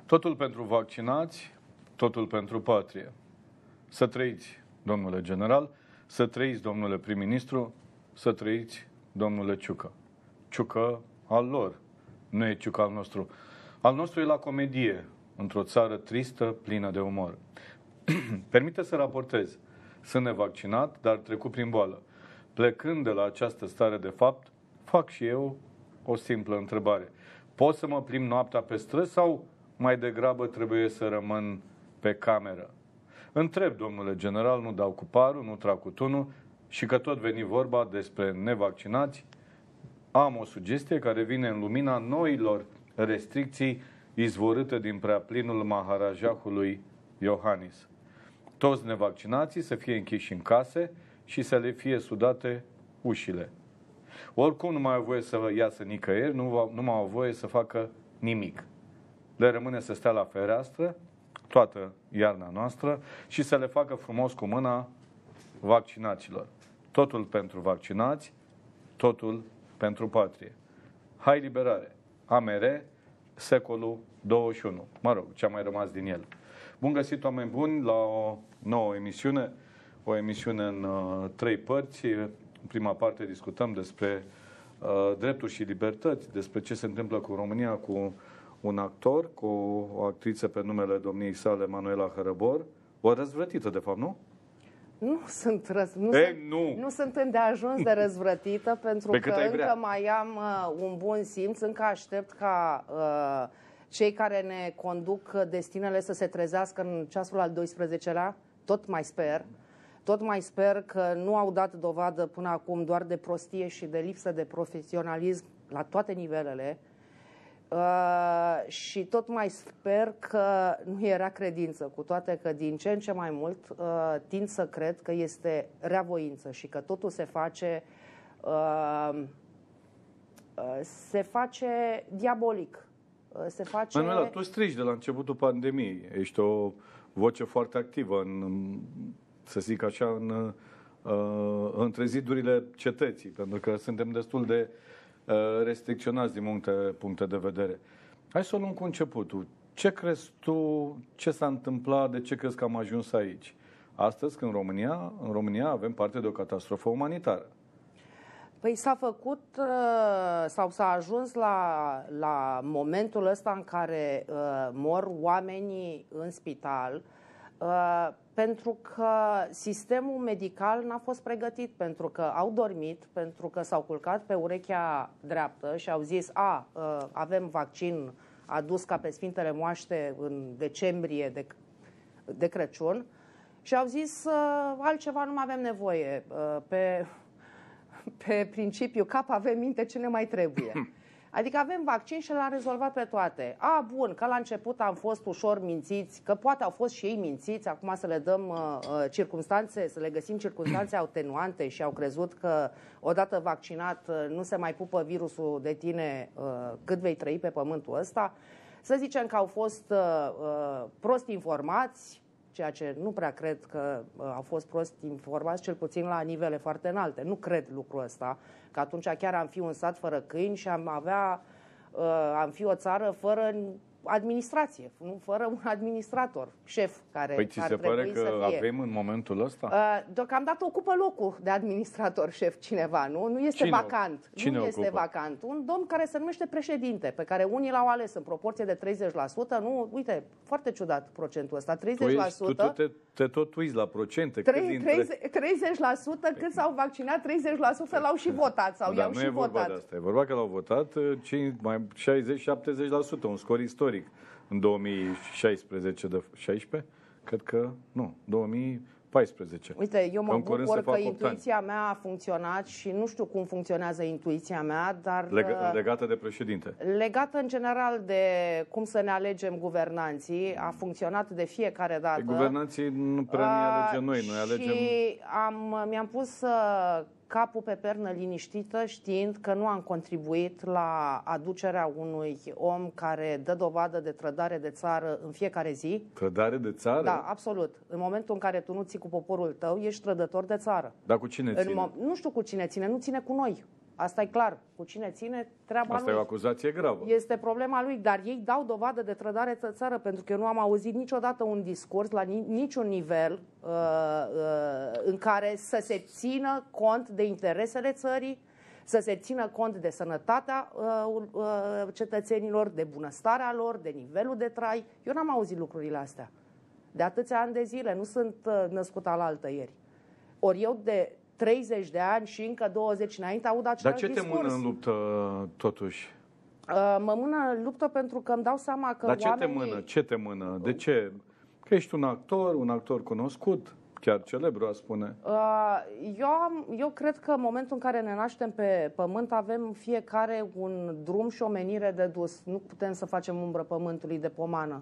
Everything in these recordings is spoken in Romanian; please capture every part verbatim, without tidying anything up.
Totul pentru vaccinați, totul pentru patrie. Să trăiți, domnule general, să trăiți, domnule prim-ministru, să trăiți, domnule Ciucă. Ciucă al lor, nu e Ciucă al nostru. Al nostru e la comedie, într-o țară tristă, plină de umor. Permite să raportez. Sunt nevaccinat, dar trecut prin boală. Plecând de la această stare de fapt, fac și eu o simplă întrebare. Pot să mă plimb noaptea pe străzi sau mai degrabă trebuie să rămân pe cameră? Întreb, domnule general, nu dau cu parul, nu trag cu tunul și că tot veni vorba despre nevaccinați, am o sugestie care vine în lumina noilor restricții izvorâte din preaplinul Maharajahului Iohannis. Toți nevaccinații să fie închiși în case și să le fie sudate ușile. Oricum nu mai au voie să iasă nicăieri, nu, nu mai au voie să facă nimic. Le rămâne să stea la fereastră toată iarna noastră și să le facă frumos cu mâna vaccinaților. Totul pentru vaccinați, totul pentru patrie. Hai liberare! A M R, secolul douăzeci și unu. Mă rog, ce a mai rămas din el. Bun găsit, oameni buni, la o nouă emisiune. O emisiune în uh, trei părți. În prima parte discutăm despre uh, drepturi și libertăți, despre ce se întâmplă cu România, cu un actor, cu o actriță pe numele domniei sale, Manuela Hărăbor, o răzvrătită, de fapt, nu? Nu sunt, răz... nu, e, sunt... nu. nu sunt îndeajuns de răzvrătită, pentru pe că încă mai am uh, un bun simț, încă aștept ca uh, cei care ne conduc destinele să se trezească în ceasul al doisprezecelea, tot mai sper, tot mai sper că nu au dat dovadă până acum doar de prostie și de lipsă de profesionalism la toate nivelele. Uh, și tot mai sper că nu era credință, cu toate că din ce în ce mai mult uh, tind să cred că este reavoință și că totul se face uh, uh, se face diabolic. Uh, se face... Manuela, tu strigi de la începutul pandemiei. Ești o voce foarte activă în, să zic așa, în, uh, între zidurile cetății, pentru că suntem destul de restricționați din multe puncte de vedere. Hai să o luăm cu începutul. Ce crezi tu, ce s-a întâmplat, de ce crezi că am ajuns aici? Astăzi, când în România, în România avem parte de o catastrofă umanitară. Păi s-a făcut sau s-a ajuns la, la momentul ăsta în care uh, mor oamenii în spital uh, pentru că sistemul medical n-a fost pregătit, pentru că au dormit, pentru că s-au culcat pe urechea dreaptă și au zis, a, avem vaccin adus ca pe Sfintele Moaște în decembrie de, de Crăciun și au zis, altceva nu mai avem nevoie, pe, pe principiu cap avem minte, ce ne mai trebuie. Adică avem vaccin și l-a rezolvat pe toate. A, bun, că la început am fost ușor mințiți, că poate au fost și ei mințiți, acum să le dăm uh, circumstanțe, să le găsim circumstanțe atenuante și au crezut că odată vaccinat uh, nu se mai pupă virusul de tine uh, cât vei trăi pe pământul ăsta. Să zicem că au fost uh, uh, prost informați, ceea ce nu prea cred că uh, au fost prost informați, cel puțin la nivele foarte înalte. Nu cred lucrul ăsta, că atunci chiar am fi un sat fără câini și am avea, uh, am fi o țară fără administrație, nu? Fără un administrator, șef, care Păi ți se pare că avem în momentul ăsta? Uh, deocamdată ocupă locul de administrator șef cineva, nu? Nu este Cine, vacant. Cine nu este ocupă? vacant. Un domn care se numește președinte, pe care unii l-au ales în proporție de treizeci la sută, nu? Uite, foarte ciudat procentul ăsta, treizeci la sută. Tu, ești, tu, tu te, te tot uiți la procente. treizeci la sută cât s-au vaccinat, treizeci la sută l-au și votat sau da, i-au nu și e vorba votat. De asta. E vorba că l-au votat mai șaizeci șaptezeci la sută, un scor istoric în două mii șaisprezece, de șaisprezece? Cred că, nu, două mii paisprezece. Uite, eu mă în bucur că intuiția mea a funcționat și nu știu cum funcționează intuiția mea, dar... Leg legată de președinte. Legată în general de cum să ne alegem guvernanții, a funcționat de fiecare dată. E, guvernanții nu prea ne alegem noi, noi alegem... Și am, mi-am pus uh, capul pe pernă liniștită, știind că nu am contribuit la aducerea unui om care dă dovadă de trădare de țară în fiecare zi. Trădare de țară? Da, absolut. În momentul în care tu nu ții cu poporul tău, ești trădător de țară. Dar cu cine ține? În nu știu cu cine ține, nu ține cu noi. Asta e clar. Cu cine ține, treaba Asta lui. e o acuzație gravă. Este problema lui, dar ei dau dovadă de trădare țară, pentru că eu nu am auzit niciodată un discurs la niciun nivel uh, uh, în care să se țină cont de interesele țării, să se țină cont de sănătatea uh, uh, cetățenilor, de bunăstarea lor, de nivelul de trai. Eu n-am auzit lucrurile astea. De atâția ani de zile, nu sunt uh, născută alaltă ieri. Ori eu de treizeci de ani și încă douăzeci înainte aud același Dar ce discurs. te mână în luptă, totuși? Uh, mă mână în luptă pentru că îmi dau seama că Dar ce oamenii... te mână? Ce te mână? De ce? Că ești un actor, un actor cunoscut, chiar celebru, a spune. Uh, eu, am, eu cred că în momentul în care ne naștem pe pământ avem fiecare un drum și o menire de dus. Nu putem să facem umbră pământului de pomană.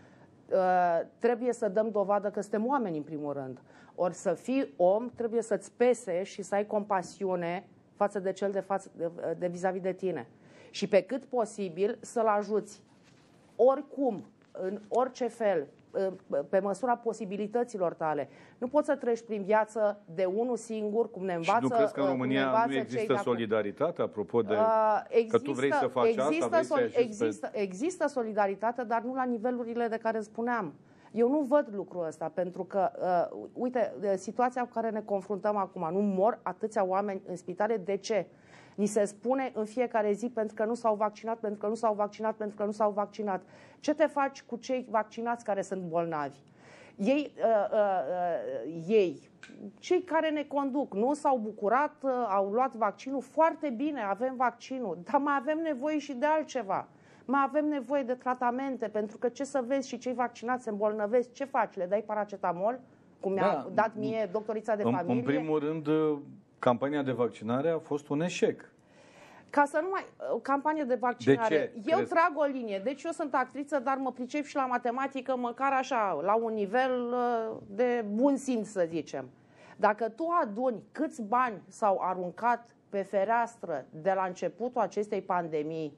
Uh, trebuie să dăm dovadă că suntem oameni în primul rând. Ori să fii om, trebuie să-ți pese și să ai compasiune față de cel de, față, de, de vis-a-vis de tine. Și pe cât posibil să-l ajuți oricum, în orice fel, pe măsura posibilităților tale. Nu poți să treci prin viață de unul singur, cum ne învață. Și nu crezi că în România nu există solidaritate, apropo de uh, există, că tu vrei să faci există, asta, vrei sol, să există, pe... există solidaritate, dar nu la nivelurile de care spuneam. Eu nu văd lucrul ăsta, pentru că, uh, uite, situația cu care ne confruntăm acum, nu mor atâția oameni în spitale, de ce? Ni se spune în fiecare zi pentru că nu s-au vaccinat, pentru că nu s-au vaccinat, pentru că nu s-au vaccinat. Ce te faci cu cei vaccinați care sunt bolnavi? Ei, uh, uh, uh, ei, cei care ne conduc, nu s-au bucurat, uh, au luat vaccinul, foarte bine, avem vaccinul, dar mai avem nevoie și de altceva. Mai avem nevoie de tratamente, pentru că ce să vezi și cei vaccinați se îmbolnăvesc, ce faci? Le dai paracetamol, cum mi-a da, dat mie doctorița de în, familie? În primul rând, campania de vaccinare a fost un eșec. Ca să nu mai... O campanie de vaccinare. De ce? Eu Crezi? trag o linie. Deci eu sunt actriță, dar mă pricep și la matematică, măcar așa, la un nivel de bun simț, să zicem. Dacă tu aduni câți bani s-au aruncat pe fereastră de la începutul acestei pandemii,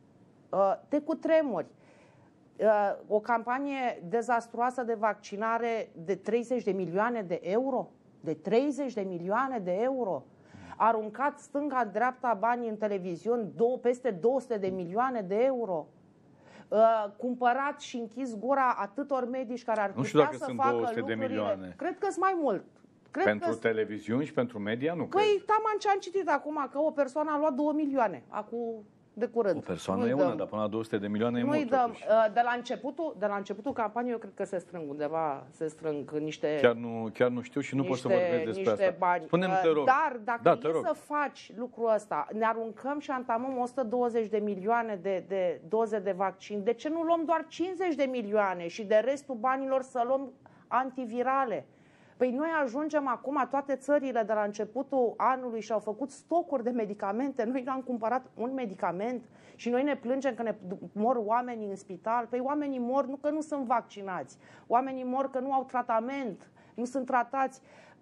te cutremuri. O campanie dezastruoasă de vaccinare de treizeci de milioane de euro? De treizeci de milioane de euro? Aruncat stânga-dreapta banii în televiziuni, două, peste două sute de milioane de euro. Uh, cumpărat și închis gura atâtor medici care ar nu știu putea dacă să sunt facă două sute lucrurile. de milioane. Cred că sunt mai mult. Cred pentru că televiziuni și pentru media, nu Păi, cred. taman ce am citit acum, că o persoană a luat două milioane, acum de curând. O persoană Nu-i e dăm. una, dar până la două sute de milioane e Nu-i mult. dăm. Totuși. De la începutul, de la începutul campaniei, eu cred că se strâng undeva, se strâng niște... Chiar nu, chiar nu știu și nu pot să vorbesc despre niște asta. bani. Spune-mi, te rog. Dar dacă da, te e rog. să faci lucrul ăsta, ne aruncăm și antamăm o sută douăzeci de milioane de, de doze de vaccin, de ce nu luăm doar cincizeci de milioane și de restul banilor să luăm antivirale? Păi noi ajungem acum, toate țările de la începutul anului și-au făcut stocuri de medicamente, noi n-am cumpărat un medicament și noi ne plângem că ne mor oamenii în spital. Păi oamenii mor nu că nu sunt vaccinați, oamenii mor că nu au tratament, nu sunt tratați.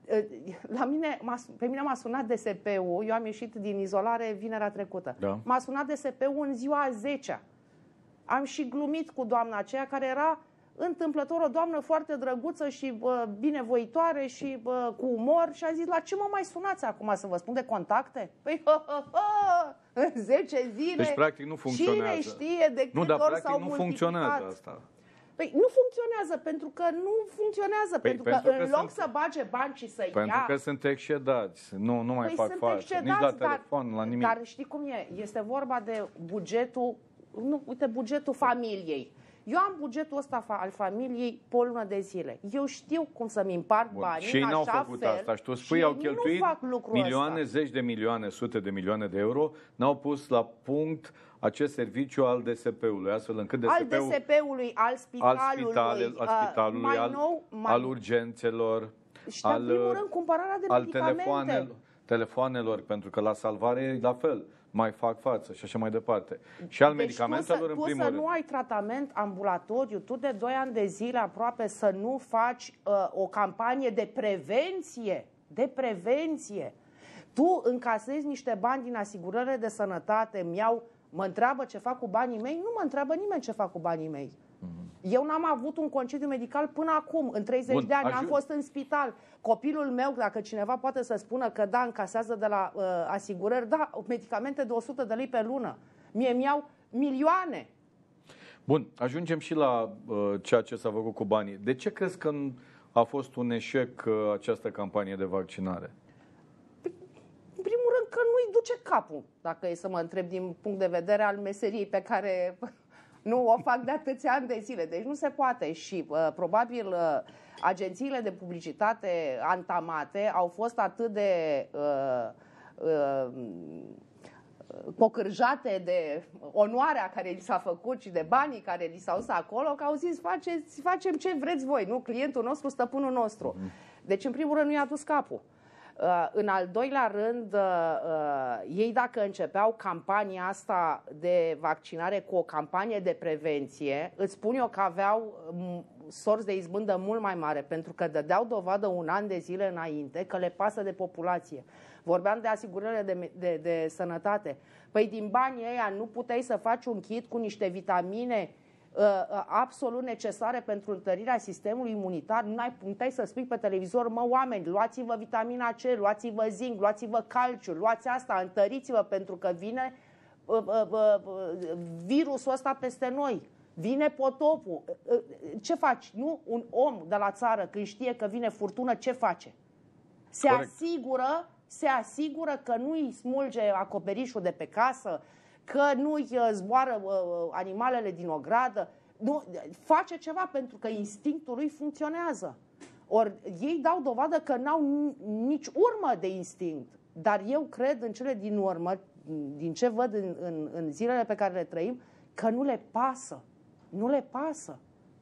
La mine, pe mine m-a sunat D S P-ul, eu am ieșit din izolare vinerea trecută, da. M-a sunat D S P-ul în ziua a zecea. Am și glumit cu doamna aceea care era întâmplător o doamnă foarte drăguță și uh, binevoitoare și uh, cu umor și a zis, la ce mă mai sunați acum, să vă spun de contacte? Păi, hă, hă, hă, în zece zile, deci practic nu funcționează. Cine știe de câte nu, dar ori practic s-au nu multiplicat. funcționează asta. Păi nu funcționează, pentru că nu funcționează, Păi, pentru, pentru că, că în loc sunt, să bage bani și să pentru ia... că sunt excedați, nu, nu mai păi fac sunt față, excedați, nici la dar, telefon, la nimic. Dar știi cum e? Este vorba de bugetul, nu, uite, bugetul familiei. Eu am bugetul ăsta al familiei pe o lună de zile. Eu știu cum să-mi împart Bun. banii Și ei în n-au așa făcut fel, asta. Și tu spui, și au cheltuit nu fac lucrul milioane, ăsta. zeci de milioane, sute de milioane de euro, n-au pus la punct acest serviciu al D S P-ului, astfel încât D S P-ul, al D S P-ului, al spitalului, al, spitale, al, spitalului, mai al, nou, mai... al urgențelor, și al, în primul rând cumpărarea de al medicamente. telefoanelor, telefoanelor, pentru că la salvare e la fel, mai fac față și așa mai departe. Și al deci medicamentelor, tu să, în tu primul să rând. nu ai tratament ambulatoriu, tu de doi ani de zile aproape să nu faci uh, o campanie de prevenție, de prevenție. Tu încasezi niște bani din asigurările de sănătate, îmi iau, mă întreabă ce fac cu banii mei? Nu mă întreabă nimeni ce fac cu banii mei. Mm-hmm. Eu n-am avut un concediu medical până acum, în treizeci Bun, de ani, ajung... am fost în spital. Copilul meu, dacă cineva poate să spună că da, încasează de la uh, asigurări, da, medicamente de o sută de lei pe lună. Mie mi-au milioane. Bun, ajungem și la uh, ceea ce s-a făcut cu banii. De ce crezi că a fost un eșec uh, această campanie de vaccinare? În primul rând că nu-i duce capul, dacă e să mă întreb din punct de vedere al meseriei pe care nu o fac de atâția ani de zile. Deci nu se poate și uh, probabil uh, agențiile de publicitate antamate au fost atât de uh, uh, pocârjate de onoarea care li s-a făcut și de banii care li s-au dus acolo, că au zis faceți, facem ce vreți voi, nu? Clientul nostru, stăpânul nostru. Deci în primul rând nu i-a dus capul. Uh, în al doilea rând, uh, uh, ei dacă începeau campania asta de vaccinare cu o campanie de prevenție, îți spun eu că aveau um, sorți de izbândă mult mai mare, pentru că dădeau dovadă un an de zile înainte că le pasă de populație. Vorbeam de asigurările de, de, de sănătate. Păi din banii ăia nu puteai să faci un kit cu niște vitamine uh, uh, absolut necesare pentru întărirea sistemului imunitar? Nu ai, puteai să spui pe televizor, mă oameni, luați-vă vitamina C, luați-vă zinc, luați-vă calciu, luați asta, întăriți-vă pentru că vine uh, uh, uh, virusul ăsta peste noi. Vine potopul. Uh, ce faci? Nu? Un om de la țară, când știe că vine furtună, ce face? Se Corect. asigură se asigură că nu îi smulge acoperișul de pe casă, că nu îi zboară uh, animalele din ogradă. Nu, face ceva pentru că instinctul lui funcționează. Ori ei dau dovadă că n-au nici urmă de instinct. Dar eu cred în cele din urmă, din ce văd în, în, în zilele pe care le trăim, că nu le pasă. Nu le pasă.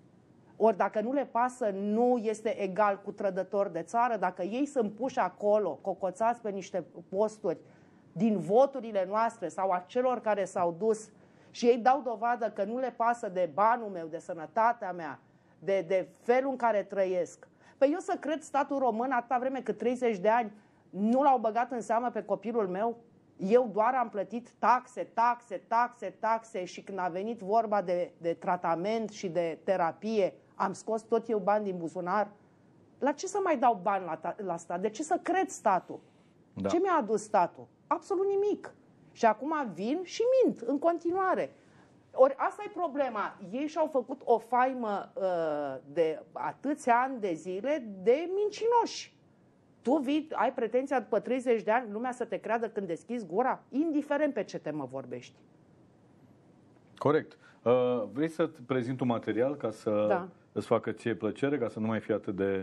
Ori dacă nu le pasă, nu este egal cu trădători de țară. Dacă ei sunt puși acolo, cocoțați pe niște posturi din voturile noastre sau a celor care s-au dus și ei dau dovadă că nu le pasă de banul meu, de sănătatea mea, de, de felul în care trăiesc. Păi eu să cred statul român atâta vreme cât treizeci de ani nu l-au băgat în seamă pe copilul meu? Eu doar am plătit taxe, taxe, taxe, taxe și când a venit vorba de, de tratament și de terapie, am scos tot eu bani din buzunar. La ce să mai dau bani la, la stat? De ce să cred statul? Da. Ce mi-a adus statul? Absolut nimic. Și acum vin și mint în continuare. Ori asta e problema. Ei și-au făcut o faimă uh, de atâția ani de zile de mincinoși. Tu vii, ai pretenția după treizeci de ani lumea să te creadă când deschizi gura? Indiferent pe ce temă vorbești. Corect. Uh, vrei să prezint un material ca să da. îți facă ție plăcere, ca să nu mai fie atât de,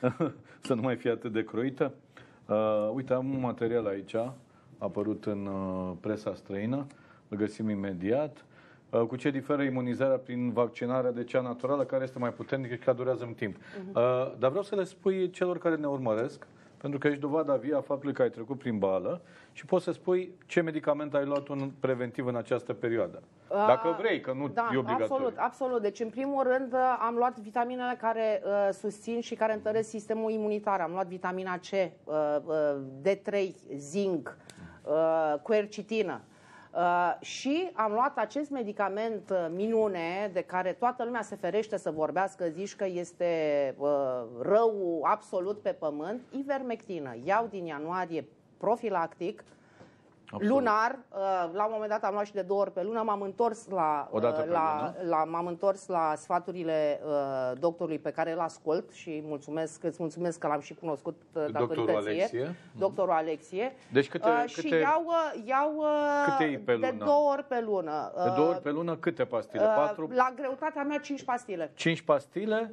să nu mai fie atât de croită? Uh, uite, am un material aici, apărut în uh, presa străină, îl găsim imediat. Uh, cu ce diferă imunizarea prin vaccinarea de cea naturală, care este mai puternică și care durează în timp. Uh-huh. Uh, dar vreau să le spui celor care ne urmăresc, pentru că ești dovada vie a faptului că ai trecut prin boală și poți să spui ce medicament ai luat un preventiv în această perioadă. Dacă vrei, că nu da, e obligatoriu. Absolut, absolut. Deci, în primul rând, am luat vitaminele care uh, susțin și care întăresc sistemul imunitar. Am luat vitamina C, uh, uh, D trei, zinc, uh, quercitină. Uh, și am luat acest medicament uh, minune, de care toată lumea se ferește să vorbească, zici că este uh, rău absolut pe pământ, ivermectină. Iau din ianuarie profilactic, absolut. Lunar, uh, la un moment dat am luat și de două ori pe lună, m-am întors la, uh, la, la, m-am întors la sfaturile uh, doctorului pe care îl ascult și mulțumesc, îți mulțumesc că l-am și cunoscut uh, doctorul Alexie. Doctorul Alexie. Deci câte, uh, câte, și iau, uh, iau uh, câte pe lună? de două ori pe lună. De două ori pe lună câte pastile? Uh, Patru? La greutatea mea cinci pastile. Cinci pastile?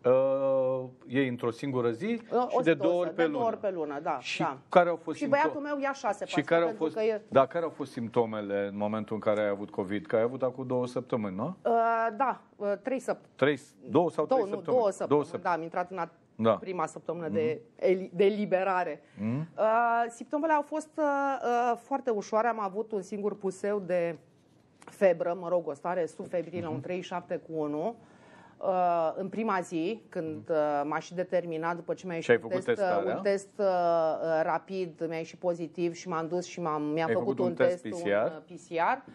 Uh, iei într-o singură zi uh, și de două ori pe de lună. două ori pe lună, da. Și da. care au fost și simptom- băiatul meu ia șase pastile. Și care au fost, e... da, care au fost simptomele în momentul în care ai avut COVID? Că ai avut acum două săptămâni, nu? Uh, da, uh, trei săptămâni. Trei, două sau două, trei nu, săptămâni? Două săptămâni, două săptămâni. Da, am intrat în a da. prima săptămână mm. de, de eliberare. Mm. Uh, simptomele au fost uh, uh, foarte ușoare. Am avut un singur puseu de febră, mă rog, o stare subfebrilă, mm-hmm. un treizeci și șapte cu unu. Uh, în prima zi, când uh, m-a și determinat, după ce mi-a ieșit un test, un test uh, rapid, mi-a ieșit pozitiv și m-am dus și m-am, mi-a făcut, făcut un, un test, test P C R. un uh, P C R.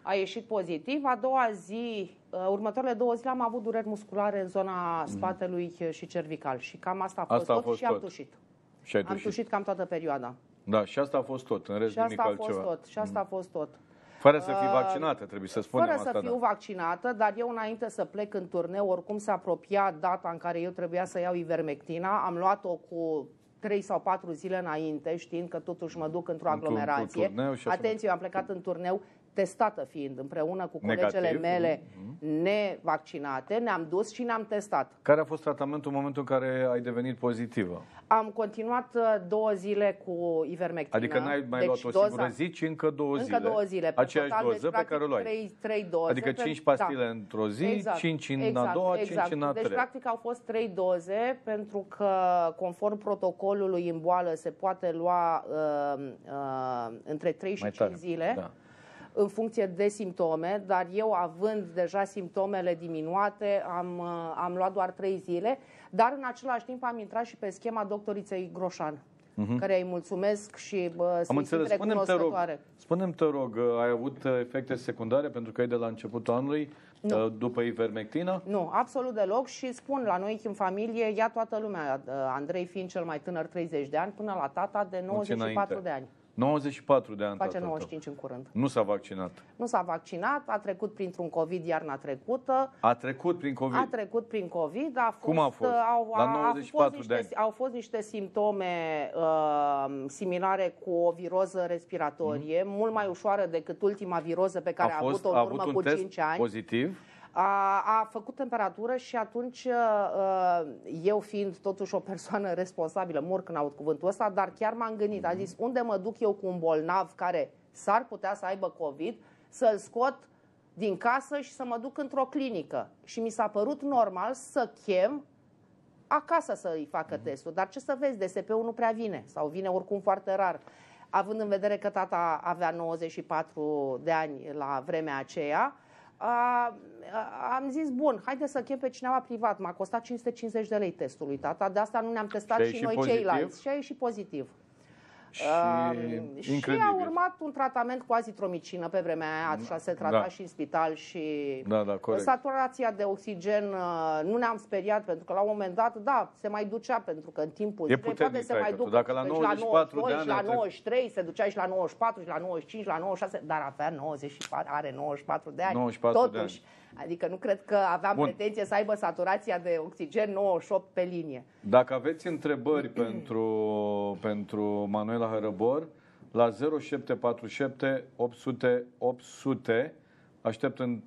a ieșit pozitiv. A doua zi, următoarele două zile am avut dureri musculare în zona spatelui și cervical și cam asta a fost asta tot a fost și am tot. tușit. Și ai am tușit. tușit cam toată perioada. Da, și asta a fost tot, în rest Și asta nimic a fost altceva. tot. Și asta a fost tot. Fără să fii vaccinată, trebuie să spunem Fără asta. să fiu da. vaccinată, dar eu înainte să plec în turneu, oricum se apropia data în care eu trebuia să iau ivermectina, am luat-o cu trei sau patru zile înainte, știind că totuși mă duc într-o aglomerație. Turneu și Atenție, eu am plecat în turneu testată fiind, împreună cu colegele Negativ. mele nevaccinate, ne-am dus și ne-am testat. Care a fost tratamentul în momentul în care ai devenit pozitivă? Am continuat uh, două zile cu ivermectină. Adică n-ai mai deci luat o doza- singură zi, ci încă două Încă zile. două zile. Pe Aceeași total, doză deci, pe care o luai. Trei, trei doze. Adică pe- cinci pastile da. într-o zi, Exact, cinci în exact, a doua, exact. cinci în a Deci, treia. practic, au fost trei doze, pentru că, conform protocolului în boală, se poate lua uh, uh, între trei și Mai cinci tare. zile. Da. În funcție de simptome, dar eu având deja simptomele diminuate, am, uh, am luat doar trei zile, dar în același timp am intrat și pe schema doctoriței Groșan, uh-huh. care îi mulțumesc și uh, Am sunt înțeles. Spune-mi, te rog, recunoscătoare. spune-mi, te rog, ai avut efecte secundare pentru că ai de la începutul anului, Nu. după ivermectină? Nu, absolut deloc și spun, la noi în familie ia toată lumea, Andrei fiind cel mai tânăr treizeci de ani, până la tata de nouăzeci și patru de ani. nouăzeci și patru de ani. Face tatăl nouăzeci și tău. cinci în curând. Nu s-a vaccinat. Nu s-a vaccinat, a trecut printr-un COVID iarna trecută. A trecut prin COVID. A trecut prin COVID. A fost, Cum a fost? Au, La a, nouăzeci și a fost patru niște, de ani. Au fost niște simptome uh, similare cu o viroză respiratorie, mm. mult mai ușoară decât ultima viroză pe care a, a, fost, avut-o a în urmă avut un cu test cinci ani. pozitiv? A, a făcut temperatură și atunci uh, eu fiind totuși o persoană responsabilă, mor când aud cuvântul ăsta, dar chiar m-am gândit, a zis, unde mă duc eu cu un bolnav care s-ar putea să aibă COVID, să-l scot din casă și să mă duc într-o clinică. Și mi s-a părut normal să chem acasă să-i facă testul. Dar ce să vezi, D S P-ul nu prea vine sau vine oricum foarte rar. Având în vedere că tata avea nouăzeci și patru de ani la vremea aceea, a, a, am zis, bun, haide să chem pe cineva privat. M-a costat cinci sute cincizeci de lei testul lui tata, de asta nu ne-am testat Și și, a noi ieșit ceilalți. pozitiv? Și a ieșit pozitiv. Și, Uh, și incredibil. a urmat un tratament cu azitromicină pe vremea aia, așa se trata Da. și în spital și Da, da, corect. saturația de oxigen, uh, nu ne-am speriat pentru că la un moment dat, da, se mai ducea pentru că în timpul E zilei puternic poate se mai traiectul. duc Dacă la și nouăzeci și patru de nouăzeci și doi, ani și la a trecut- nouăzeci și trei, se ducea și la nouăzeci și patru, și la nouăzeci și cinci, la nouăzeci și șase, dar avea nouăzeci și patru, are nouăzeci și patru de ani. nouăzeci și patru de Totuși, adică nu cred că aveam Bun. pretenție să aibă saturația de oxigen nouăzeci și opt pe linie. Dacă aveți întrebări pentru, pentru Manuela Hărăbor, la zero șapte patru șapte opt sute opt sute aștept, în,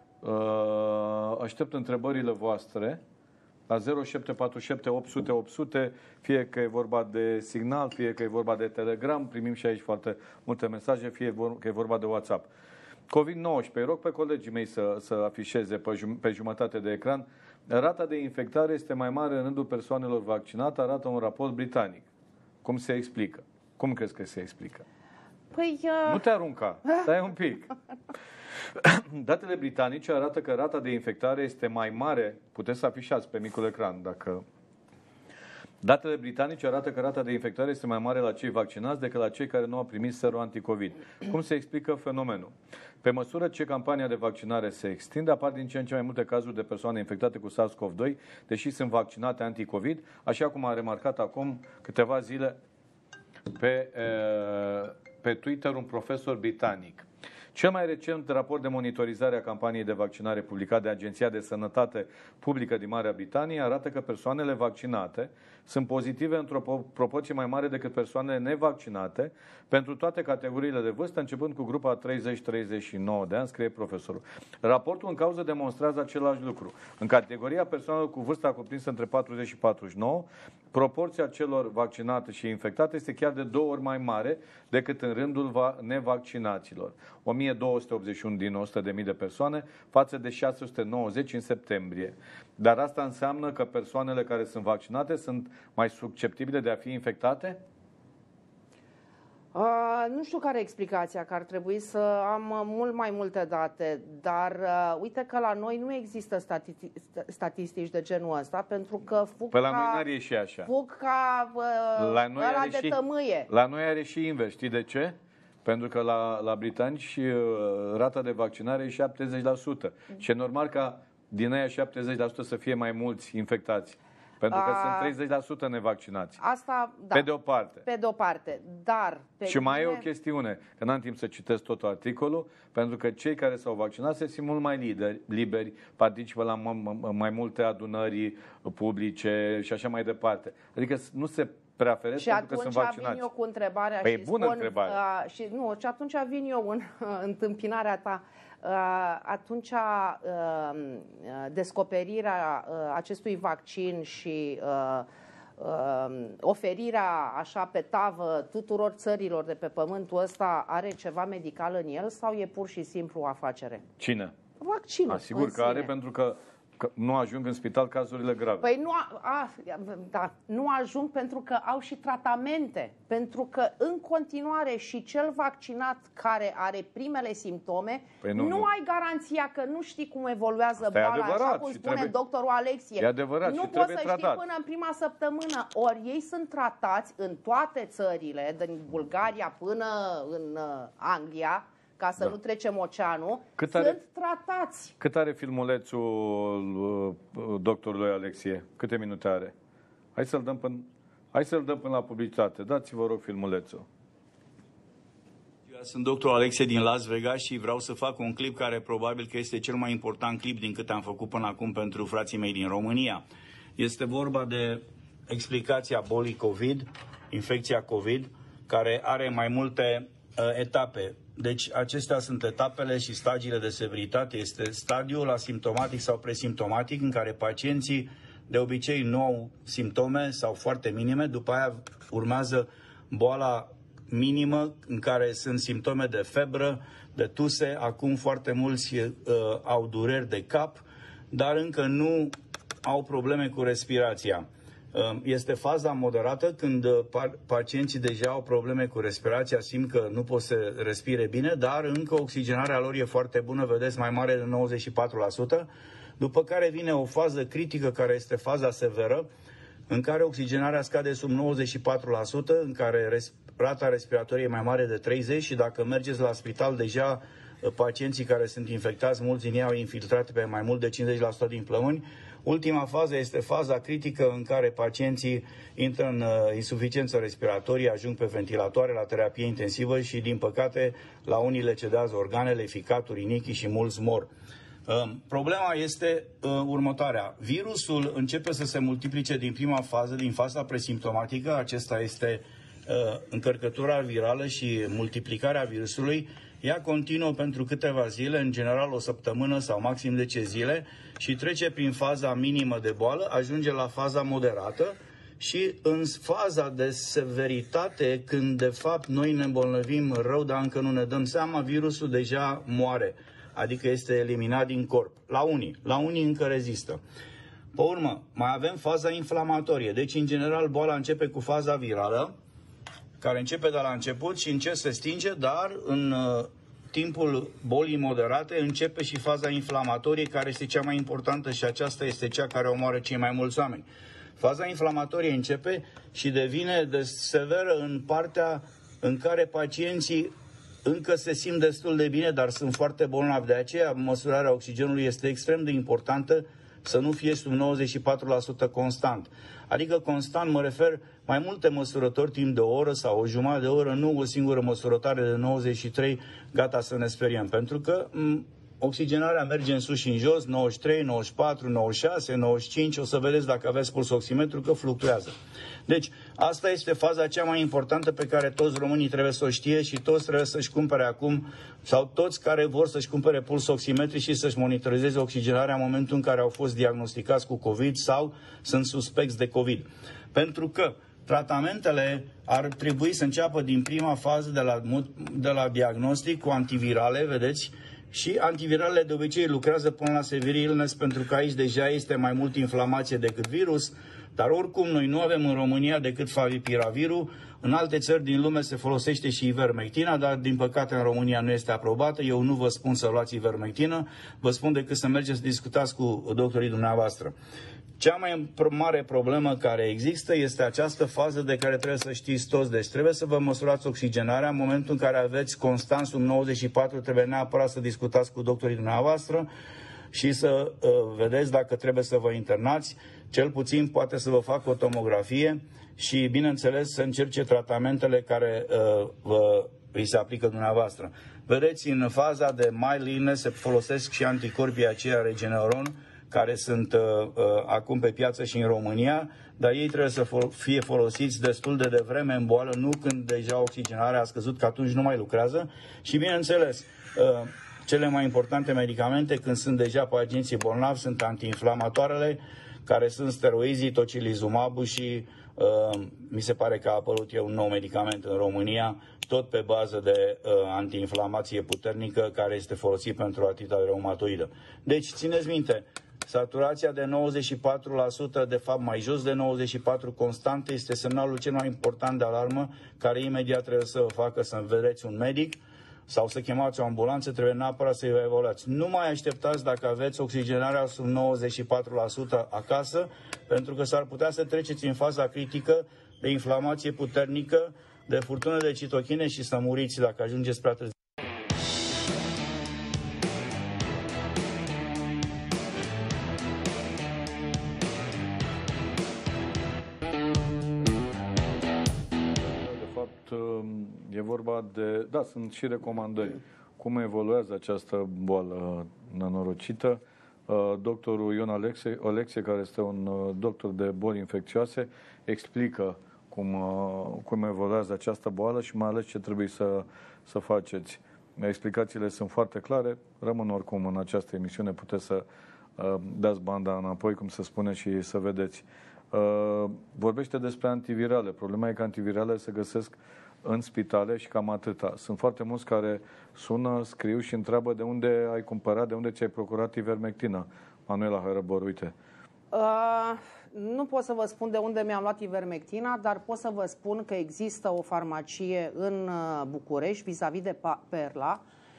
uh, aștept întrebările voastre la zero șapte patru șapte opt sute opt sute, fie că e vorba de Signal, fie că e vorba de Telegram, primim și aici foarte multe mesaje, fie că e vorba de WhatsApp. covid nouăsprezece, rog pe colegii mei să, să afișeze pe, jum, pe jumătate de ecran. Rata de infectare este mai mare în rândul persoanelor vaccinate, arată un raport britanic. Cum se explică? Cum crezi că se explică? Păi, uh... Nu te arunca, stai un pic. Datele britanice arată că rata de infectare este mai mare, puteți să afișați pe micul ecran dacă... Datele britanice arată că rata de infectare este mai mare la cei vaccinați decât la cei care nu au primit sero anticovid. Cum se explică fenomenul? Pe măsură ce campania de vaccinare se extinde, apar din ce în ce mai multe cazuri de persoane infectate cu SARS-CoV doi, deși sunt vaccinate anticovid, așa cum a remarcat acum câteva zile pe, pe Twitter un profesor britanic. Cel mai recent raport de monitorizare a campaniei de vaccinare publicat de Agenția de Sănătate Publică din Marea Britanie arată că persoanele vaccinate sunt pozitive într-o proporție mai mare decât persoanele nevaccinate pentru toate categoriile de vârstă, începând cu grupa treizeci treizeci și nouă de ani, scrie profesorul. Raportul în cauză demonstrează același lucru. În categoria persoanelor cu vârsta cuprinsă între patruzeci și patruzeci și nouă, proporția celor vaccinate și infectate este chiar de două ori mai mare decât în rândul nevaccinaților. o mie două sute optzeci și unu din o sută de mii de persoane față de șase sute nouăzeci în septembrie. Dar asta înseamnă că persoanele care sunt vaccinate sunt mai susceptibile de a fi infectate? Uh, nu știu care e explicația, că ar trebui să am uh, mult mai multe date, dar uh, uite că la noi nu există statistici, statistici de genul ăsta, pentru că fug Păi ca, la noi n-ar ieși așa. fug ca uh, La noi ăla are de și- tămâie. La noi are și invers. Știi de ce? Pentru că la, la britanici uh, rata de vaccinare e șaptezeci la sută. Și e normal ca din aia șaptezeci la sută să fie mai mulți infectați. Pentru că A... sunt treizeci la sută nevaccinați. Asta, da. Pe de o parte. Pe de o parte. Dar... Pe și mai mine... e o chestiune, că n-am timp să citesc tot articolul, pentru că cei care s-au vaccinat se simt mult mai lideri, liberi, participă la mai multe adunări publice și așa mai departe. Adică nu se preferez și pentru că sunt vaccinați. Și atunci vin eu cu întrebarea păi și bună spun... întrebare. Uh, și, nu, și atunci vin eu în uh, întâmpinarea ta. Uh, atunci uh, descoperirea uh, acestui vaccin și uh, uh, oferirea așa pe tavă tuturor țărilor de pe pământul ăsta are ceva medical în el sau e pur și simplu o afacere? Cine? Vaccinul. Asigur că are, pentru că că nu ajung în spital cazurile grave. Păi nu, a, a, da, nu ajung pentru că au și tratamente. Pentru că în continuare și cel vaccinat care are primele simptome, păi nu, nu, nu ai garanția că nu știi cum evoluează asta boala, așa cum spune trebuie, doctorul Alexie. E adevărat, nu și poți să tratat. știi până în prima săptămână. Ori ei sunt tratați în toate țările, din Bulgaria până în Anglia, ca să da. nu trecem oceanul, cât sunt are, tratați. Cât are filmulețul doctorului Alexie? Câte minute are? Hai să-l dăm până, hai să-l dăm până la publicitate. Dați-vă, rog, filmulețul. Eu sunt doctorul Alexie din Las Vegas și vreau să fac un clip care probabil că este cel mai important clip din câte am făcut până acum pentru frații mei din România. Este vorba de explicația bolii COVID, infecția COVID, care are mai multe uh, etape. Deci acestea sunt etapele și stadiile de severitate. Este stadiul asimptomatic sau presimptomatic în care pacienții de obicei nu au simptome sau foarte minime. După aia urmează boala minimă în care sunt simptome de febră, de tuse. Acum foarte mulți uh, au dureri de cap, dar încă nu au probleme cu respirația. Este faza moderată când pacienții deja au probleme cu respirația, simt că nu pot să respire bine, dar încă oxigenarea lor e foarte bună, vedeți, mai mare de nouăzeci și patru la sută, după care vine o fază critică care este faza severă, în care oxigenarea scade sub nouăzeci și patru la sută, în care rata respiratorie e mai mare de treizeci la sută și dacă mergeți la spital deja pacienții care sunt infectați, mulți din ei au infiltrate pe mai mult de cincizeci la sută din plămâni. Ultima fază este faza critică în care pacienții intră în uh, insuficiență respiratorie, ajung pe ventilatoare, la terapie intensivă și, din păcate, la unii le cedează organele, ficatul, rinichii și mulți mor. Uh, problema este uh, următoarea. Virusul începe să se multiplice din prima fază, din faza presimptomatică, acesta este uh, încărcătura virală și multiplicarea virusului. Ea continuă pentru câteva zile, în general o săptămână sau maxim zece zile, și trece prin faza minimă de boală, ajunge la faza moderată și în faza de severitate, când de fapt noi ne îmbolnăvim rău, dar încă nu ne dăm seama, virusul deja moare, adică este eliminat din corp. La unii, la unii încă rezistă. Pe urmă, mai avem faza inflamatorie, deci în general boala începe cu faza virală, care începe de la început și încet se stinge, dar în uh, timpul bolii moderate începe și faza inflamatorie, care este cea mai importantă și aceasta este cea care omoară cei mai mulți oameni. Faza inflamatorie începe și devine de severă în partea în care pacienții încă se simt destul de bine, dar sunt foarte bolnavi. De aceea măsurarea oxigenului este extrem de importantă, să nu fie sub nouăzeci și patru la sută constant. Adică constant mă refer mai multe măsurători timp de o oră sau o jumătate de oră, nu o singură măsurătoare de nouăzeci și trei, gata să ne speriem. Pentru că m- oxigenarea merge în sus și în jos, nouăzeci și trei, nouăzeci și patru, nouăzeci și șase, nouăzeci și cinci, o să vedeți dacă aveți pulsoximetru că fluctuează. Deci, asta este faza cea mai importantă pe care toți românii trebuie să o știe și toți trebuie să-și cumpere acum, sau toți care vor să-și cumpere pulsoximetri și să-și monitorizeze oxigenarea în momentul în care au fost diagnosticați cu COVID sau sunt suspecți de COVID. Pentru că tratamentele ar trebui să înceapă din prima fază de la, de la diagnostic cu antivirale, vedeți, și antiviralele de obicei lucrează până la severe illness, pentru că aici deja este mai mult inflamație decât virus, dar oricum noi nu avem în România decât favipiravir. În alte țări din lume se folosește și ivermectina, dar din păcate în România nu este aprobată. Eu nu vă spun să luați ivermectină, vă spun decât să mergeți să discutați cu doctorii dumneavoastră. Cea mai mare problemă care există este această fază de care trebuie să știți toți. Deci trebuie să vă măsurați oxigenarea. În momentul în care aveți constant sub nouăzeci și patru, trebuie neapărat să discutați cu doctorii dumneavoastră și să uh, vedeți dacă trebuie să vă internați. Cel puțin poate să vă facă o tomografie și, bineînțeles, să încerce tratamentele care uh, vă, îi se aplică dumneavoastră. Vedeți, în faza de mild illness se folosesc și anticorpii aceia Regeneron, care sunt uh, uh, acum pe piață și în România, dar ei trebuie să fol- fie folosiți destul de devreme în boală, nu când deja oxigenarea a scăzut, că atunci nu mai lucrează. Și, bineînțeles, uh, cele mai importante medicamente, când sunt deja pacienții bolnavi, sunt antiinflamatoarele, care sunt steroizii, tocilizumabul și uh, mi se pare că a apărut eu un nou medicament în România, tot pe bază de uh, antiinflamație puternică, care este folosit pentru artrita reumatoidă. Deci, țineți minte, saturația de nouăzeci și patru la sută, de fapt mai jos de nouăzeci și patru la sută constantă, este semnalul cel mai important de alarmă, care imediat trebuie să vă facă să vedeți un medic sau să chemați o ambulanță, trebuie neapărat să-i evaluați. Nu mai așteptați dacă aveți oxigenarea sub nouăzeci și patru la sută acasă, pentru că s-ar putea să treceți în faza critică de inflamație puternică, de furtună de citochine și să muriți dacă ajungeți prea târziu. E vorba de, da, sunt și recomandări. Cum evoluează această boală nenorocită? Doctorul Ion Alexie, Alexie, care este un doctor de boli infecțioase, explică cum, cum evoluează această boală și mai ales ce trebuie să, să faceți. Explicațiile sunt foarte clare. Rămân oricum în această emisiune. Puteți să dați banda înapoi, cum se spune, și să vedeți. Vorbește despre antivirale. Problema e că antivirale se găsesc în spitale și cam atâta. Sunt foarte mulți care sună, scriu și întreabă de unde ai cumpărat, de unde ți-ai procurat ivermectina. Manuela Hărăbor, uite. Uh, nu pot să vă spun de unde mi-am luat ivermectina, dar pot să vă spun că există o farmacie în București, vis-a-vis de Perla,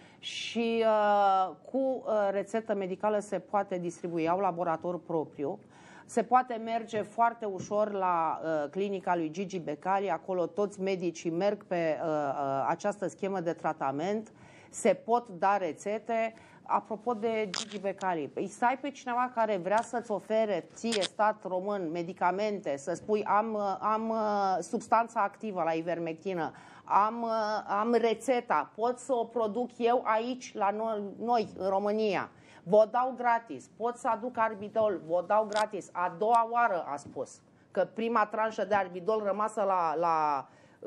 și uh, cu uh, rețetă medicală se poate distribui, au laborator propriu. Se poate merge foarte ușor la uh, clinica lui Gigi Becali, acolo toți medicii merg pe uh, uh, această schemă de tratament, se pot da rețete. Apropo de Gigi Becali, îi stai pe cineva care vrea să-ți ofere ție, stat român, medicamente, să spui am, am uh, substanța activă la ivermectină, am, uh, am rețeta, pot să o produc eu aici, la noi, noi în România. Vă dau gratis, pot să aduc Arbidol, vă dau gratis. A doua oară a spus că prima tranșă de Arbidol rămasă la, la uh,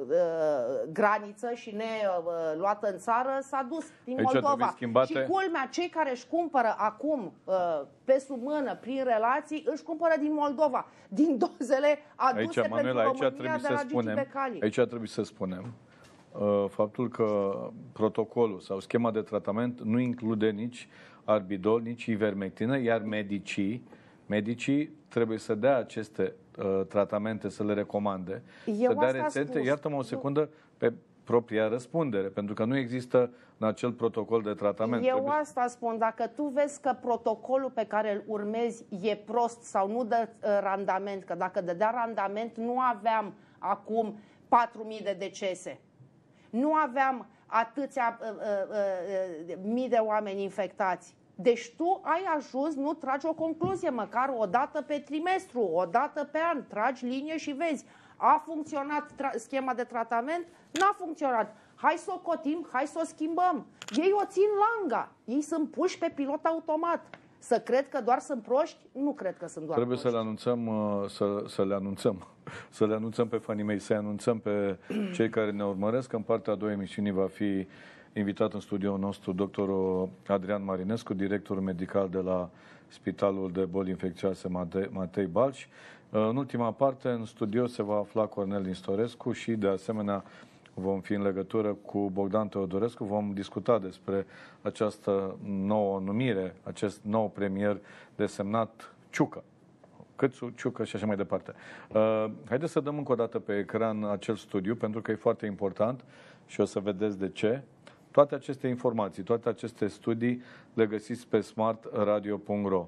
graniță și neluată uh, în țară s-a dus din Aici Moldova. Schimbate... Și culmea, cei care își cumpără acum uh, pe sub mână, prin relații, își cumpără din Moldova, din dozele aduse aici, Manuela, pentru aici România de la Gigi spunem, Becali. Aici trebuie să spunem uh, faptul că protocolul sau schema de tratament nu include nici Arbidol, nici ivermectină, iar medicii, medicii trebuie să dea aceste uh, tratamente, să le recomande, Eu să dea rețete, iartă-mă o secundă, pe propria răspundere, pentru că nu există în acel protocol de tratament. Eu trebuie... asta spun, dacă tu vezi că protocolul pe care îl urmezi e prost sau nu dă uh, randament, că dacă dădea randament nu aveam acum patru mii de decese, nu aveam atâția uh, uh, uh, mii de oameni infectați. Deci tu ai ajuns, nu tragi o concluzie, măcar o dată pe trimestru, o dată pe an, tragi linie și vezi. A funcționat schema de tratament? N-a funcționat. Hai să o cotim, hai să o schimbăm. Ei o țin langa. Ei sunt puși pe pilot automat. Să cred că doar sunt proști? Nu cred că sunt doar Trebuie proști. să le anunțăm, să, să le anunțăm, să le anunțăm pe fanii mei, să anunțăm pe cei care ne urmăresc. În partea a doua emisiunii va fi invitat în studioul nostru doctorul Adrian Marinescu, director medical de la Spitalul de Boli Infecțioase Matei Balș. În ultima parte, în studio se va afla Cornel Nistorescu și, de asemenea, vom fi în legătură cu Bogdan Teodorescu. Vom discuta despre această nouă numire, acest nou premier desemnat Ciucă. Câțu, Ciucă și așa mai departe. Uh, haideți să dăm încă o dată pe ecran acel studiu, pentru că e foarte important și o să vedeți de ce. Toate aceste informații, toate aceste studii le găsiți pe smart radio punct ro.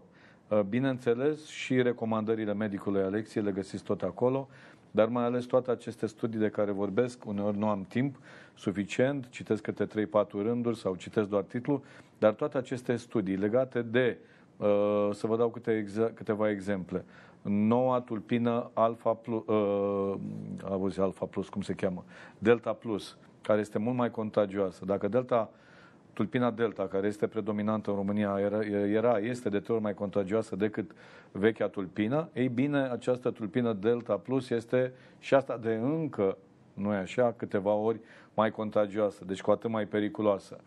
Bineînțeles, și recomandările medicului Alexei le găsiți tot acolo, dar mai ales toate aceste studii de care vorbesc, uneori nu am timp suficient, citesc câte trei patru rânduri sau citesc doar titlul, dar toate aceste studii legate de, uh, să vă dau câte exa- câteva exemple, noua tulpină Alpha Plus, uh, auzi, Alpha Plus, cum se cheamă? Delta Plus, care este mult mai contagioasă. Dacă Delta tulpina Delta, care este predominantă în România, era, era, este de trei ori mai contagioasă decât vechea tulpină, ei bine, această tulpină Delta Plus este și asta de încă, nu e așa, câteva ori mai contagioasă, deci cu atât mai periculoasă.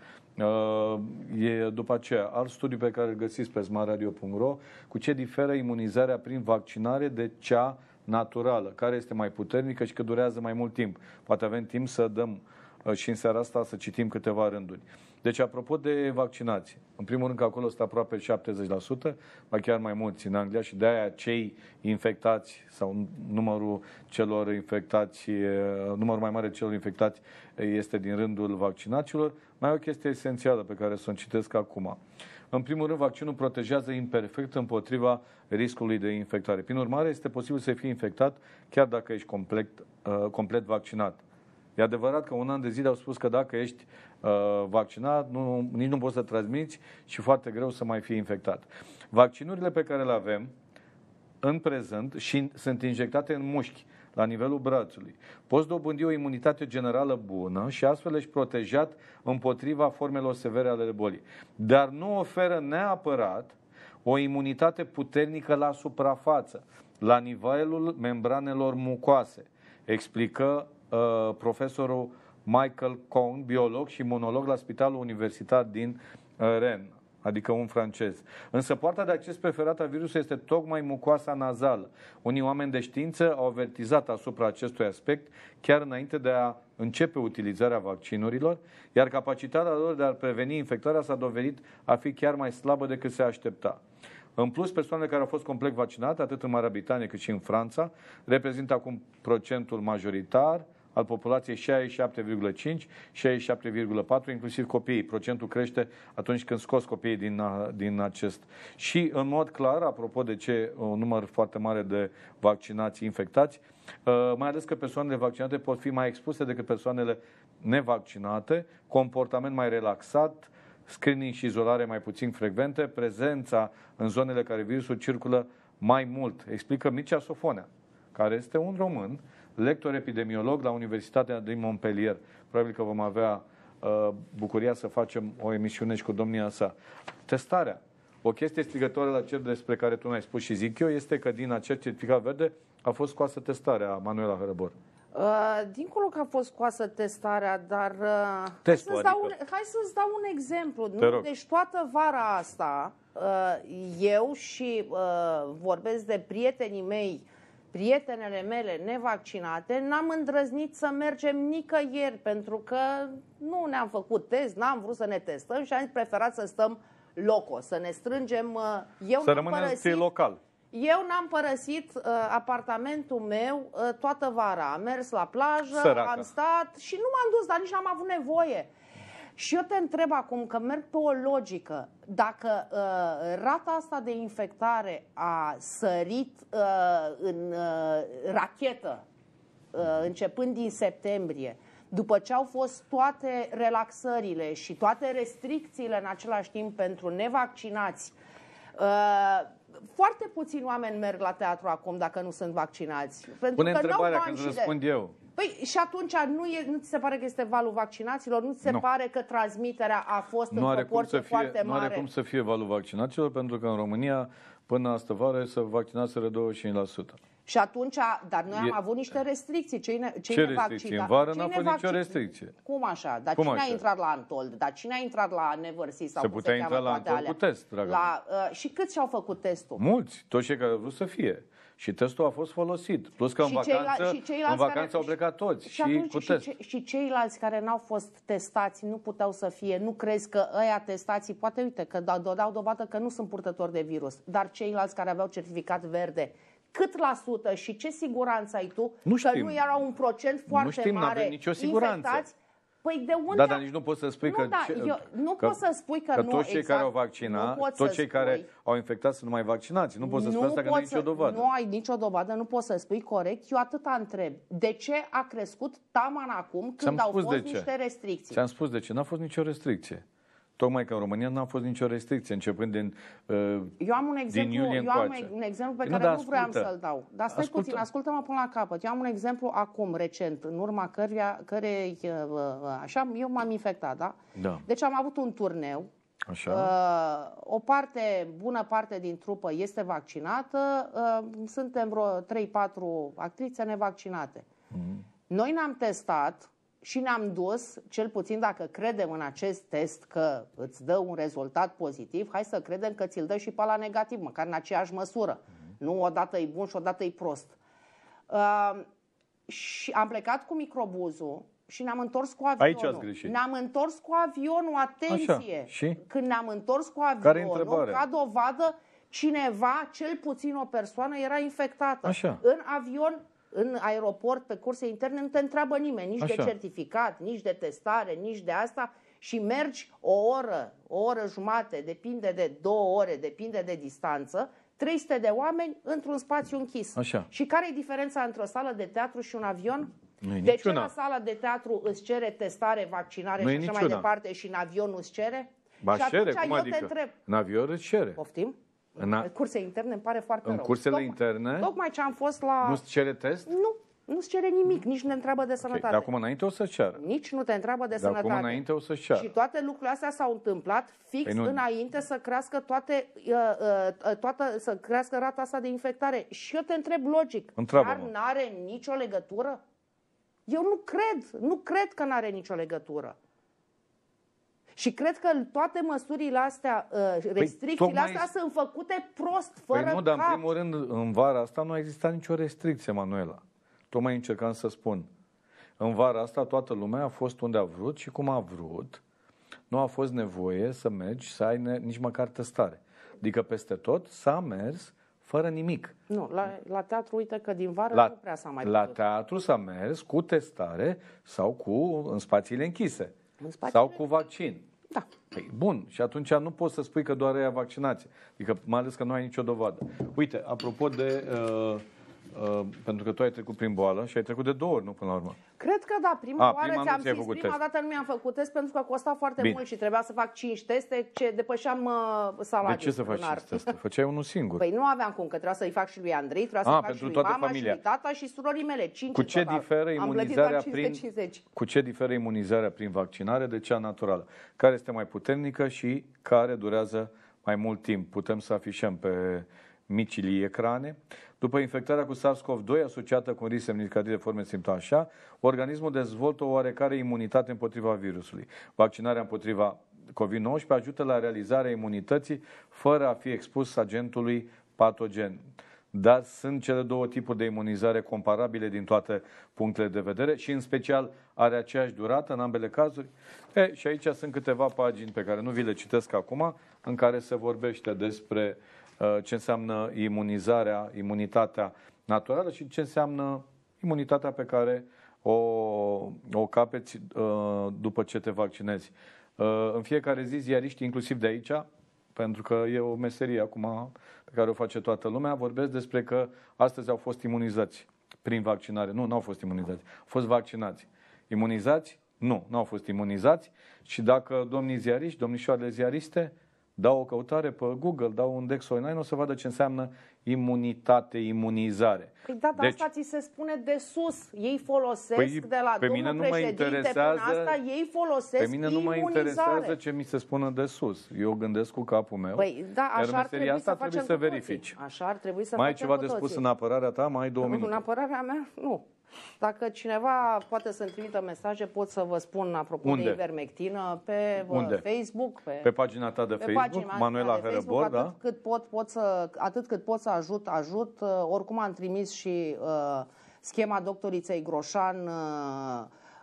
E după aceea alt studiu pe care îl găsiți pe smart radio punct ro, cu ce diferă imunizarea prin vaccinare de cea naturală, care este mai puternică și că durează mai mult timp. Poate avem timp să dăm și în seara asta să citim câteva rânduri. Deci, apropo de vaccinație, în primul rând că acolo sunt aproape șaptezeci la sută, ba chiar mai mulți în Anglia și de-aia cei infectați sau numărul celor infectați, numărul mai mare celor infectați este din rândul vaccinaților. Mai e o chestie esențială pe care să o citesc acum. În primul rând, vaccinul protejează imperfect împotriva riscului de infectare. Prin urmare, este posibil să fii infectat chiar dacă ești complet, uh, complet vaccinat. E adevărat că un an de zile au spus că dacă ești uh, vaccinat, nu, nici nu poți să transmiți și foarte greu să mai fii infectat. Vaccinurile pe care le avem în prezent și sunt injectate în mușchi, la nivelul brațului, poți dobândi o imunitate generală bună și astfel ești protejat împotriva formelor severe ale bolii. Dar nu oferă neapărat o imunitate puternică la suprafață, la nivelul membranelor mucoase, explică uh, profesorul Michael Cohn, biolog și imunolog la Spitalul Universitar din uh, Rennes, adică un francez. Însă poarta de acces preferată a virusului este tocmai mucoasa nazală. Unii oameni de știință au avertizat asupra acestui aspect chiar înainte de a începe utilizarea vaccinurilor, iar capacitatea lor de a preveni infectarea s-a dovedit a fi chiar mai slabă decât se aștepta. În plus, persoanele care au fost complet vaccinate, atât în Marea Britanie cât și în Franța, reprezintă acum procentul majoritar al populației șaizeci și șapte virgulă cinci, șaizeci și șapte virgulă patru, inclusiv copiii. Procentul crește atunci când scoți copiii din, din acest. Și, în mod clar, apropo de ce un număr foarte mare de vaccinați infectați, mai ales că persoanele vaccinate pot fi mai expuse decât persoanele nevaccinate, comportament mai relaxat, screening și izolare mai puțin frecvente, prezența în zonele care virusul circulă mai mult, explică Mircea Sofonea, care este un român, lector epidemiolog la Universitatea din Montpellier. Probabil că vom avea uh, bucuria să facem o emisiune și cu domnia sa. Testarea. O chestie strigătoare la cer despre care tu n-ai spus și zic eu este că din acest certificat verde a fost scoasă testarea, Manuela Hărăbor. Uh, dincolo că a fost scoasă testarea, dar uh, Testul, hai, să-ți adică... dau un, hai să-ți dau un exemplu. Nu? Deci toată vara asta uh, eu și uh, vorbesc de prietenii mei, prietenele mele nevaccinate, n-am îndrăznit să mergem nicăieri pentru că nu ne-am făcut test, n-am vrut să ne testăm și am preferat să stăm loco, să ne strângem. Uh, eu să rămânem părăsit, local. Eu n-am părăsit uh, apartamentul meu uh, toată vara. Am mers la plajă, Săraca. Am stat și nu m-am dus, dar nici n-am avut nevoie. Și eu te întreb acum, că merg pe o logică, dacă uh, rata asta de infectare a sărit uh, în uh, rachetă uh, începând din septembrie, după ce au fost toate relaxările și toate restricțiile în același timp pentru nevaccinați, uh, foarte puțini oameni merg la teatru acum dacă nu sunt vaccinați. Pentru Pune că întrebarea n-au când bani răspund de... eu. Păi și atunci nu, e, nu ți se pare că este valul vaccinaților? Nu ți se nu. pare că transmiterea a fost nu în proporție fie, foarte nu mare? Nu are cum să fie valul vaccinaților, pentru că în România până astă vară să vaccinaseră douăzeci și cinci la sută. Și atunci, dar noi e... am avut niște restricții. Cei ne, cei Ce restricții? În vară n-a fost nicio restricție. Cum așa? Dar cum cine așa? a intrat la Antold? Dar cine a intrat la Nevărsi? Sau se cum putea se intra la Antold alea? cu test, dragă. La, uh, și câți și-au făcut testul? Mulți, toți cei care au vrut să fie. Și testul a fost folosit. Plus că și în vacanță, ceila, în vacanță care, au plecat toți și, și, atunci, cu test. Și, și ceilalți care n-au fost testați nu puteau să fie. Nu crezi că ăia testații, poate uite, că dau, dau dovadă că nu sunt purtători de virus, dar ceilalți care aveau certificat verde, cât la sută și ce siguranță ai tu nu că știm. nu era un procent foarte nu știm, mare nicio siguranță. infectați? Păi de unde... Da, dar nici nu poți să spui nu, că... Da, ce, eu, nu că, poți să spui că, că nu, toți cei exact, care au vaccinat, toți toți cei spui, care au infectat sunt numai vaccinați. Nu poți să spui asta că nu ai nicio dovadă. Nu ai nicio dovadă, nu poți să spui corect. Eu atâta întreb. De ce a crescut taman acum când au fost niște restricții? Ți-am spus de ce. N-a fost nicio restricție. Tocmai că în România n-a fost nicio restricție, începând din, uh, eu am un exemplu, din iulie eu am încoace. un exemplu pe nu, care da, nu vreau ascultă. să-l dau. Dar stai ascultă. puțin, ascultă-mă până la capăt. Eu am un exemplu acum, recent, în urma căruia, cărei, așa, eu m-am infectat, da? Da. Deci am avut un turneu. Așa. Uh, o parte, bună parte din trupă este vaccinată. Uh, suntem vreo trei patru actrițe nevaccinate. Mm. Noi ne-am testat și ne-am dus, cel puțin dacă credem în acest test că îți dă un rezultat pozitiv, hai să credem că ți-l dă și pe ăla negativ, măcar în aceeași măsură. Mm. Nu odată e bun și odată e prost. Uh, și am plecat cu microbuzul și ne-am întors cu avionul. Aici ați greșit. Ne-am întors cu avionul, atenție! Așa. Și? Când ne-am întors cu avionul, ca dovadă, cineva, cel puțin o persoană, era infectată. Așa. În avion, în aeroport, pe curse interne, nu te întreabă nimeni, nici Așa. de certificat, nici de testare, nici de asta. Și mergi o oră, o oră jumate, depinde de două ore, depinde de distanță, trei sute de oameni într-un spațiu închis. Așa. Și care e diferența între o sală de teatru și un avion? Nu e de niciuna. ce la sala de teatru îți cere testare, vaccinare Nu și e așa niciuna. mai departe și în avion nu îți cere? Ba și cere, atunci cum eu adică? te întreb. În avion îți cere. Poftim? În, a... În curse interne îmi pare foarte în rău. cursele Tocmai- interne Tocmai ce am fost la... nu-ți cere test? Nu, nu-ți cere nimic, nici nu te întreabă de Okay. sănătate. De acum înainte o să-ți ceară. Nici nu te întreabă de De sănătate. acum înainte o să-și ceară. Și toate lucrurile astea s-au întâmplat fix Păi nu- înainte să crească toate, uh, uh, toată, să crească rata asta de infectare. Și eu te întreb logic, Întreabă-mă. dar n-are nicio legătură? Eu nu cred, nu cred că n-are nicio legătură. Și cred că toate măsurile astea, uh, restricțiile tocmai- astea sunt făcute prost, fără Păi nu, dar cap. în primul rând, în vara asta nu a existat nicio restricție, Manuela. Tocmai încercam să spun. În vara asta toată lumea a fost unde a vrut și cum a vrut. Nu a fost nevoie să mergi, să ai ne- nici măcar testare. Adică peste tot s-a mers fără nimic. Nu, la, la teatru, uite că din vară La, nu prea s-a mai la putut. teatru s-a mers cu testare sau cu în spațiile închise. În spațiile- Sau cu vaccin. Da. Păi, bun, și atunci nu poți să spui că doar ea vaccinație. Adică mai ales că nu ai nicio dovadă. Uite, apropo de... Uh, uh, pentru că tu ai trecut prin boală și ai trecut de două ori, nu până la urmă. Cred că da, prima A, oară prima nu ți-am ți-ai zis, făcut prima test. dată nu mi-am făcut test pentru că costa foarte Bine. mult și trebuia să fac cinci teste, ce depășeam uh, salariul De ce să faci lunar. cinci teste? Făceai unul singur. Păi nu aveam cum, că trebuia să-i fac și lui Andrei, trebuia să-i A, fac pentru și lui toată mama familia. și lui tata și surorii mele, cinci Cu în ce total. diferă Am plătit imunizarea doar prin cincizeci cincizeci. Cu ce diferă imunizarea prin vaccinare de cea naturală? Care este mai puternică și care durează mai mult timp? Putem să afișăm pe micile ecrane. După infectarea cu SARS-CoV doi asociată cu un risc semnificativ de forme simptome așa, organismul dezvoltă o oarecare imunitate împotriva virusului. Vaccinarea împotriva covid nouăsprezece ajută la realizarea imunității fără a fi expus agentului patogen. Dar sunt cele două tipuri de imunizare comparabile din toate punctele de vedere și în special are aceeași durată în ambele cazuri. E, și aici sunt câteva pagini pe care nu vi le citesc acum, în care se vorbește despre uh, ce înseamnă imunizarea, imunitatea naturală și ce înseamnă imunitatea pe care o, o capeți uh, după ce te vaccinezi. Uh, în fiecare zi, ziariștii, inclusiv de aici, pentru că e o meserie acum pe care o face toată lumea, vorbesc despre că astăzi au fost imunizați prin vaccinare. Nu, nu au fost imunizați, au fost vaccinați. Imunizați? Nu, nu au fost imunizați și dacă domnii ziariști, domnișoarele ziariste, dau o căutare pe Google, dau un Dex online, o să vadă ce înseamnă imunitate, imunizare. Păi da, dar Deci- asta ți se spune de sus. Ei folosesc Păi, de la pe domnul mine nu mă președinte interesează- până asta, ei folosesc Pe mine nu mă imunizare. interesează ce mi se spune de sus. Eu gândesc cu capul meu. Păi da, iar așa ar meseria trebui asta să trebuie facem să cu verifici. toții. Așa ar trebui să Mai ai facem ceva cu de spus toții. în apărarea ta? Mai ai două În minute. apărarea mea, nu. Dacă cineva poate să-mi trimită mesaje, pot să vă spun, apropo Unde? de ivermectină, pe uh, Unde? Facebook, pe, Pe pagina ta de pe Facebook, pagina Manuela de Facebook, Herăbor, da? atât cât pot, pot să, atât cât pot să ajut, ajut. Uh, Oricum am trimis și uh, schema doctoriței Groșan uh,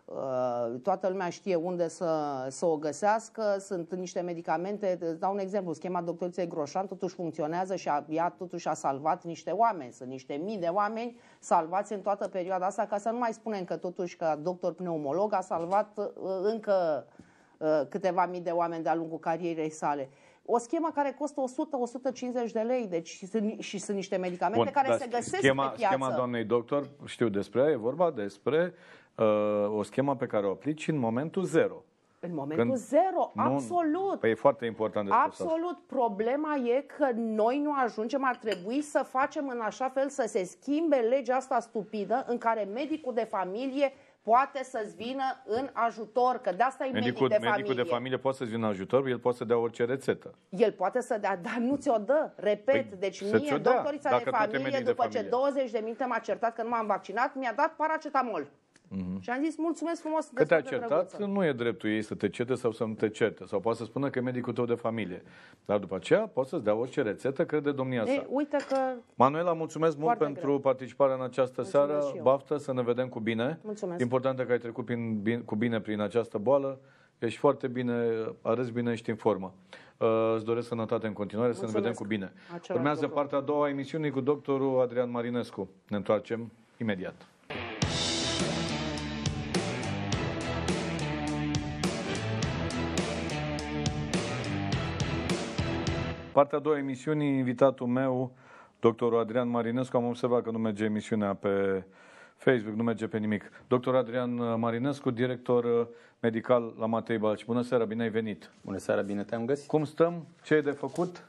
toată lumea știe unde să, să o găsească, sunt niște medicamente, îți dau un exemplu, schema doctoriței Groșan totuși funcționează și a, ea totuși a salvat niște oameni, sunt niște mii de oameni salvați în toată perioada asta, ca să nu mai spunem că totuși ca doctor pneumolog a salvat încă câteva mii de oameni de-a lungul carierei sale. O schemă care costă o sută - o sută cincizeci de lei, deci și sunt, și sunt niște medicamente Bun, care se găsesc schema, pe piață. Schema doamnei doctor, știu despre ea, e vorba despre uh, o schemă pe care o aplici în momentul zero. În momentul Când zero, nu, absolut. Păi e foarte important de spus Absolut. Asta. Problema e că noi nu ajungem, ar trebui să facem în așa fel să se schimbe legea asta stupidă în care medicul de familie poate să-ți vină în ajutor, că de asta e medicul, medic de medicul familie. Medicul de familie poate să-ți vină în ajutor, el poate să dea orice rețetă. El poate să dea, dar nu ți-o dă, repet. Păi deci mie, doctorița de familie, după de familie. ce douăzeci de minute m-a certat că nu m-am vaccinat, mi-a dat paracetamol. Mm-hmm. Și am zis, mulțumesc frumos. Că te-a certat, nu e dreptul ei să te certe sau să nu te certe. Sau poate să spună că e medicul tău de familie. Dar după aceea poate să-ți dea orice rețetă, crede domnia sa. Ei, uite că... Manuela, mulțumesc mult pentru greu. participarea în această mulțumesc seară. Baftă, să ne vedem cu bine. Mulțumesc. Important că ai trecut prin, bine, cu bine prin această boală. Ești foarte bine, arăți bine, ești în formă. Uh, îți doresc sănătate în continuare, mulțumesc. Să ne vedem cu bine. Același Urmează lucru. Partea a doua a emisiunii cu doctorul Adrian Marinescu. Ne întoarcem imediat. Partea a doua emisiunii, invitatul meu, doctorul Adrian Marinescu. Am observat că nu merge emisiunea pe Facebook, nu merge pe nimic. Doctor Adrian Marinescu, director medical la Matei Balci. Bună seara, bine ai venit! Bună seara, bine te-am găsit! Cum stăm? Ce e de făcut?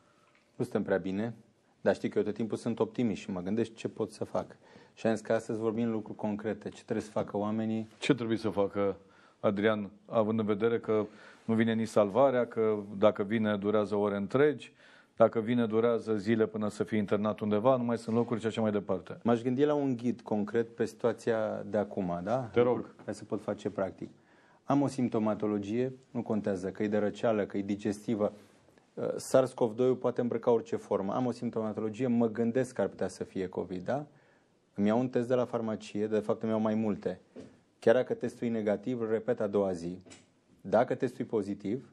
Nu stăm prea bine, dar știi că eu tot timpul sunt optimist și mă gândesc ce pot să fac. Și am zis că astăzi vorbim lucruri concrete. Ce trebuie să facă oamenii? Ce trebuie să facă, Adrian, având în vedere că nu vine nici salvarea, că dacă vine durează ore întregi, dacă vine durează zile până să fie internat undeva, nu mai sunt locuri și așa mai departe. M-aș gândi la un ghid concret pe situația de acum, da? Te rog. Ca să pot face practic. Am o simptomatologie, nu contează că e de răceală, că e digestivă. SARS-CoV doi poate îmbrăca orice formă. Am o simptomatologie, mă gândesc că ar putea să fie COVID, da? Îmi iau un test de la farmacie, de fapt îmi iau mai multe. Chiar dacă testul e negativ, îl repet a doua zi. Dacă testul e pozitiv,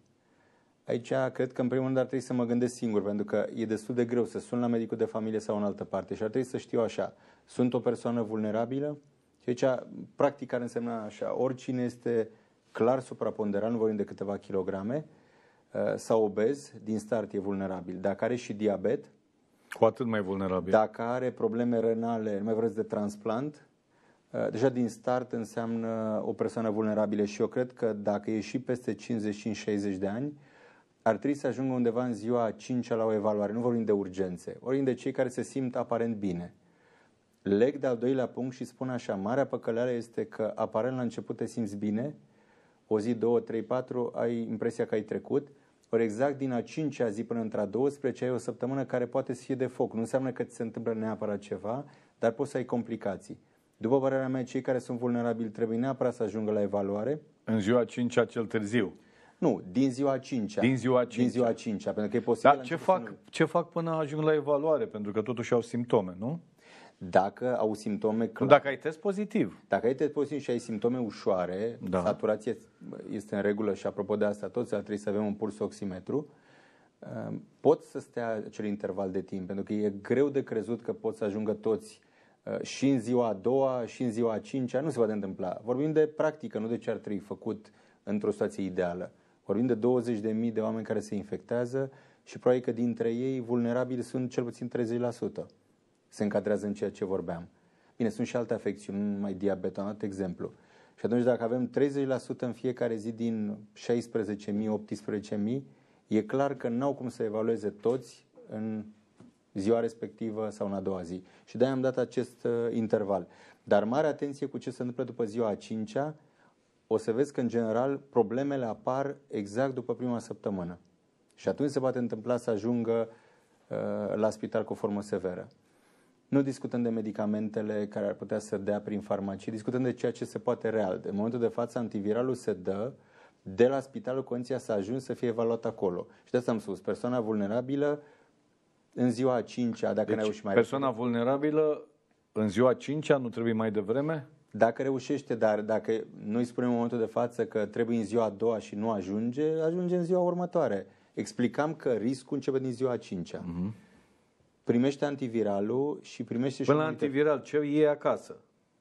aici cred că în primul rând ar trebui să mă gândesc singur, pentru că e destul de greu să sun la medicul de familie sau în altă parte și ar trebui să știu așa, sunt o persoană vulnerabilă și aici practic ar însemna așa, oricine este clar supraponderat, nu vorbim de câteva kilograme, sau obez, din start e vulnerabil. Dacă are și diabet, cu atât mai vulnerabil. Dacă are probleme renale, nu mai vreți de transplant, deja din start înseamnă o persoană vulnerabilă și eu cred că dacă e și peste cincizeci și cinci șaizeci de ani, ar trebui să ajungă undeva în ziua a cincea la o evaluare. Nu vorbim de urgențe, vorbim de cei care se simt aparent bine. Leg de al doilea punct și spun așa, marea păcăleală este că aparent la început te simți bine, o zi, două, trei, patru, ai impresia că ai trecut, ori exact din a cincea zi până între a douăsprezecea ai o săptămână care poate să fie de foc. Nu înseamnă că ți se întâmplă neapărat ceva, dar poți să ai complicații. După părerea mea, cei care sunt vulnerabili trebuie neapărat să ajungă la evaluare. În ziua a cincea cel târziu. Nu, din ziua a cincea. Din ziua a cincea. Din ziua a cincea, pentru că e posibil. Dar ce fac, ce fac până ajung la evaluare? Pentru că totuși au simptome, nu? Dacă au simptome clar. Dacă ai test pozitiv. Dacă ai test pozitiv și ai simptome ușoare, da. Saturația este în regulă și apropo de asta, toți ar trebui să avem un puls oximetru, pot să stea acel interval de timp, pentru că e greu de crezut că pot să ajungă toți și în ziua a doua, și în ziua a cincea, nu se poate întâmpla. Vorbim de practică, nu de ce ar trebui făcut într-o situație ideală. Vorbim de douăzeci de mii de oameni care se infectează și probabil că dintre ei vulnerabili sunt cel puțin treizeci la sută. Se încadrează în ceea ce vorbeam. Bine, sunt și alte afecțiuni, nu numai diabet, un alt exemplu. Și atunci dacă avem treizeci la sută în fiecare zi din șaisprezece mii, optsprezece mii, e clar că n-au cum să evalueze toți în ziua respectivă sau în a doua zi. Și de-aia am dat acest uh, interval. Dar mare atenție cu ce se întâmplă după ziua a cincea, o să vezi că în general problemele apar exact după prima săptămână. Și atunci se poate întâmpla să ajungă uh, la spital cu o formă severă. Nu discutăm de medicamentele care ar putea să dea prin farmacie, discutăm de ceea ce se poate real. În momentul de față, antiviralul se dă de la spitalul cu condiția să ajungi să fie evaluat acolo. Și de asta am spus, persoana vulnerabilă în ziua a cincea, dacă deci, n-ai și mai persoana repede. vulnerabilă în ziua a cincea nu trebuie mai devreme? Dacă reușește, dar dacă noi spunem în momentul de față că trebuie în ziua a doua și nu ajunge, ajunge în ziua următoare. Explicam că riscul începe din ziua a cincea. Uh-huh. Primește antiviralul și primește Până și la antiviral, ce iei acasă?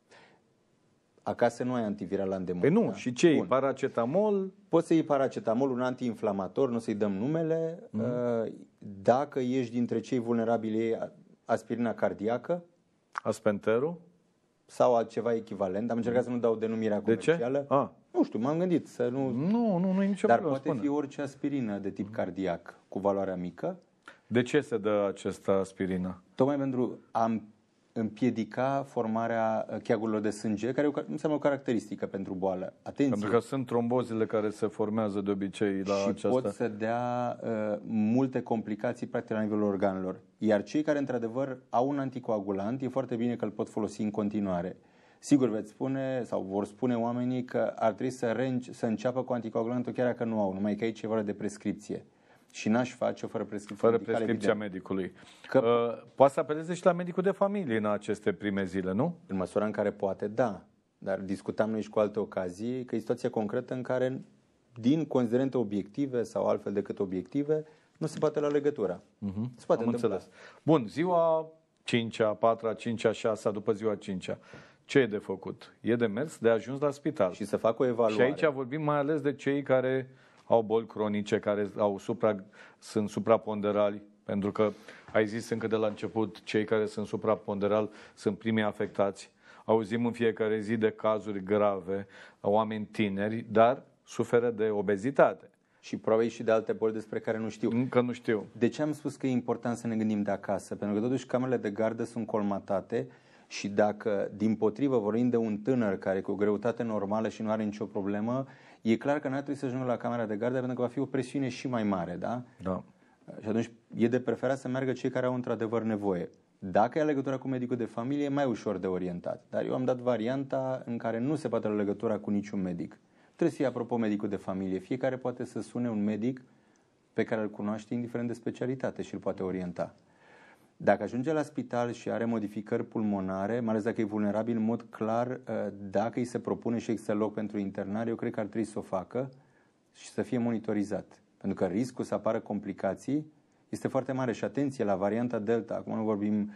Acasă nu ai antiviral la îndemână. Păi nu, da? și ce iei? Paracetamol? Poți să iei paracetamol, un antiinflamator, nu o să-i dăm numele. Uh-huh. Dacă ești dintre cei vulnerabili, iei aspirina cardiacă. Aspenterul? Sau altceva echivalent. Am încercat să nu dau denumirea comercială. De ce? Ah. Nu știu, m-am gândit să nu... Nu, nu, nu e nicio Dar problemă, poate spune. fi orice aspirină de tip cardiac cu valoarea mică. De ce se dă această aspirină? Tocmai pentru a împiedica formarea cheagurilor de sânge, care înseamnă o caracteristică pentru boală. Atenție! Pentru că sunt trombozile care se formează de obicei la și aceasta. pot să dea uh, multe complicații practic la nivelul organelor. Iar cei care într-adevăr au un anticoagulant, e foarte bine că îl pot folosi în continuare. Sigur veți spune sau vor spune oamenii că ar trebui să, renci, să înceapă cu anticoagulantul chiar dacă nu au, numai că aici e vorba de prescripție. Și n-aș face-o fără prescripție Fără medicală, prescripția evident. medicului. Că, uh, poate să apeleze și la medicul de familie în aceste prime zile, nu? În măsura în care poate, da. Dar discutam noi și cu alte ocazii că e situația concretă în care, din considerente obiective sau altfel decât obiective, nu se poate la legătura. Uh-huh. Se poate Am întâmpla. înțeles. Bun, ziua cincea, patra, cincea, șasea, după ziua cincea. Ce e de făcut? E de mers, de ajuns la spital. Și să facă o evaluare. Și aici vorbim mai ales de cei care au boli cronice, care au supra, sunt supraponderali, pentru că ai zis încă de la început, cei care sunt supraponderali sunt primii afectați. Auzim în fiecare zi de cazuri grave, oameni tineri, dar suferă de obezitate. Și probabil și de alte boli despre care nu știu. Încă nu știu. De ce am spus că e important să ne gândim de acasă? Pentru că totuși camerele de gardă sunt colmatate și dacă dimpotrivă vorbim de un tânăr care cu o greutate normală și nu are nicio problemă, e clar că n-ar trebui să ajungă la camera de gardă pentru că va fi o presiune și mai mare, da? Da. Și atunci e de preferat să meargă cei care au într-adevăr nevoie. Dacă ai legătura cu medicul de familie, e mai ușor de orientat. Dar eu am dat varianta în care nu se poate lua legătura cu niciun medic. Trebuie să fie, apropo, medicul de familie. Fiecare poate să sune un medic pe care îl cunoaște, indiferent de specialitate, și îl poate orienta. Dacă ajunge la spital și are modificări pulmonare, mai ales dacă e vulnerabil, în mod clar, dacă îi se propune și există loc pentru internare, eu cred că ar trebui să o facă și să fie monitorizat. Pentru că riscul să apară complicații este foarte mare. Și atenție la varianta Delta. Acum nu vorbim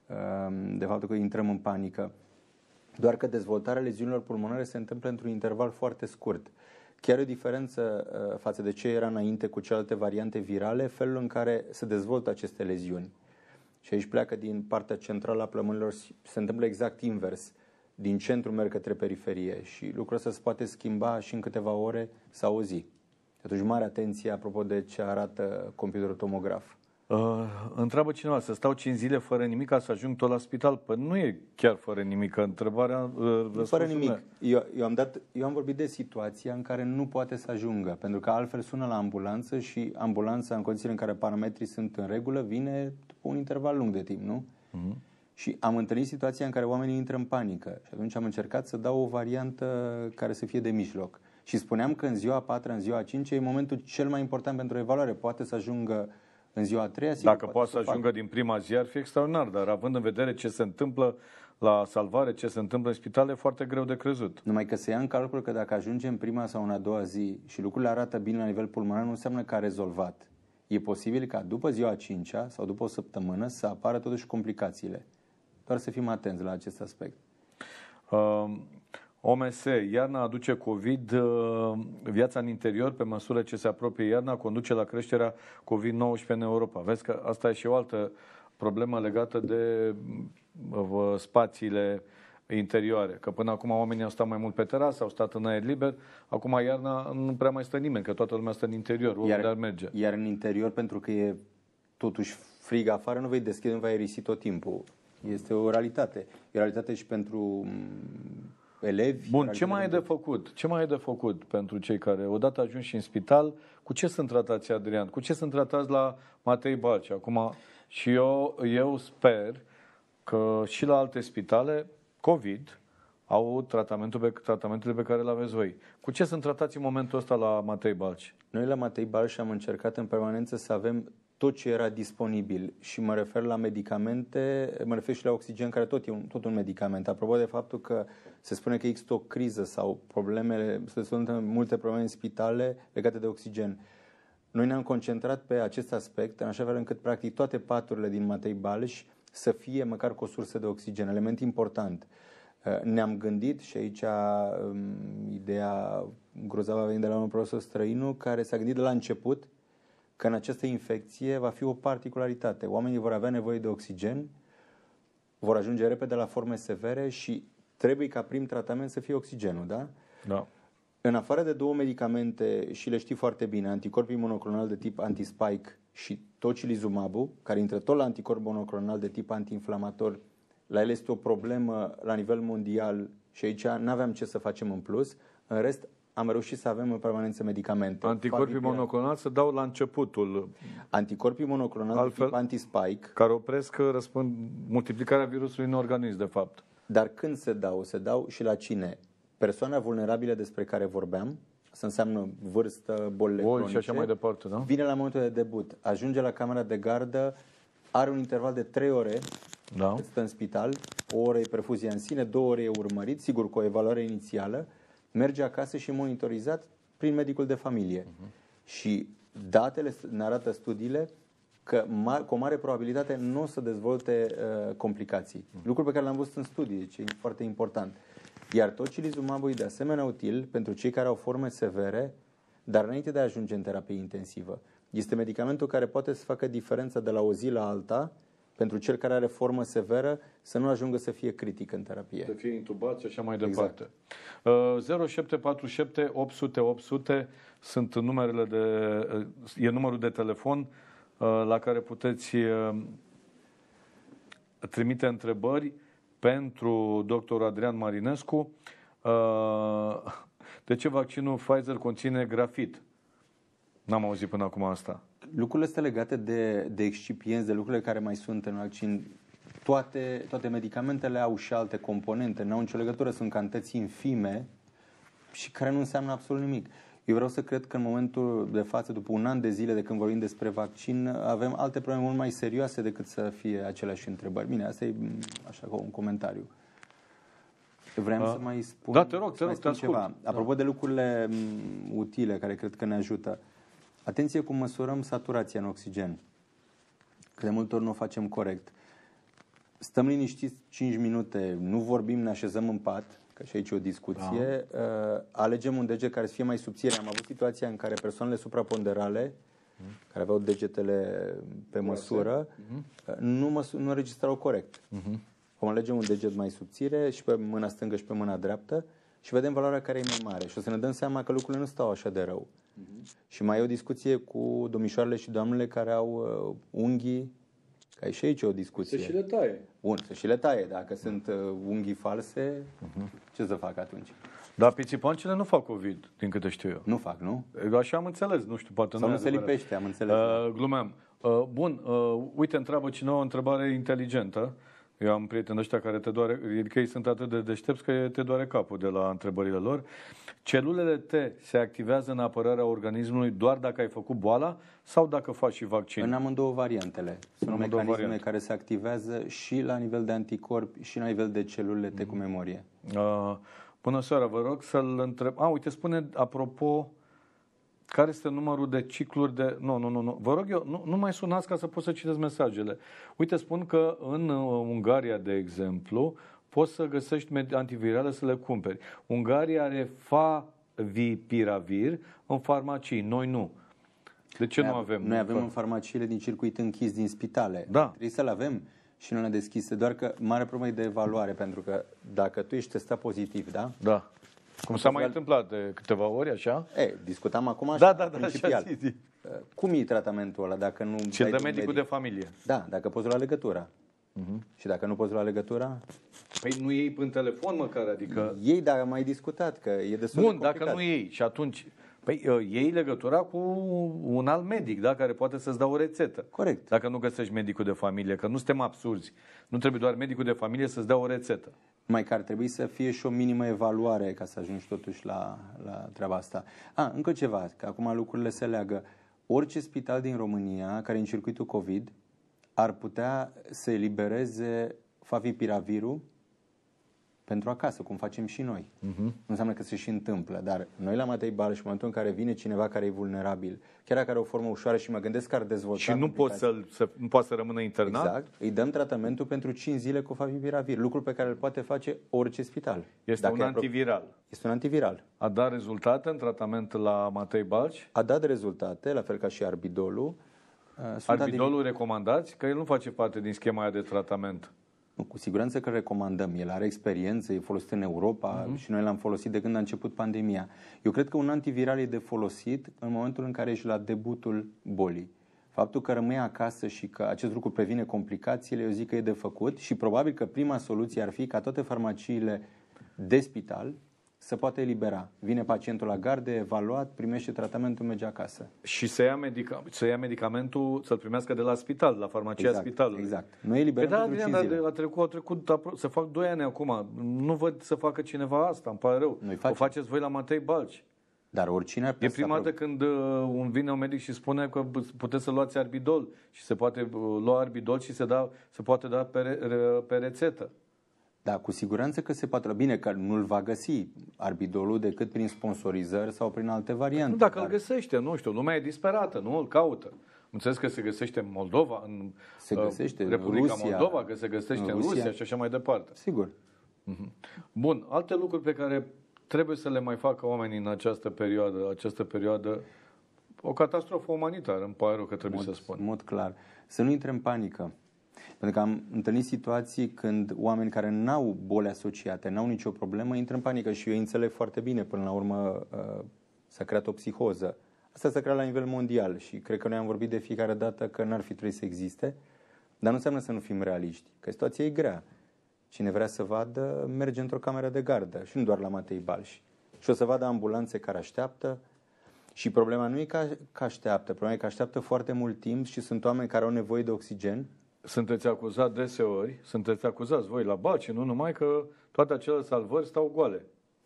de faptul că intrăm în panică. Doar că dezvoltarea leziunilor pulmonare se întâmplă într-un interval foarte scurt. Chiar o diferență uh, față de ce era înainte cu celelalte variante virale, felul în care se dezvoltă aceste leziuni. Și aici pleacă din partea centrală a plămânilor, se întâmplă exact invers. Din centru merg către periferie și lucrul ăsta se poate schimba și în câteva ore sau o zi. Atunci mare atenție apropo de ce arată computerul tomograf. Uh, întreabă cineva, să stau cinci zile fără nimic ca să ajung tot la spital? Păi nu e chiar fără nimic, întrebarea... Uh, fără nimic. Eu, eu, am dat, eu am vorbit de situația în care nu poate să ajungă, pentru că altfel sună la ambulanță și ambulanța, în condițiile în care parametrii sunt în regulă, vine după un interval lung de timp, nu? Uh-huh. Și am întâlnit situația în care oamenii intră în panică și atunci am încercat să dau o variantă care să fie de mijloc. Și spuneam că în ziua a patra, în ziua a cincea, e momentul cel mai important pentru evaluare. Poate să ajungă în ziua a treia, sigur, dacă poate să ajungă fac. din prima zi, ar fi extraordinar, dar având în vedere ce se întâmplă la salvare, ce se întâmplă în spital, e foarte greu de crezut. Numai că se ia în calcul că dacă ajunge în prima sau în a doua zi și lucrurile arată bine la nivel pulmonar, nu înseamnă că a rezolvat. E posibil ca după ziua a cincea sau după o săptămână să apară totuși complicațiile. Doar să fim atenți la acest aspect. Uh... O M S, iarna aduce COVID, viața în interior, pe măsură ce se apropie iarna, conduce la creșterea COVID nouăsprezece în Europa. Vezi că asta e și o altă problemă legată de spațiile interioare. Că până acum oamenii au stat mai mult pe terasă, au stat în aer liber, acum iarna nu prea mai stă nimeni, că toată lumea stă în interior, oriunde ar merge. Iar în interior, pentru că e totuși frig afară, nu vei deschide, nu vei aerisi tot timpul. Este o realitate. E o realitate și pentru elevi. Bun, ce mai e de făcut? Ce mai e de făcut pentru cei care odată ajunși în spital? Cu ce sunt tratați, Adrian? Cu ce sunt tratați la Matei Balcea? Acum, și eu, eu sper că și la alte spitale COVID au tratamentul pe, tratamentele pe care le aveți voi. Cu ce sunt tratați în momentul ăsta la Matei Balci? Noi la Matei Balci am încercat în permanență să avem tot ce era disponibil și mă refer la medicamente, mă refer și la oxigen, care tot e un, tot un medicament. Apropo de faptul că se spune că există o criză sau problemele, se sunt multe probleme în spitale legate de oxigen. Noi ne-am concentrat pe acest aspect, în așa fel încât practic toate paturile din Matei Balci să fie măcar cu o sursă de oxigen, element important. Ne-am gândit și aici um, ideea grozavă vine de la un profesor Străinu care s-a gândit de la început că în această infecție va fi o particularitate. Oamenii vor avea nevoie de oxigen, vor ajunge repede la forme severe și trebuie ca prim tratament să fie oxigenul, da? Da. În afară de două medicamente, și le știi foarte bine, anticorpii monoclonal de tip anti-spike și tocilizumabul, care intră tot la anticorp monoclonal de tip antiinflamator, la el este o problemă la nivel mondial și aici n-aveam ce să facem în plus. În rest, am reușit să avem în permanență medicamente. Anticorpii monoclonali se dau la începutul. Anticorpii monoclonali Altfel, de tip anti-spike. Care opresc răspund, multiplicarea virusului în organism, de fapt. Dar când se dau? Se dau și la cine? Persoana vulnerabilă despre care vorbeam, asta înseamnă vârstă, bolile Boli cronice, și așa mai departe, da? Vine la momentul de debut, ajunge la camera de gardă, are un interval de trei ore, da. Stă în spital, o oră e perfuzia în sine, două ore e urmărit, sigur cu o evaluare inițială, merge acasă și monitorizat prin medicul de familie. Uh-huh. Și datele ne arată studiile că ma- cu o mare probabilitate nu o să dezvolte uh, complicații. Uh-huh. Lucruri pe care le-am văzut în studii, deci e foarte important. Iar tocilizumabul e de asemenea util pentru cei care au forme severe, dar înainte de a ajunge în terapie intensivă. Este medicamentul care poate să facă diferența de la o zi la alta pentru cel care are formă severă să nu ajungă să fie critic în terapie. Să fie intubat și așa mai exact. departe. Uh, zero șapte patru șapte opt sute opt sute sunt numerele de, uh, e numărul de telefon uh, la care puteți uh, trimite întrebări pentru doctorul Adrian Marinescu. Uh, de ce vaccinul Pfizer conține grafit? N-am auzit până acum asta. Lucrurile astea legate de, de excipienți, de lucrurile care mai sunt în vaccin, toate, toate medicamentele au și alte componente, nu au nicio legătură, sunt cantități infime și care nu înseamnă absolut nimic. Eu vreau să cred că în momentul de față, după un an de zile de când vorbim despre vaccin, avem alte probleme mult mai serioase decât să fie aceleași întrebări. Bine, asta e așa un comentariu. Vreau să mai spun, da, te rog, te rog, te ascult. ceva. Apropo de lucrurile utile care cred că ne ajută. Atenție cum măsurăm saturația în oxigen. Că de multe ori nu o facem corect. Stăm liniștiți cinci minute, nu vorbim, ne așezăm în pat, că și aici e o discuție, da. uh, alegem un deget care să fie mai subțire. Am avut situația în care persoanele supraponderale, mm. care aveau degetele pe măsură, mm-hmm. nu, măs- nu înregistrau corect. Mm-hmm. Vom alege un deget mai subțire și pe mâna stângă și pe mâna dreaptă și vedem valoarea care e mai mare. Și o să ne dăm seama că lucrurile nu stau așa de rău. Uh-huh. Și mai e o discuție cu domnișoarele și doamnele care au uh, unghii, că e și aici o discuție. Să și le taie. Bun, să și le taie. Dacă sunt uh, unghii false, uh-huh. ce să fac atunci? Dar pisipancele nu fac COVID, din câte știu eu. Nu fac, nu? Așa am înțeles, nu știu, poate Sau nu nu se lipește, am înțeles. Uh, glumeam. Uh, bun, uh, uite, întreabă cineva o întrebare inteligentă. Eu am prieteni ăștia care te doare, adică ei sunt atât de deștepți că te doare capul de la întrebările lor. Celulele T se activează în apărarea organismului doar dacă ai făcut boala sau dacă faci și vaccin? În amândouă variantele. Sunt în mecanisme variante. care se activează și la nivel de anticorpi și la nivel de celulele T cu memorie. Uh, bună seara, vă rog să-l întreb. A, uite, spune, apropo, care este numărul de cicluri de... Nu, nu, nu, nu. Vă rog eu, nu, nu mai sunați ca să pot să citesc mesajele. Uite, spun că în uh, Ungaria, de exemplu, poți să găsești antivirale să le cumperi. Ungaria are Favipiravir în farmacii, noi nu. De ce noi nu avem? Noi avem în farmaciile din circuit închis din spitale. Da. Trebuie să le avem și nu le deschise. Doar că mare problemă e de evaluare, pentru că dacă tu ești testat pozitiv, da? Da. Cum s-a mai întâmplat de câteva ori, așa? E, discutam acum așa, da, da, da, principial. Așa, zi, zi. Cum e tratamentul ăla dacă nu... Ce dă medicul de familie. Da, dacă poți lua legătura. Uh-huh. Și dacă nu poți lua legătura? Păi nu iei în telefon măcar, adică... Ei, dar am mai discutat că e destul Bun, de complicat. dacă nu iei și atunci Păi uh, iei legătura cu un alt medic, da, care poate să-ți dea o rețetă. Corect. Dacă nu găsești medicul de familie, că nu suntem absurzi. Nu trebuie doar medicul de familie să-ți dea o rețetă. Mai că ar trebui să fie și o minimă evaluare ca să ajungi totuși la, la treaba asta. A, încă ceva, că acum lucrurile se leagă. Orice spital din România care e în circuitul COVID ar putea să elibereze favipiravir pentru acasă, cum facem și noi. Uh-huh. Nu înseamnă că se și întâmplă, dar noi la Matei Balș, în momentul în care vine cineva care e vulnerabil, chiar dacă are o formă ușoară și mă gândesc că ar dezvolta... Și nu poate să, să, nu poate să rămână internat? Exact. Îi dăm tratamentul pentru cinci zile cu favipiravir, lucru pe care îl poate face orice spital. Este dacă un antiviral. Este un antiviral. A dat rezultate în tratament la Matei Balș? A dat rezultate, la fel ca și arbidolul. Sunt arbidolul adiv... recomandați? Că el nu face parte din schema aia de tratament. Nu, cu siguranță că recomandăm. El are experiență, e folosit în Europa uh-huh. și noi l-am folosit de când a început pandemia. Eu cred că un antiviral e de folosit în momentul în care ești la debutul bolii. Faptul că rămâi acasă și că acest lucru previne complicațiile, eu zic că e de făcut și probabil că prima soluție ar fi ca toate farmaciile de spital să poate elibera. Vine pacientul la gardă, evaluat, primește tratamentul, merge acasă. Și să ia, medica- să ia medicamentul, să-l primească de la spital, la farmacia exact, spitalului. Exact. Noi eliberăm da, pentru cinci zile. A trecut, a trecut, să fac doi ani acum. Nu văd să facă cineva asta, îmi pare rău. O faceți voi la Matei Balș. Dar oricine ar E prima dată când uh, un vine un medic și spune că puteți să luați arbidol și se poate uh, lua arbidol și se, da, se poate da pe, re, pe rețetă. Da, cu siguranță că se poate. Bine că nu-l va găsi arbidolul decât prin sponsorizări sau prin alte variante. Nu, dacă dar... îl găsește, nu știu, lumea e disperată, nu îl caută. Înțeles că se găsește în Moldova, în se găsește Republica în Rusia, Moldova, că se găsește în Rusia, în Rusia și așa mai departe. Sigur. Uh-huh. Bun, alte lucruri pe care trebuie să le mai facă oamenii în această perioadă, această perioadă, o catastrofă umanitară, îmi pare rău că trebuie mod, să spun. În mod clar. Să nu intre în panică. Pentru că am întâlnit situații când oameni care n-au boli asociate, n-au nicio problemă, intră în panică și eu înțeleg foarte bine. Până la urmă s-a creat o psihoză. Asta s-a creat la nivel mondial și cred că noi am vorbit de fiecare dată că n-ar fi trebuit să existe, dar nu înseamnă să nu fim realiști, că situația e grea. Cine vrea să vadă, merge într-o cameră de gardă și nu doar la Matei Balș. Și o să vadă ambulanțe care așteaptă și problema nu e că, că așteaptă, problema e că așteaptă foarte mult timp și sunt oameni care au nevoie de oxigen. Sunteți acuzat deseori, sunteți acuzați voi la Balci, nu numai că toate acele salvări stau goale.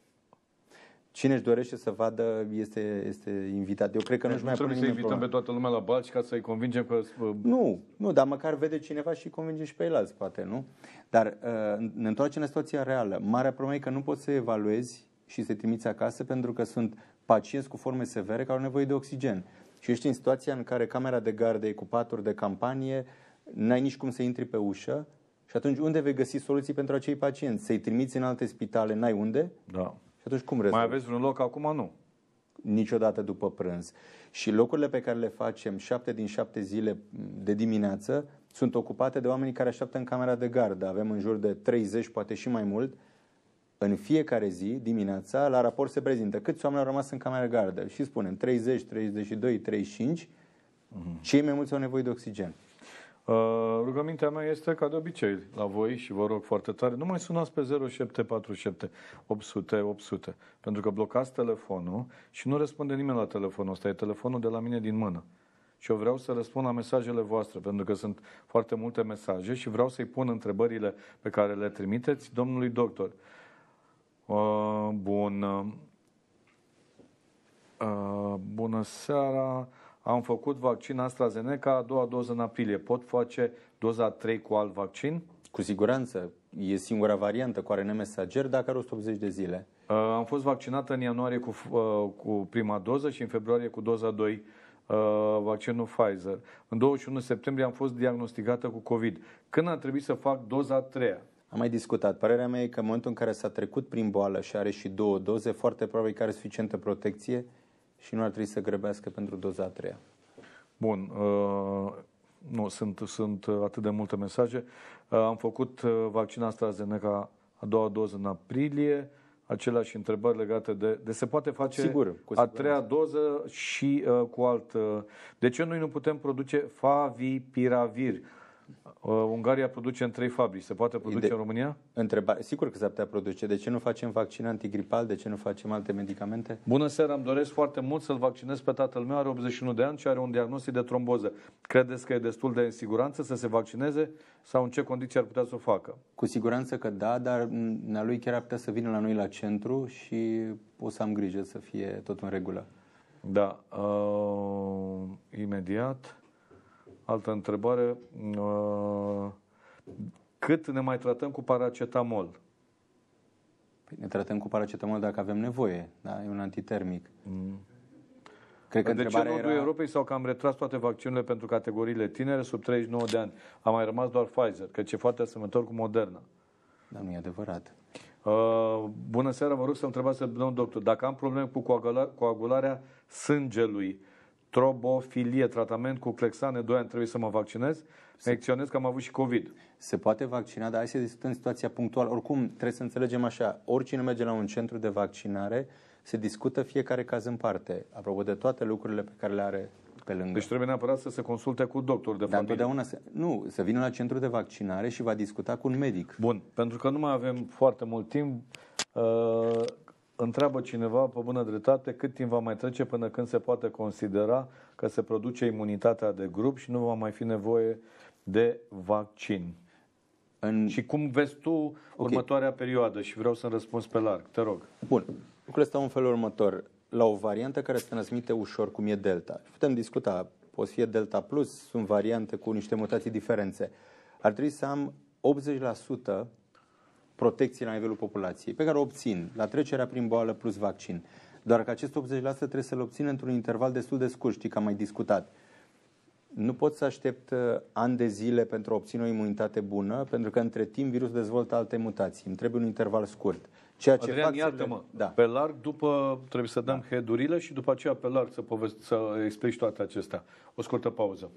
Cine își dorește să vadă este, este invitat. Eu cred că nu-și mai pune nimeni problema. Trebuie să invităm pe toată lumea la Balci ca să-i convingem că... Nu, nu, dar măcar vede cineva și convinge și pe ceilalți, poate, nu? Dar ne întoarcem la situația reală. Marea problemă e că nu poți să evaluezi și să-i trimiți acasă pentru că sunt pacienți cu forme severe care au nevoie de oxigen. Și ești în situația în care camera de gardă e cu paturi de campanie, n-ai nici cum să intri pe ușă și atunci unde vei găsi soluții pentru acei pacienți? Să-i trimiți în alte spitale, n-ai unde? Da. Și atunci cum rezolvi? Mai aveți vreun loc acum? Nu. Niciodată după prânz. Și locurile pe care le facem șapte din șapte zile de dimineață sunt ocupate de oamenii care așteaptă în camera de gardă. Avem în jur de treizeci, poate și mai mult. În fiecare zi, dimineața, la raport se prezintă câți oameni au rămas în camera de gardă. Și spunem treizeci, treizeci și doi, treizeci și cinci. Uh-huh. Cei mai mulți au nevoie de oxigen. Uh, rugămintea mea este, ca de obicei, la voi și vă rog foarte tare, nu mai sunați pe zero șapte patru șapte opt sute opt sute, pentru că blocați telefonul și nu răspunde nimeni la telefonul ăsta, e telefonul de la mine din mână. Și eu vreau să răspund la mesajele voastre, pentru că sunt foarte multe mesaje și vreau să-i pun întrebările pe care le trimiteți domnului doctor. Uh, bun. Uh, bună seara. Am făcut vaccin AstraZeneca, a doua doză în aprilie. Pot face doza trei cu alt vaccin? Cu siguranță. E singura variantă cu A R N A mesager dacă are o sută optzeci de zile. Uh, am fost vaccinată în ianuarie cu, uh, cu prima doză și în februarie cu doza doi, uh, vaccinul Pfizer. În douăzeci și unu septembrie am fost diagnosticată cu COVID. Când ar trebui să fac doza a treia? Am mai discutat. Părerea mea e că în momentul în care s-a trecut prin boală și are și două doze, foarte probabil că are suficientă protecție și nu ar trebui să grăbească pentru doza a treia. Bun. Uh, nu, sunt, sunt atât de multe mesaje. Uh, am făcut uh, vaccin AstraZeneca a doua doză în aprilie. Aceleași întrebări legate de... De se poate face Sigur, cu a treia doză și uh, cu alt... Uh, de ce noi nu putem produce favipiravir? Uh, Ungaria produce în trei fabrici. Se poate produce de, în România? Întrebare. Sigur că s-ar putea produce. De ce nu facem vaccin antigripal? De ce nu facem alte medicamente? Bună seara, îmi doresc foarte mult să-l vaccinez pe tatăl meu, are optzeci și unu de ani și are un diagnostic de tromboză. Credeți că e destul de în siguranță să se vaccineze sau în ce condiții ar putea să o facă? Cu siguranță că da, dar a lui chiar ar putea să vină la noi la centru și o să am grijă să fie tot în regulă. Da. Uh, imediat. Altă întrebare. Uh, cât ne mai tratăm cu paracetamol? Păi ne tratăm cu paracetamol dacă avem nevoie. Da? E un antitermic. Mm. Cred că de ce întrebarea nordul era... Europei sau că am retras toate vaccinurile pentru categoriile tinere sub treizeci și nouă de ani? A mai rămas doar Pfizer, că e foarte asemănător cu Moderna. Da, nu e adevărat. Uh, bună seara, vă rog să întrebați, domnul doctor, dacă am probleme cu coagula- coagularea sângelui, trobofilie, tratament cu clexane, doi ani, trebuie să mă vaccinez? Menționez că am avut și COVID. Se poate vaccina, dar hai să discutăm situația punctuală. Oricum, trebuie să înțelegem așa, oricine merge la un centru de vaccinare, se discută fiecare caz în parte, apropo de toate lucrurile pe care le are pe lângă. Deci trebuie neapărat să se consulte cu doctor de Dar familie. întotdeauna, se, nu, să vină la centru de vaccinare și va discuta cu un medic. Bun, pentru că nu mai avem foarte mult timp, uh, întreabă cineva pe bună dreptate cât timp va mai trece până când se poate considera că se produce imunitatea de grup și nu va mai fi nevoie de vaccin. În... Și cum vezi tu okay. următoarea perioadă? Și vreau să-mi răspunzi pe larg. Te rog. Bun. Lucrurile stau în felul următor. La o variantă care se transmite ușor, cum e Delta, putem discuta, poate fi Delta Plus, sunt variante cu niște mutații diferențe. Ar trebui să am optzeci la sută protecție la nivelul populației, pe care o obțin la trecerea prin boală plus vaccin. Doar că acest optzeci la sută trebuie să-l obțin într-un interval destul de scurt, știi că am mai discutat. Nu pot să aștept uh, ani de zile pentru a obține o imunitate bună, pentru că între timp virusul dezvoltă alte mutații. Îmi trebuie un interval scurt. Ceea ce Adrian, fac iartă-mă, să... da. pe larg, după trebuie să dăm da. headurile și după aceea pe larg să, povesti, să explici toate acestea. O scurtă pauză.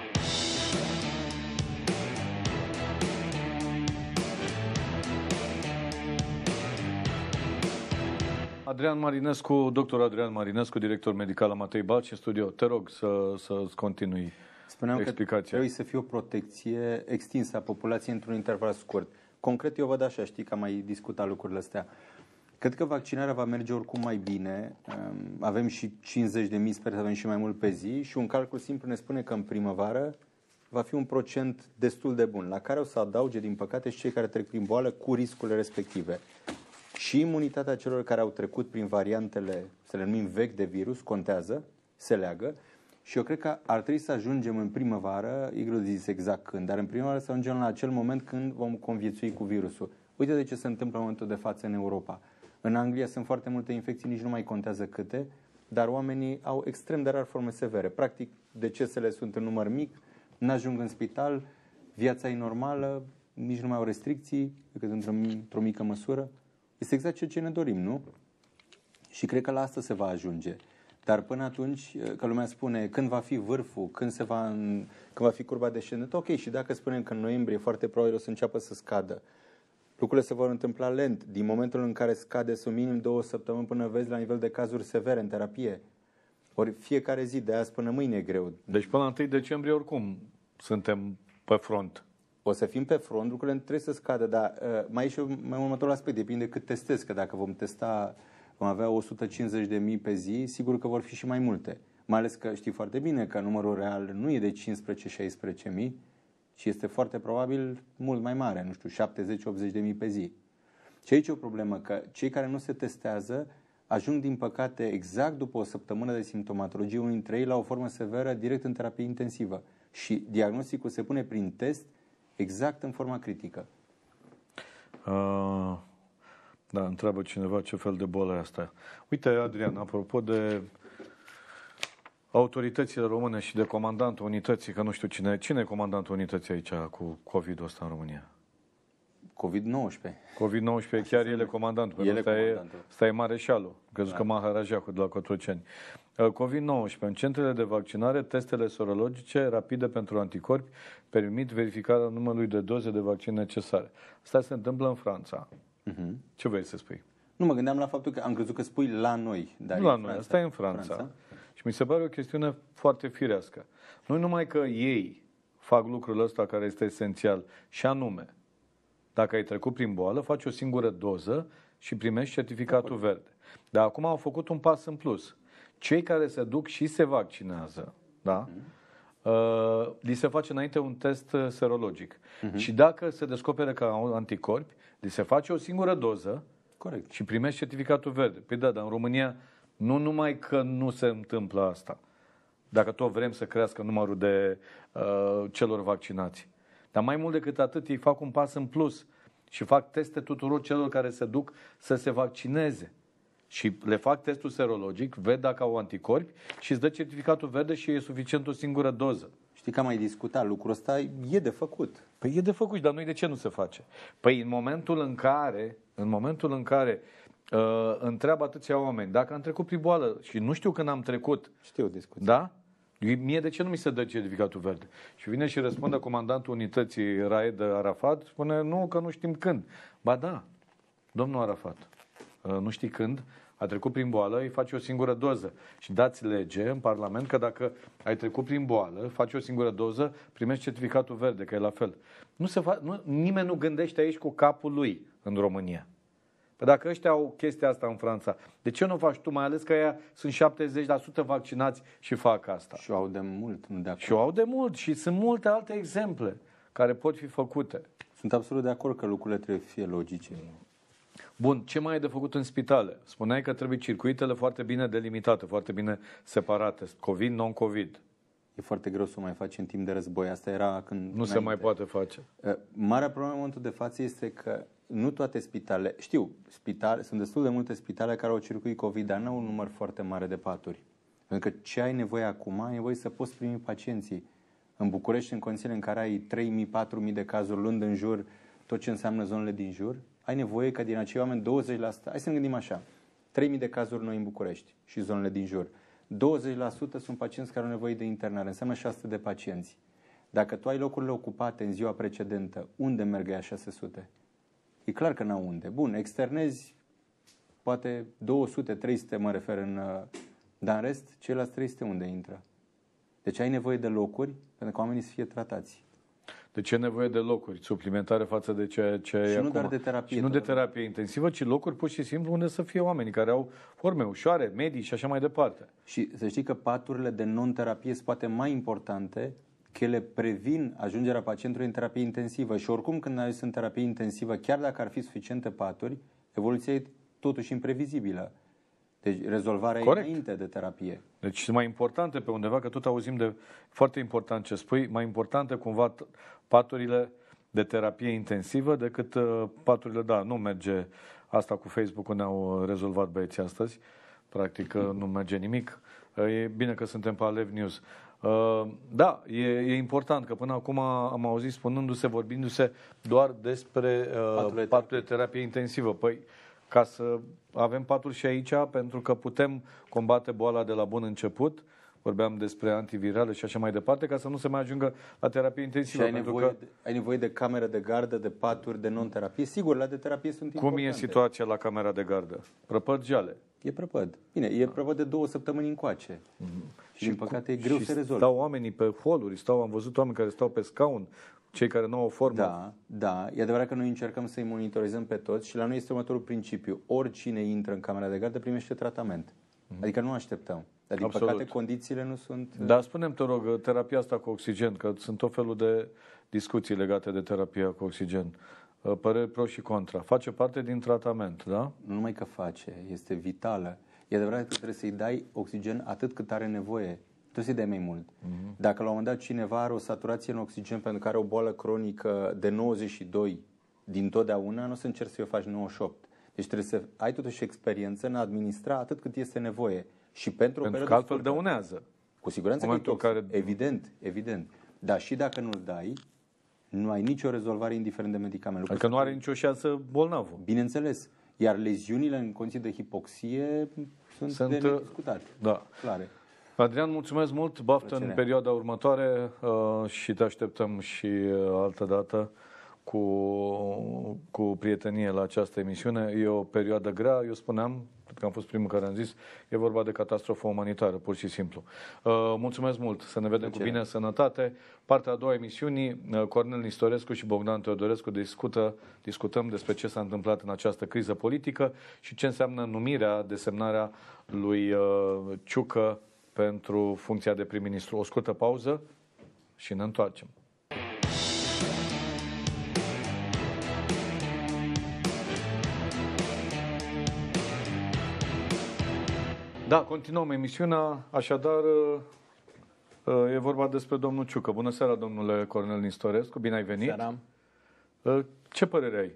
Adrian Marinescu, doctor Adrian Marinescu, director medical la Matei Balci în studio. Te rog să, să-ți continui Spuneam explicația. Că trebuie să fie o protecție extinsă a populației într-un interval scurt. Concret, eu văd așa, știi că am mai discutat lucrurile astea. Cred că vaccinarea va merge oricum mai bine. Avem și cincizeci de mii, sper să avem și mai mult pe zi și un calcul simplu ne spune că în primăvară va fi un procent destul de bun, la care o să adauge, din păcate, și cei care trec prin boală cu riscurile respective. Și imunitatea celor care au trecut prin variantele, să le numim vechi de virus, contează, se leagă. Și eu cred că ar trebui să ajungem în primăvară, e greu de zis exact când, dar în primăvară să ajungem la acel moment când vom conviețui cu virusul. Uite de ce se întâmplă în momentul de față în Europa. În Anglia sunt foarte multe infecții, nici nu mai contează câte, dar oamenii au extrem de rar forme severe. Practic, decesele sunt în număr mic, n-ajung în spital, viața e normală, nici nu mai au restricții, decât într-o, într-o mică măsură. Este exact ceea ce ne dorim, nu? Și cred că la asta se va ajunge. Dar până atunci, că lumea spune când va fi vârful, când, se va, când va fi curba descendentă, ok, și dacă spunem că în noiembrie foarte probabil o să înceapă să scadă, lucrurile se vor întâmpla lent. Din momentul în care scade, sunt minim două săptămâni până vezi la nivel de cazuri severe în terapie. Ori fiecare zi, de azi până mâine e greu. Deci până la întâi decembrie oricum suntem pe front. O să fim pe front, lucrurile trebuie să scadă, dar uh, mai e și mai următorul aspect, depinde cât testezi, că dacă vom testa, vom avea o sută cincizeci de mii pe zi, sigur că vor fi și mai multe. Mai ales că știi foarte bine că numărul real nu e de cincisprezece șaisprezece mii, ci este foarte probabil mult mai mare, nu știu, șaptezeci optzeci de mii pe zi. Și aici e o problemă, că cei care nu se testează ajung, din păcate, exact după o săptămână de simptomatologie, unii dintre ei la o formă severă direct în terapie intensivă. Și diagnosticul se pune prin test exact în forma critică. Uh, da, întreabă cineva ce fel de boală e asta. Uite, Adrian, apropo de autoritățile române și de comandantul unității, că nu știu cine, cine e comandantul unității aici cu COVID-ul ăsta în România? covid nouăsprezece. covid nouăsprezece, chiar el e comandantul. El e ăsta comandantul. E, ăsta e Mareșalul, crezut Da. că Maharajacu de la Cotroceni. covid nouăsprezece, în centrele de vaccinare, testele sorologice rapide pentru anticorpi permit verificarea numărului de doze de vaccin necesare. Asta se întâmplă în Franța. Uh-huh. Ce vrei să spui? Nu, mă gândeam la faptul că am crezut că spui la noi. Dar Nu la noi, asta e în Franța. Franța. Și mi se pare o chestiune foarte firească. Nu numai că ei fac lucrul ăsta care este esențial și anume, dacă ai trecut prin boală, faci o singură doză și primești certificatul verde. Dar acum au făcut un pas în plus. Cei care se duc și se vaccinează, da? Uh, li se face înainte un test serologic. Uh-huh. Și dacă se descopere că au anticorpi, li se face o singură doză. Corect. Și primești certificatul verde. Păi da, dar în România nu numai că nu se întâmplă asta, dacă tot vrem să crească numărul de uh, celor vaccinați. Dar mai mult decât atât, ei fac un pas în plus și fac teste tuturor celor care se duc să se vaccineze. Și le fac testul serologic, ved dacă au anticorpi și îți dă certificatul verde și e suficient o singură doză. Știi că am mai discutat lucrul ăsta, e de făcut. Păi e de făcut, dar noi de ce nu se face? Păi în momentul în care, în momentul în care uh, întreabă atâția oameni, dacă am trecut prin boală și nu știu când am trecut, știu discuția. Da? Mie de ce nu mi se dă certificatul verde? Și vine și răspunde comandantul unității Raed Arafat, spune, nu, că nu știm când. Ba da, domnul Arafat, nu știi când, a trecut prin boală, îi faci o singură doză. Și dați lege în Parlament că dacă ai trecut prin boală, faci o singură doză, primești certificatul verde, că e la fel. Nu se fa- nu, nimeni nu gândește aici cu capul lui în România. Păi dacă ăștia au chestia asta în Franța, de ce nu faci tu? Mai ales că ea sunt șaptezeci la sută vaccinați și fac asta. Și o au de mult, nu de acum. Și o au de mult și sunt multe alte exemple care pot fi făcute. Sunt absolut de acord că lucrurile trebuie să fie logice. Bun, ce mai e de făcut în spitale? Spuneai că trebuie circuitele foarte bine delimitate, foarte bine separate, COVID, non-COVID. E foarte greu să o mai faci în timp de război. Asta era când... Nu înainte. se mai poate face. Marea problemă în momentul de față este că nu toate spitalele, știu, spitale, sunt destul de multe spitale care au circuit COVID, dar nu au un număr foarte mare de paturi. Pentru că ce ai nevoie acum, ai nevoie să poți primi pacienții. În București, în condițiile în care ai trei mii patru mii de cazuri luând în jur tot ce înseamnă zonele din jur, ai nevoie ca din acei oameni douăzeci la sută, hai să ne gândim așa, trei mii de cazuri noi în București și zonele din jur, douăzeci la sută sunt pacienți care au nevoie de internare, înseamnă șase sute de pacienți. Dacă tu ai locurile ocupate în ziua precedentă, unde merg aia șase sute? E clar că n-au unde. Bun, externezi poate două sute, trei sute mă refer în... Dar în rest, ceilalți trei sute unde intră? Deci ai nevoie de locuri pentru ca oamenii să fie tratați. Deci e nevoie de locuri suplimentare față de ceea ce e Și acum. nu doar de terapie. Și nu de terapie intensivă, ci locuri pur și simplu unde să fie oamenii care au forme ușoare, medii și așa mai departe. Și să știi că paturile de non-terapie sunt poate mai importante, că ele previn ajungerea pacientului în terapie intensivă. Și oricum când ajungi în terapie intensivă, chiar dacă ar fi suficiente paturi, evoluția e totuși imprevizibilă. Deci rezolvarea Corect. e înainte de terapie. Deci mai importante pe undeva, că tot auzim de foarte important ce spui, mai importante cumva paturile de terapie intensivă decât uh, paturile, da, nu merge asta cu Facebook-ul, ne-au rezolvat băieții astăzi, practic uh, nu merge nimic. Uh, e bine că suntem pe Alev News. Uh, da, e, e important că până acum am auzit spunându-se, vorbindu-se doar despre uh, Paturile paturi de terapie intensivă. Păi, ca să avem paturi și aici, pentru că putem combate boala de la bun început, vorbeam despre antivirale și așa mai departe, ca să nu se mai ajungă la terapie intensivă. Și ai pentru nevoie, că, de, ai nevoie de cameră de gardă, de paturi, de non-terapie. Sigur, la de terapie sunt cum importante. e situația la camera de gardă? Prăpădgeale. E prăpăd. Bine, e prăpăd de două săptămâni încoace. Mm-hmm. Și, și din păcate cu, e greu și să rezolvi. stau oamenii pe holuri, stau, am văzut oameni care stau pe scaun, cei care nu au formă. Da, da. E adevărat că noi încercăm să-i monitorizăm pe toți și la noi este următorul principiu. Oricine intră în camera de gardă primește tratament. Mm-hmm. Adică nu așteptăm. Dar din Absolut. păcate condițiile nu sunt... Da, spune-mi, te rog, terapia asta cu oxigen, că sunt tot felul de discuții legate de terapia cu oxigen. Păreri pro și contra. Face parte din tratament, da? Nu numai că face, este vitală. E adevărat că trebuie să-i dai oxigen atât cât are nevoie. Trebuie să-i dai mai mult. Mm-hmm. Dacă la un moment dat cineva are o saturație în oxigen pentru că are o boală cronică de nouăzeci și doi din totdeauna, nu o să încerci să-i o faci nouăzeci și opt. Deci trebuie să ai totuși experiență în a administra atât cât este nevoie. Și pentru, pentru o că altfel scurtă. dăunează. Cu siguranță că e toxic. care... Evident, evident. Dar și dacă nu-l dai, nu ai nicio rezolvare indiferent de medicament. Adică nu are nicio șansă bolnavul. Bineînțeles. Iar leziunile în condiții de hipoxie sunt, sunt de nediscutat. Da. Clare. Adrian, mulțumesc mult, baftă în perioada următoare uh, și te așteptăm și uh, altă dată. cu, cu prietenie la această emisiune. E o perioadă grea, eu spuneam, cred că am fost primul care am zis, e vorba de catastrofă umanitară, pur și simplu. Uh, mulțumesc mult, să ne vedem cu bine, sănătate. Partea a doua emisiunii, uh, Cornel Nistorescu și Bogdan Teodorescu discută, discutăm despre ce s-a întâmplat în această criză politică și ce înseamnă numirea, desemnarea lui uh, Ciucă pentru funcția de prim-ministru. O scurtă pauză și ne întoarcem. Da, continuăm emisiunea, așadar e vorba despre domnul Ciucă. Bună seara, domnule Cornel Nistorescu, bine ai venit. Seara. Ce părere ai?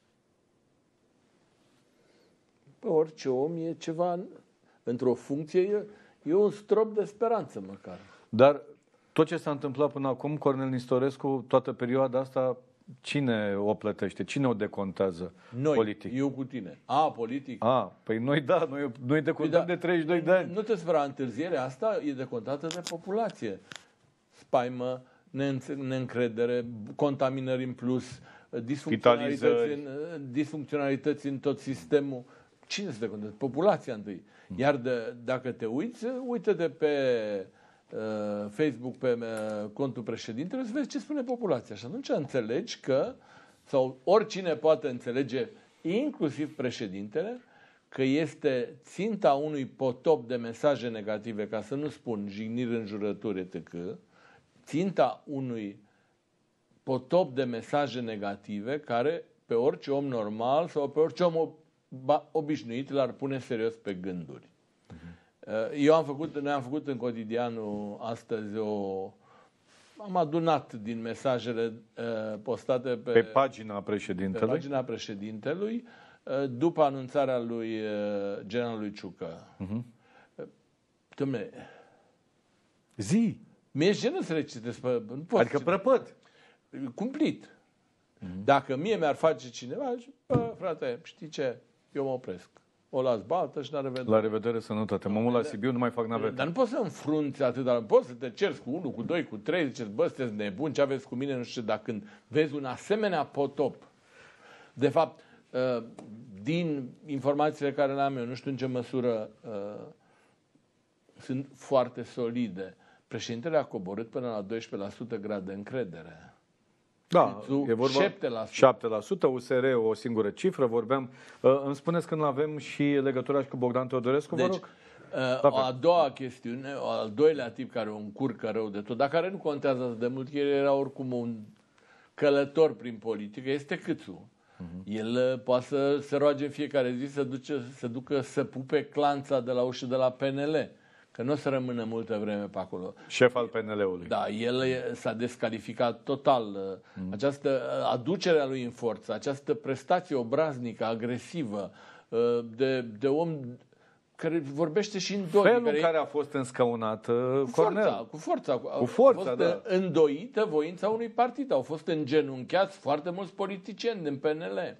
Orice om e ceva, într-o funcție, e, e un strop de speranță măcar. Dar tot ce s-a întâmplat până acum, Cornel Nistorescu, toată perioada asta, cine o plătește? Cine o decontează? Noi, politic? eu cu tine. A, politic. A, păi noi da, noi, noi decontăm păi da, de treizeci și doi de ani. Nu te spera, întârzierea asta e decontată de populație. Spaimă, neîncredere, contaminări în plus, disfuncționalități în, disfuncționalități în tot sistemul. Cine se decontează? Populația întâi. Iar de, dacă te uiți, uită-te pe uh, Facebook, pe uh, contul președintelui, să vezi ce spune populația. Și atunci înțelegi că, sau oricine poate înțelege, inclusiv președintele, că este ținta unui potop de mesaje negative, ca să nu spun jigniri, înjurături, et cetera, ținta unui potop de mesaje negative care pe orice om normal sau pe orice om obișnuit l-ar pune serios pe gânduri. Uh-huh. Eu am făcut, noi am făcut în cotidianul astăzi o... Am adunat din mesajele uh, postate pe, pe pagina președintelui. Pe pagina președintelui uh, după anunțarea lui uh, generalului Ciucă. Uh-huh. Uh, Dom'le, zi! Mi-e jenă să le citesc. Pe, nu pot adică prăpăt. Cumplit. Mm-hmm. Dacă mie mi-ar face cineva, zic, bă, frate, știi ce? Eu mă opresc. O las baltă și la revedere. La revedere, sănătate. Mă mut la Sibiu, nu mai fac naveta. Dar nu poți să înfrunți atât, dar poți să te ceri cu unul, cu doi, cu trei, ziceți, bă, sunteți nebuni, ce aveți cu mine, nu știu ce, dar când vezi un asemenea potop, de fapt, din informațiile care le-am eu, nu știu în ce măsură sunt foarte solide, președintele a coborât până la doisprezece la sută grad de încredere. Da, e vorba șapte la sută. șapte la sută, U S R o singură cifră, vorbeam. Uh, îmi spuneți când avem și legătura și cu Bogdan Teodorescu, deci, vă rog? Uh, o a doua chestiune, o al doilea tip care o încurcă rău de tot, dar care nu contează atât de mult, că el era oricum un călător prin politică, este Câțu. Uh-huh. El uh, poate să se roage în fiecare zi să, duce, să ducă să pupe clanța de la ușă de la P N L. Că nu o să rămână multă vreme pe acolo. Șef al P N L-ului. Da, el s-a descalificat total. Mm. Această aducere a lui în forță, această prestație obraznică, agresivă, de, de om care vorbește și în doi. Felul care în care a fost înscăunat cu Cornel. forța, cu forța. Cu forța, a fost da. îndoită voința unui partid. Au fost îngenunchiați foarte mulți politicieni din P N L.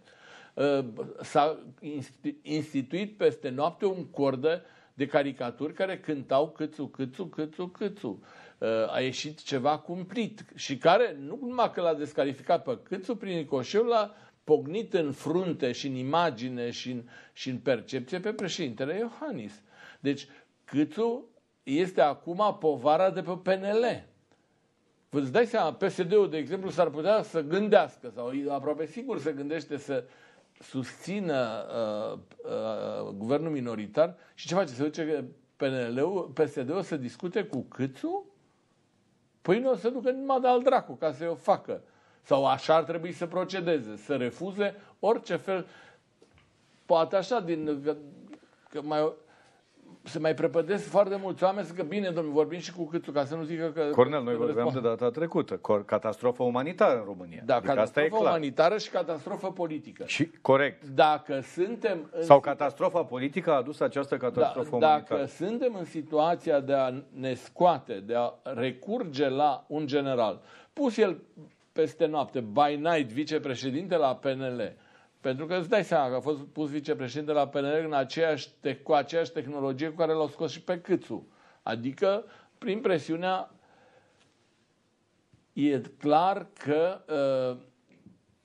S-a instituit peste noapte un cordă de caricaturi care cântau Câțu, Câțu, Câțu, Câțu. A ieșit ceva cumplit și care, nu numai că l-a descalificat pe Câțu, prin Nicoșeu l-a pognit în frunte și în imagine și în, și în percepție pe președintele Iohannis. Deci Câțu este acum povara de pe P N L. Vă-ți dai seama, P S D-ul, de exemplu, s-ar putea să gândească, sau aproape sigur se gândește să susțină uh, uh, guvernul minoritar și ce face? Se duce P N L-ul, P S D-ul să discute cu Câțu? Păi nu o să ducă numai de al dracu ca să o facă. Sau așa ar trebui să procedeze, să refuze orice fel, poate așa, din că mai, se mai prepădesc foarte mulți oameni, că bine, domnule, vorbim și cu Câțu, ca să nu zică că... Cornel, noi vorbeam de data trecută, catastrofă umanitară în România. Da, adică catastrofă asta e clar. umanitară și catastrofă politică. Și corect. Dacă suntem... În Sau catastrofa politică a adus această catastrofă da, umanitară. Dacă suntem în situația de a ne scoate, de a recurge la un general, pus el peste noapte, by night, vicepreședinte la P N L, pentru că îți dai seama că a fost pus vicepreședinte la P N L în aceeași te- cu aceeași tehnologie cu care l-au scos și pe Câțu. Adică, prin presiunea, e clar că uh,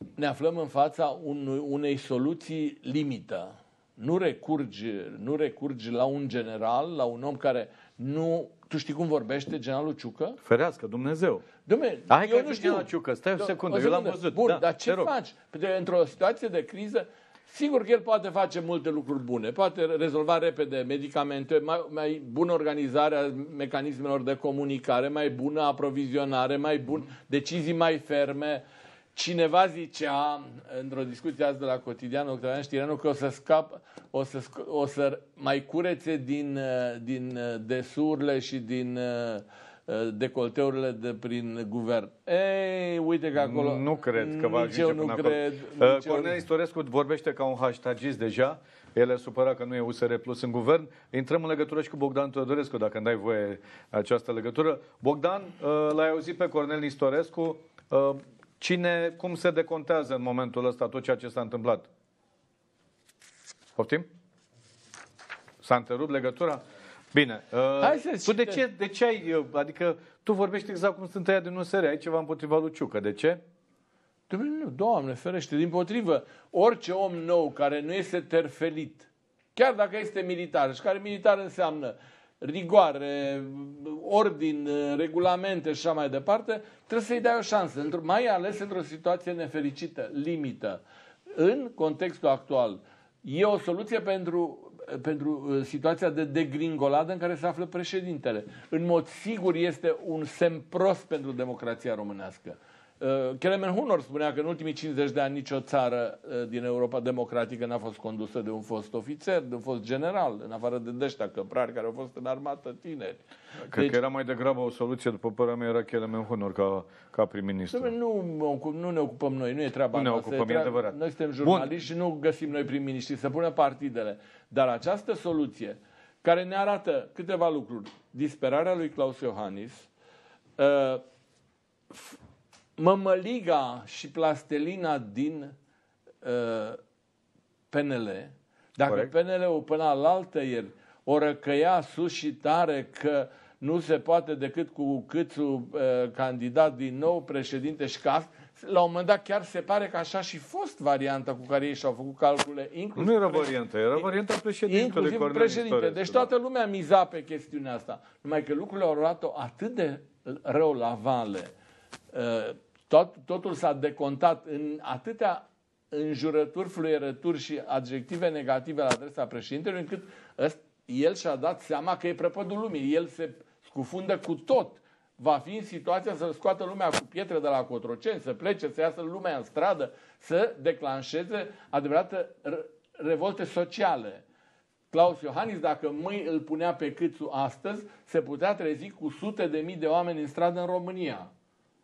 ne aflăm în fața un, unei soluții limită. Nu recurgi, nu recurgi la un general, la un om care nu... Tu știi cum vorbește generalul Ciucă? Ferească Dumnezeu. Dom'le, Hai eu că nu știu. general Ciucă, stai o secundă, o eu l-am secundă. văzut. Bun, da, dar ce faci? Într-o situație de criză, sigur că el poate face multe lucruri bune. Poate rezolva repede medicamente, mai, mai bună organizare a mecanismelor de comunicare, mai bună aprovizionare, mai bun, decizii mai ferme. Cineva zicea, într-o discuție azi de la Cotidianul Octavian Știreanu, că o să scap, o să, o să mai curețe din, din desurile și din decolteurile de prin guvern. Ei, uite că acolo... Nu cred că va ajunge eu până nu acolo. cred. Uh, Cornel Istorescu vorbește ca un hashtagist deja. El e supărat că nu e U S R Plus în guvern. Intrăm în legătură și cu Bogdan Teodorescu, dacă îmi dai voie această legătură. Bogdan, uh, l-ai auzit pe Cornel Istorescu. Uh, cine, cum se decontează în momentul ăsta tot ceea ce s-a întâmplat? Poftim? S-a întrerupt legătura? Bine. Uh, Hai să tu de ce, de ce ai, adică tu vorbești exact cum sunt ăia din U S R, ai ceva împotriva lui Ciucă, de ce? Nu, Doamne ferește, dimpotrivă, orice om nou care nu este terfelit, chiar dacă este militar, și care militar înseamnă rigoare, ordin, regulamente și așa mai departe, trebuie să-i dai o șansă, mai ales într-o situație nefericită, limită. În contextul actual, e o soluție pentru pentru situația de degringoladă în care se află președintele. În mod sigur este un semn prost pentru democrația românească. Kelemen Hunor spunea că în ultimii cincizeci de ani nicio țară din Europa democratică n-a fost condusă de un fost ofițer, de un fost general, în afară de dăștia căprari care au fost în armată tineri. Cred deci, că era mai degrabă o soluție, după părerea mea, era Kelemen Hunor ca, ca prim-ministru. Nu, nu ne ocupăm noi, nu e treaba nu ne noastră. ocupăm, e adevărat. Noi suntem jurnaliști Bun. și nu găsim noi prim-ministri, să punem partidele. Dar această soluție, care ne arată câteva lucruri, disperarea lui Klaus Iohannis, uh, mămăliga și plastelina din uh, P N L, dacă Corect. P N L-ul până alaltăieri o răcăia sus și tare că nu se poate decât cu Câțu uh, candidat din nou președinte și că la un moment dat chiar se pare că așa și fost varianta cu care ei și-au făcut calcule. Inclusiv nu era varianta, era varianta președintelui. Inclusiv președinte. Deci toată lumea miza pe chestiunea asta. Numai că lucrurile au luat-o atât de rău la vale. Tot, totul s-a decontat în atâtea înjurături, fluierături și adjective negative la adresa președintelui, încât el și-a dat seama că e prăpădul lumii. El se scufundă cu tot. Va fi în situația să scoată lumea cu pietre de la Cotroceni, să plece, să iasă lumea în stradă, să declanșeze adevărată revolte sociale. Klaus Iohannis, dacă mâini îl punea pe Câțu astăzi, se putea trezi cu sute de mii de oameni în stradă în România.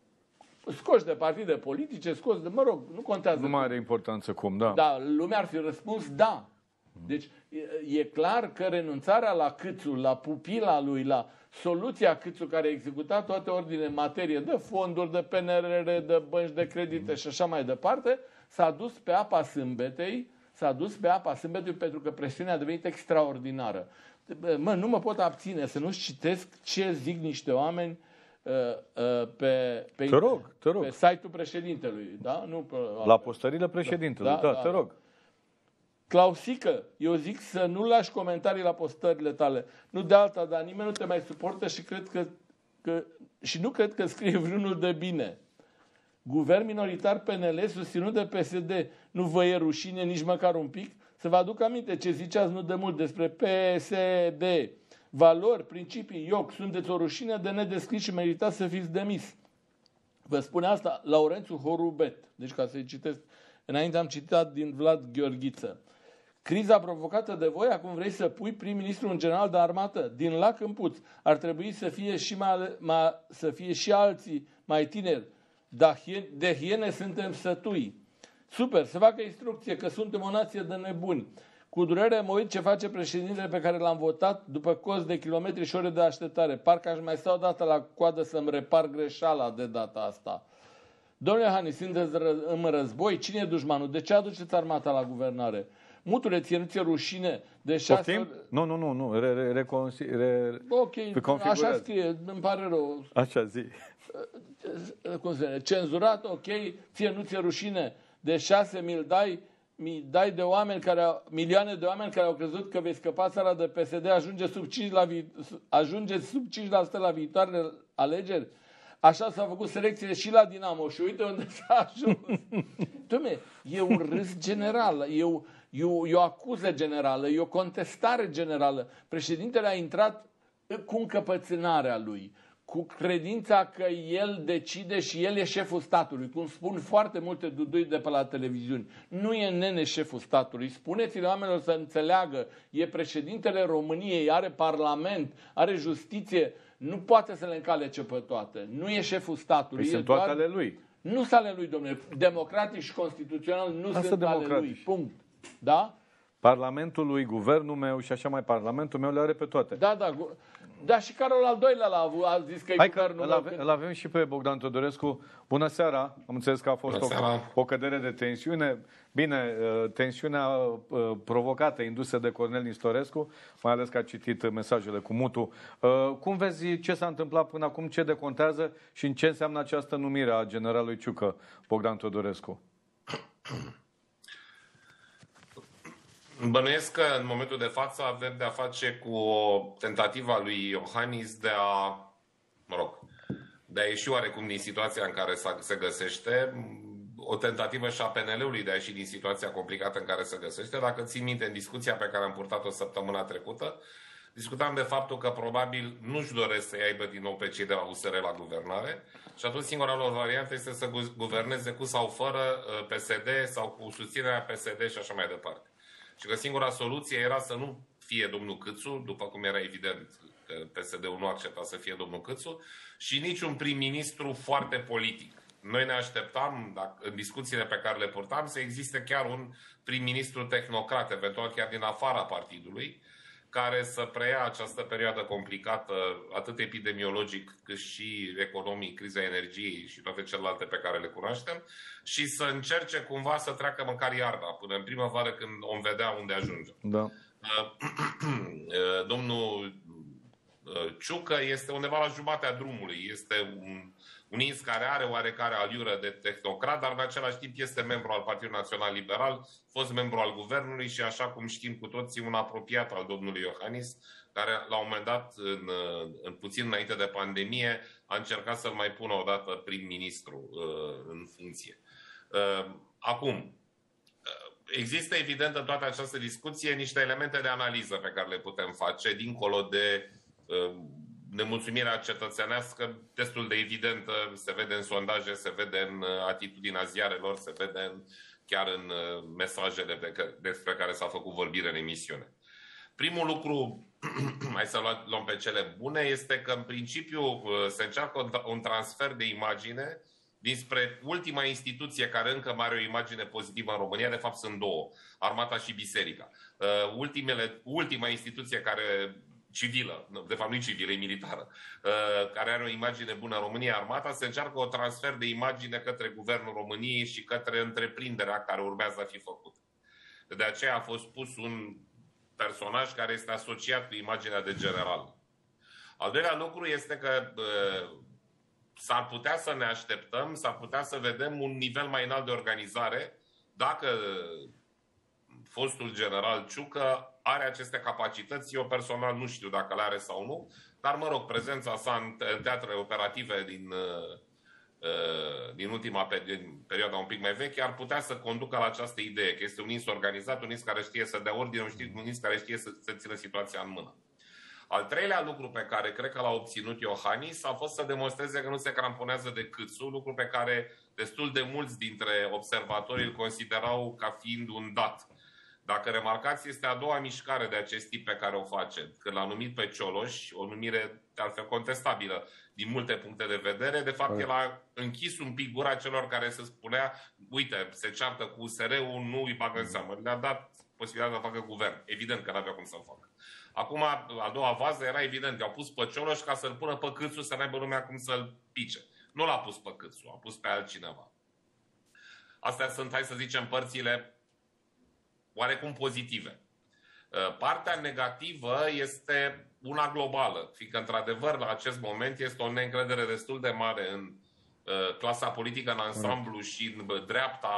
Scoși de partide politice, scoși de, mă rog, nu contează. Nu mai are importanță cum, da. Da, lumea ar fi răspuns da. Deci e, e clar că renunțarea la Câțu, la pupila lui, la soluția Câțu care a executat toate ordine în materie de fonduri, de P N R R, de bănci de credite și așa mai departe, s-a dus pe apa sâmbetei, s-a dus pe apa sâmbetei pentru că presiunea a devenit extraordinară. Mă, nu mă pot abține să nu citesc ce zic niște oameni uh, uh, pe, pe, te rog, te rog. pe site-ul președintelui. Da? Nu pe, la postările președintelui, da, da, da, te rog. Clausică, eu zic să nu lași comentarii la postările tale. Nu de alta, dar nimeni nu te mai suportă și cred că, că și nu cred că scrie vreunul de bine. Guvern minoritar P N L susținut de P S D. Nu vă e rușine nici măcar un pic? Să vă aduc aminte ce ziceați nu de mult despre P S D. Valori, principii, ioc, sunteți o rușine de nedescris și meritați să fiți demis. Vă spune asta Laurențiu Horubet. Deci ca să-i citesc, înainte am citat din Vlad Gheorghiță. Criza provocată de voi, acum vrei să pui prim-ministru un general de armată din lac în puț. Ar trebui să fie și, mai, mai, să fie și alții mai tineri. De hiene suntem sătui. Super, să facă instrucție că suntem o nație de nebuni. Cu durere mă uit ce face președintele pe care l-am votat după cozi de kilometri și ore de așteptare. Parcă aș mai sta o dată la coadă să-mi repar greșeala de data asta. Domnule Iohannis, sunteți în război? Cine e dușmanul? De ce aduceți armata la guvernare? Mutule, ție nu ți-e rușine de șase ori... Nu, nu, nu, nu. Re, re, reconsi... re, ok, așa scrie, îmi pare rău. Așa zi. Cum se zice? Cenzurat, ok, ție nu ți-e rușine de șase mii dai, mii dai de oameni care au, milioane de oameni care au crezut că vei scăpa țara de P S D, ajunge sub cinci la vi, ajunge sub cinci la sută la viitoarele alegeri? Așa s-au făcut selecțiile și la Dinamo și uite unde s-a ajuns. Dom'le, e un râs general, e o, e, o, e o acuză generală, e o contestare generală. Președintele a intrat cu încăpățânarea lui, cu credința că el decide și el e șeful statului, cum spun foarte multe dudui de pe la televiziuni. Nu e nene șeful statului. Spuneți-le oamenilor să înțeleagă. E președintele României, are parlament, are justiție. Nu poate să le încalece pe toate. Nu e șeful statului. Păi e sunt doar... toate ale lui. Nu sunt ale lui, domnule. Democratic și constituțional nu Asta sunt ale lui. Punct. Da? Parlamentul lui, guvernul meu și așa mai, Parlamentul meu le are pe toate. Da, da. Da, și Carol al doilea l-a avut, a zis că e Hai că guvernul îl, meu. ave, îl avem și pe Bogdan Teodorescu. Bună seara! Am înțeles că a fost o, o cădere de tensiune. Bine, tensiunea provocată, indusă de Cornel Nistorescu, mai ales că a citit mesajele cu mutul. Cum vezi ce s-a întâmplat până acum, ce decontează și în ce înseamnă această numire a generalului Ciucă, Bogdan Teodorescu? Bănuiesc că în momentul de față avem de-a face cu o tentativă a lui Iohannis de a, mă rog, de a ieși oarecum din situația în care se găsește, o tentativă și a P N L-ului de a ieși din situația complicată în care se găsește. Dacă țin minte, în discuția pe care am purtat-o săptămâna trecută, discutam de faptul că probabil nu-și doresc să-i aibă din nou pe cei de la U S R la guvernare și atunci singura lor variantă este să guverneze cu sau fără P S D sau cu susținerea P S D și așa mai departe. Și că singura soluție era să nu fie domnul Câțu, după cum era evident că P S D-ul nu accepta să fie domnul Câțu, și niciun prim-ministru foarte politic. Noi ne așteptam, dacă, în discuțiile pe care le purtam, să existe chiar un prim-ministru tehnocrat, eventual chiar din afara partidului, care să preia această perioadă complicată, atât epidemiologic cât și economic, criza energiei și toate celelalte pe care le cunoaștem, și să încerce cumva să treacă măcar iarna, până în primăvară când vom vedea unde ajungem. Da. Domnul Ciucă este undeva la jumatea drumului. Este un, un ins care are oarecare aliură de tehnocrat, dar în același timp este membru al Partidului Național Liberal, fost membru al guvernului și, așa cum știm cu toții, un apropiat al domnului Iohannis, care la un moment dat, în, în puțin înainte de pandemie, a încercat să-l mai pună odată prim-ministru în funcție. Acum, există evident în toată această discuție niște elemente de analiză pe care le putem face, dincolo de nemulțumirea cetățenească, destul de evidentă, se vede în sondaje, se vede în atitudinea ziarelor, se vede în, chiar în mesajele pe care, despre care s-a făcut vorbire în emisiune. Primul lucru, hai să luăm pe cele bune, este că în principiu se încearcă un transfer de imagine dinspre ultima instituție care încă mai are o imagine pozitivă în România. De fapt sunt două, Armata și Biserica. Ultimele, ultima instituție care... civilă, de fapt nu civilă, e militară, care are o imagine bună în România, Armata, se încearcă o transfer de imagine către Guvernul României și către întreprinderea care urmează să fi făcută. De aceea a fost pus un personaj care este asociat cu imaginea de general. Al doilea lucru este că s-ar putea să ne așteptăm, s-ar putea să vedem un nivel mai înalt de organizare dacă fostul general Ciucă are aceste capacități. Eu personal nu știu dacă le are sau nu, dar mă rog, prezența sa în teatre operative din, din ultima perioadă un pic mai veche ar putea să conducă la această idee, că este un ins organizat, un ins care știe să dea ordine, un ins care știe să, să țină situația în mână. Al treilea lucru pe care cred că l-a obținut Iohannis a fost să demonstreze că nu se cramponează de Câțu, lucru pe care destul de mulți dintre observatori îl considerau ca fiind un dat. Dacă remarcați, este a doua mișcare de acest tip pe care o face. Când l-a numit pe Cioloș, o numire de altfel contestabilă din multe puncte de vedere, de fapt el a închis un pic gura celor care se spunea, uite, se ceartă cu U S R-ul, nu îi bagă în seamă. Le-a dat posibilitatea să facă guvern. Evident că n-avea cum să facă. Acum, a doua fază era evident că au pus pe Cioloș ca să-l pună pe Câțu să n-aibă lumea cum să-l pice. Nu l-a pus pe Câțu, a pus pe altcineva. Astea sunt, hai să zicem, părțile oarecum pozitive. Partea negativă este una globală, fiindcă într-adevăr la acest moment este o neîncredere destul de mare în clasa politică în ansamblu și în dreapta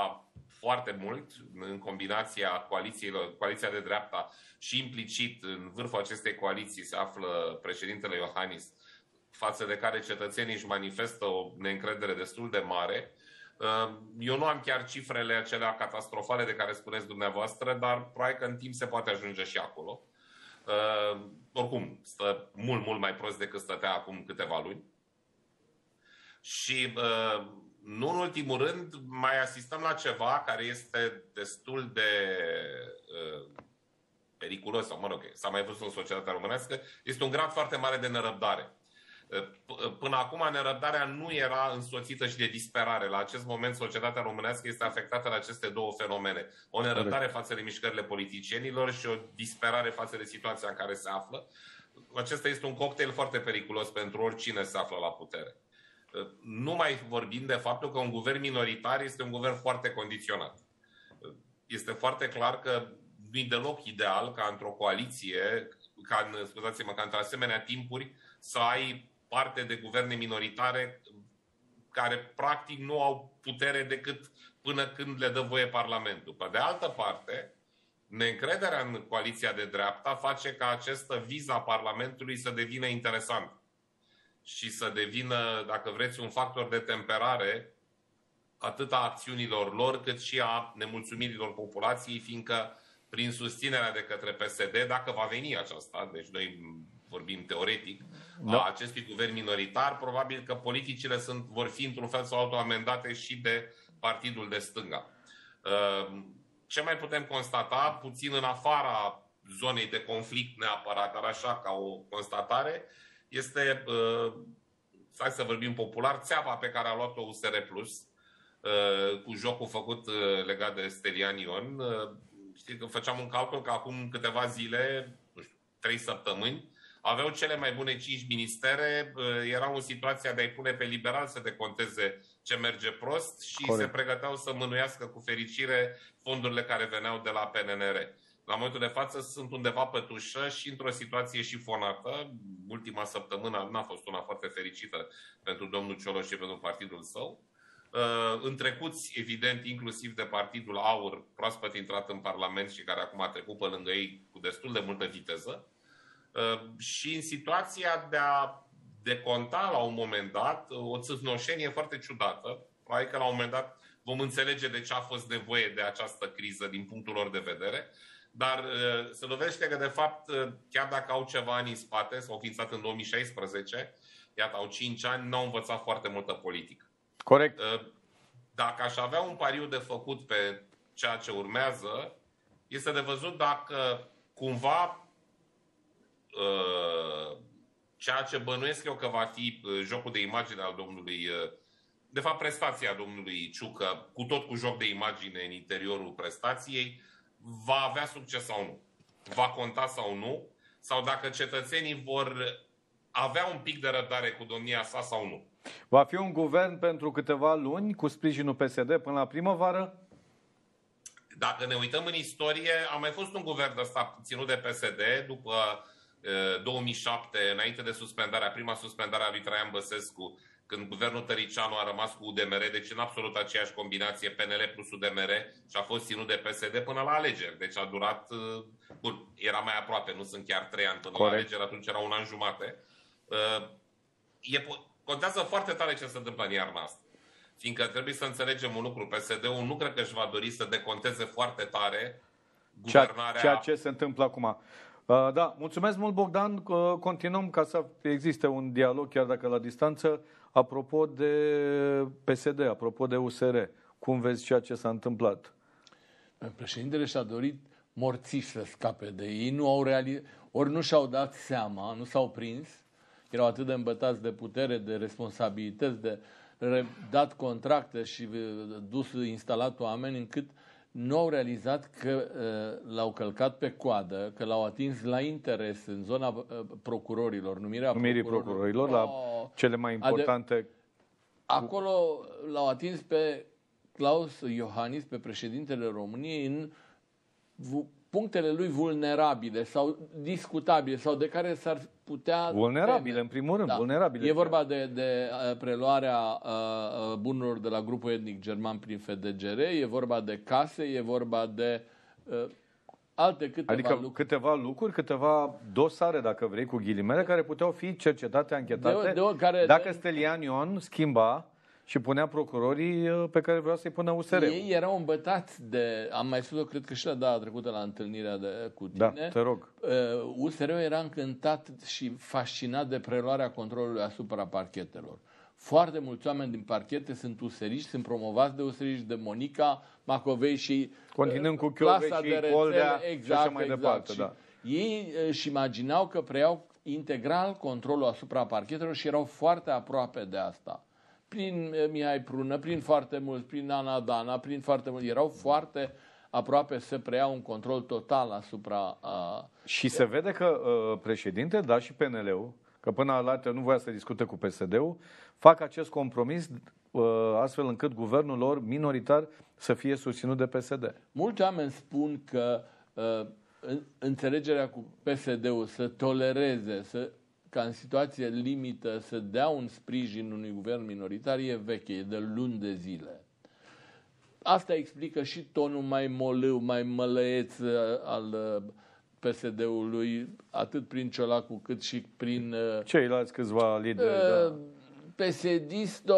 foarte mult în combinația coalițiilor, coaliția de dreapta și implicit în vârful acestei coaliții se află președintele Iohannis, față de care cetățenii își manifestă o neîncredere destul de mare. Eu nu am chiar cifrele acelea catastrofale de care spuneți dumneavoastră, dar probabil că în timp se poate ajunge și acolo. Oricum, stă mult, mult mai prost decât stătea acum câteva luni. Și nu în ultimul rând, mai asistăm la ceva care este destul de periculos, sau mă rog, s-a mai văzut în societatea românească, este un grad foarte mare de nerăbdare. Până acum, nerăbdarea nu era însoțită și de disperare. La acest moment, societatea românească este afectată de aceste două fenomene. O nerăbdare față de mișcările politicienilor și o disperare față de situația în care se află. Acesta este un cocktail foarte periculos pentru oricine se află la putere. Nu mai vorbim de faptul că un guvern minoritar este un guvern foarte condiționat. Este foarte clar că nu e deloc ideal ca într-o coaliție, ca în, scuzați-mă, ca într asemenea timpuri, să ai parte de guverne minoritare care practic nu au putere decât până când le dă voie Parlamentul. Pe de altă parte, neîncrederea în coaliția de dreapta face ca această viză a Parlamentului să devină interesantă și să devină, dacă vreți, un factor de temperare atât a acțiunilor lor, cât și a nemulțumirilor populației, fiindcă prin susținerea de către P S D, dacă va veni aceasta, deci noi vorbim teoretic, da, a acestui guvern minoritar, probabil că politicile sunt, vor fi într-un fel sau altul amendate și de partidul de stânga. Ce mai putem constata, puțin în afara zonei de conflict neapărat, dar așa ca o constatare, este, hai să vorbim popular, țeapa pe care a luat-o U S R Plus, cu jocul făcut legat de Stelian Ion. Știi că făceam un calcul că acum câteva zile, nu știu, trei săptămâni, aveau cele mai bune cinci ministere, erau în situația de a-i pune pe liberal să deconteze ce merge prost și Corect. se pregăteau să mânuiască cu fericire fondurile care veneau de la P N N R. La momentul de față sunt undeva pe tușă și într-o situație șifonată. Ultima săptămână n-a fost una foarte fericită pentru domnul Cioloș și pentru partidul său. Uh, întrecuți, evident, inclusiv de Partidul Aur, proaspăt intrat în Parlament și care acum a trecut pe lângă ei cu destul de multă viteză. Uh, și în situația de a deconta la un moment dat o țâfnoșenie foarte ciudată, probabil că la un moment dat vom înțelege de ce a fost nevoie de această criză din punctul lor de vedere, dar uh, se dovedește că, de fapt, uh, chiar dacă au ceva ani în spate, s-au ființat în două mii șaisprezece, iată, au cinci ani, n-au învățat foarte multă politică. Corect. Dacă aș avea un pariu de făcut pe ceea ce urmează, este de văzut dacă cumva ceea ce bănuiesc eu că va fi jocul de imagine al domnului, de fapt prestația domnului Ciucă, cu tot cu joc de imagine în interiorul prestației, va avea succes sau nu. Va conta sau nu, sau dacă cetățenii vor avea un pic de răbdare cu domnia sa sau nu. Va fi un guvern pentru câteva luni cu sprijinul P S D până la primăvară? Dacă ne uităm în istorie, a mai fost un guvern ăsta ținut de P S D după uh, două mii șapte, înainte de suspendarea, prima suspendare a lui Traian Băsescu, când guvernul Tăricianu a rămas cu U D M R, deci în absolut aceeași combinație P N L plus U D M R și a fost ținut de P S D până la alegeri. Deci a durat, uh, bun, era mai aproape, nu sunt chiar trei ani până Corect. la alegeri, atunci era un an jumate. Uh, e Contează foarte tare ce se întâmplă în iarna asta. Fiindcă trebuie să înțelegem un lucru. P S D-ul nu cred că își va dori să deconteze foarte tare guvernarea... Ceea ce se întâmplă acum. Da, mulțumesc mult, Bogdan. Continuăm ca să existe un dialog, chiar dacă la distanță, apropo de P S D, apropo de U S R. Cum vezi ceea ce s-a întâmplat? Președintele și-a dorit morțiși să scape de ei. Nu au reali... Ori nu și-au dat seama, nu s-au prins. Erau atât de îmbătați de putere, de responsabilități, de dat contracte și dus, instalat oameni, încât nu au realizat că uh, l-au călcat pe coadă, că l-au atins la interes în zona uh, procurorilor, numirea Numirii procurorilor, procurorilor oh, la cele mai importante... Ade- acolo l-au atins pe Klaus Iohannis, pe președintele României, în punctele lui vulnerabile sau discutabile sau de care s-ar putea... Vulnerabile, teme. în primul rând, Da. vulnerabile. E vorba de, de preluarea uh, bunurilor de la grupul etnic german prin F D G R, e vorba de case, e vorba de uh, alte câteva Adică lucruri. câteva lucruri, câteva dosare, dacă vrei, cu ghilimele, care puteau fi cercetate, anchetate, De- de- care- dacă de- Stelian Ion schimba și punea procurorii pe care vrea să-i pună U S R-ul. Ei erau îmbătați de... Am mai spus-o, cred că și la data trecută la întâlnirea de, cu Da, tine. te rog. Uh, U S R-ul era încântat și fascinat de preluarea controlului asupra parchetelor. Foarte mulți oameni din parchete sunt useriști, sunt promovați de useriști, de Monica Macovei și Continuând cu clasa Chiove și de rețele, Oldea exact, și așa mai exact. departe. Și Da. ei își imaginau că preiau integral controlul asupra parchetelor și erau foarte aproape de asta. Prin Mihai Prună, prin foarte mulți, prin Ana Dana, prin foarte mulți, erau foarte aproape să preiau un control total asupra... Uh, Și se vede că uh, președinte, dar și P N L-ul, că până la altă nu voia să discute cu P S D-ul, fac acest compromis uh, astfel încât guvernul lor minoritar să fie susținut de P S D. Mulți oameni spun că uh, în, înțelegerea cu P S D-ul să tolereze, să, ca în situație limită să dea un sprijin unui guvern minoritar e veche, e de luni de zile. Asta explică și tonul mai molâu, mai mălăieț uh, al uh, P S D-ului, atât prin Ciolacu cât și prin... Uh, Ceilalți câțiva lideri, uh, da. P S D-isto,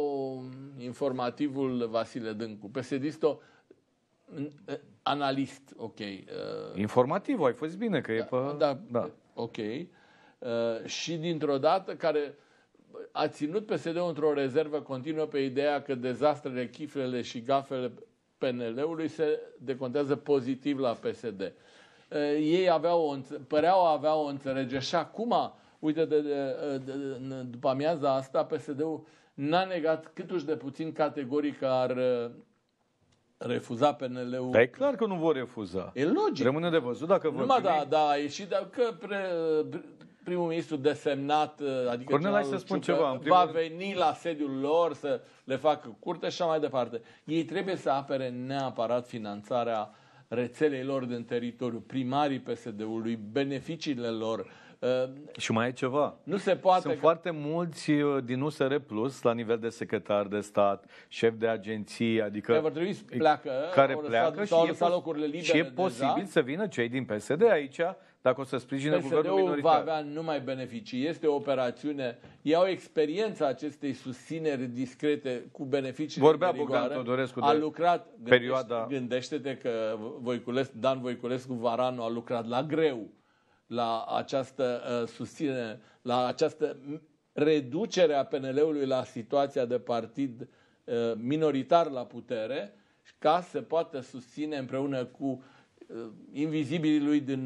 informativul Vasile Dâncu, P S D-isto, uh, analist, ok. Uh, Informativ, ai fost bine că e pe... da, da. ok. Uh, și dintr-o dată care a ținut P S D-ul într-o rezervă continuă pe ideea că dezastrele, chiflele și gafele P N L-ului se decontează pozitiv la P S D. Uh, ei aveau o, păreau avea o înțelegere și acum, uite, de, de, de, de, după amiaza asta, P S D-ul n-a negat câtuși de puțin categoric că ar uh, refuza P N L-ul. Dar e clar că nu vor refuza. E logic. Rămâne de văzut dacă vor Numai primi... da, da, a ieșit, dar că pre, primul ministru desemnat, adică Cornel, hai generalul să spun Ciucă, ceva, în primul va rând- veni la sediul lor să le facă curte și așa mai departe. Ei trebuie să apere neapărat finanțarea rețelei lor din teritoriu, primarii P S D-ului, beneficiile lor. Și mai e ceva. Nu se poate... Sunt că... foarte mulți uh, din U S R Plus la nivel de secretar de stat, șef de agenții, adică Care vor trebui să pleacă, care au lăsat- pleacă și s-au e, lăsat pos- locurile libere și e deja. posibil să vină cei din P S D aici, dacă o să sprijine guvernul P S D-ul va minoritar. avea numai beneficii. Este o operațiune. Ei au experiența acestei susțineri discrete cu beneficii. Vorbea de rigoare. Bogdan Teodorescu A de lucrat. perioada- Gândește, gândește-te că Voiculescu, Dan Voiculescu Varanu a lucrat la greu la această uh, susținere, la această reducere a P N L-ului la situația de partid uh, minoritar la putere, ca să poată susține împreună cu uh, invizibilii lui din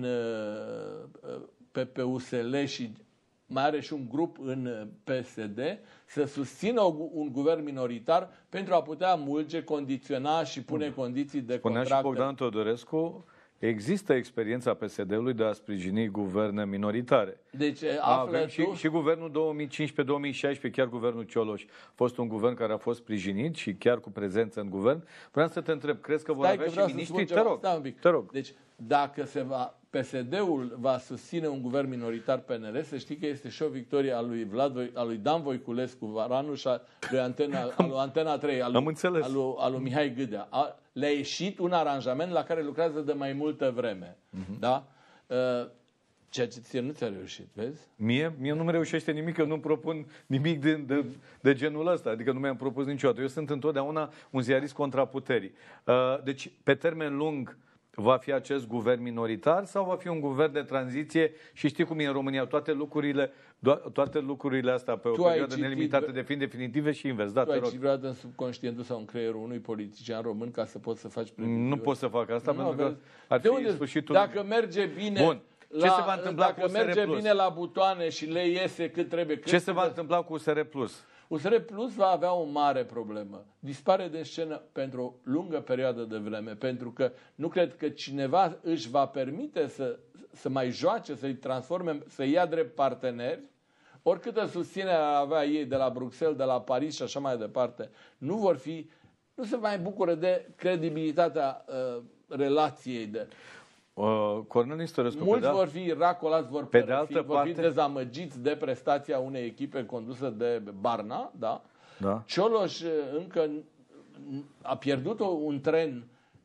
uh, P P U S L și mai are și un grup în P S D, să susțină un guvern minoritar pentru a putea mulge, condiționa și pune condiții de Spunea și contracte. Bogdan Teodorescu, există experiența P S D-ului de a sprijini guverne minoritare. Deci află Avem și, tu... și guvernul două mii cincisprezece două mii șaisprezece, chiar guvernul Cioloș, a fost un guvern care a fost sprijinit și chiar cu prezență în guvern. Vreau să te întreb, crezi că vor Stai avea că și vreau să miniștri? spun Te ceva. rog, Stai un pic. te rog. Deci, dacă se va, P S D-ul va susține un guvern minoritar P N L, să știi că este și o victorie a lui, Vlad, Voi- a lui Dan Voiculescu Varanu și a lui Antena, a lui Antena trei, a lui, Am înțeles. a lui, a lui Mihai Gâdea. A, le-a ieșit un aranjament la care lucrează de mai multă vreme. Uh-huh. Da? Uh, ceea ce ție nu ți-a reușit, vezi? Mie, mie nu-mi reușește nimic, eu nu propun nimic de, de, de genul ăsta, adică nu mi-am propus niciodată. Eu sunt întotdeauna un ziarist contra puterii. Uh, deci, pe termen lung, va fi acest guvern minoritar sau va fi un guvern de tranziție și știi cum e în România, toate lucrurile, toate lucrurile astea pe o Tu ai perioadă citit- nelimitată devin definitive și invers. Da, Tu te ai rog. citit vreodată în subconștientul sau în creierul unui politician român ca să poți să faci previziuni? Nu pot să fac asta Nu, pentru că vezi. ar De fi unde? sfârșitul. Dacă merge bine, Bun. Ce la, se va întâmpla dacă cu U S R merge Plus? bine la butoane și le iese cât trebuie. Ce se va întâmpla cu U S R Plus? U S R Plus va avea o mare problemă. Dispare de scenă pentru o lungă perioadă de vreme, pentru că nu cred că cineva își va permite să, să mai joace, să-i transforme, să ia drept parteneri, oricâtă susținere ar avea ei de la Bruxelles, de la Paris și așa mai departe, nu vor fi, nu se mai bucură de credibilitatea uh, relației. De... uh, Cornel Nistărescu, mulți pe de vor fi racolați, vor, pe de părăsi, altă vor parte, fi dezamăgiți de prestația unei echipe condusă de Barna, da? Da. Cioloș încă a pierdut un tren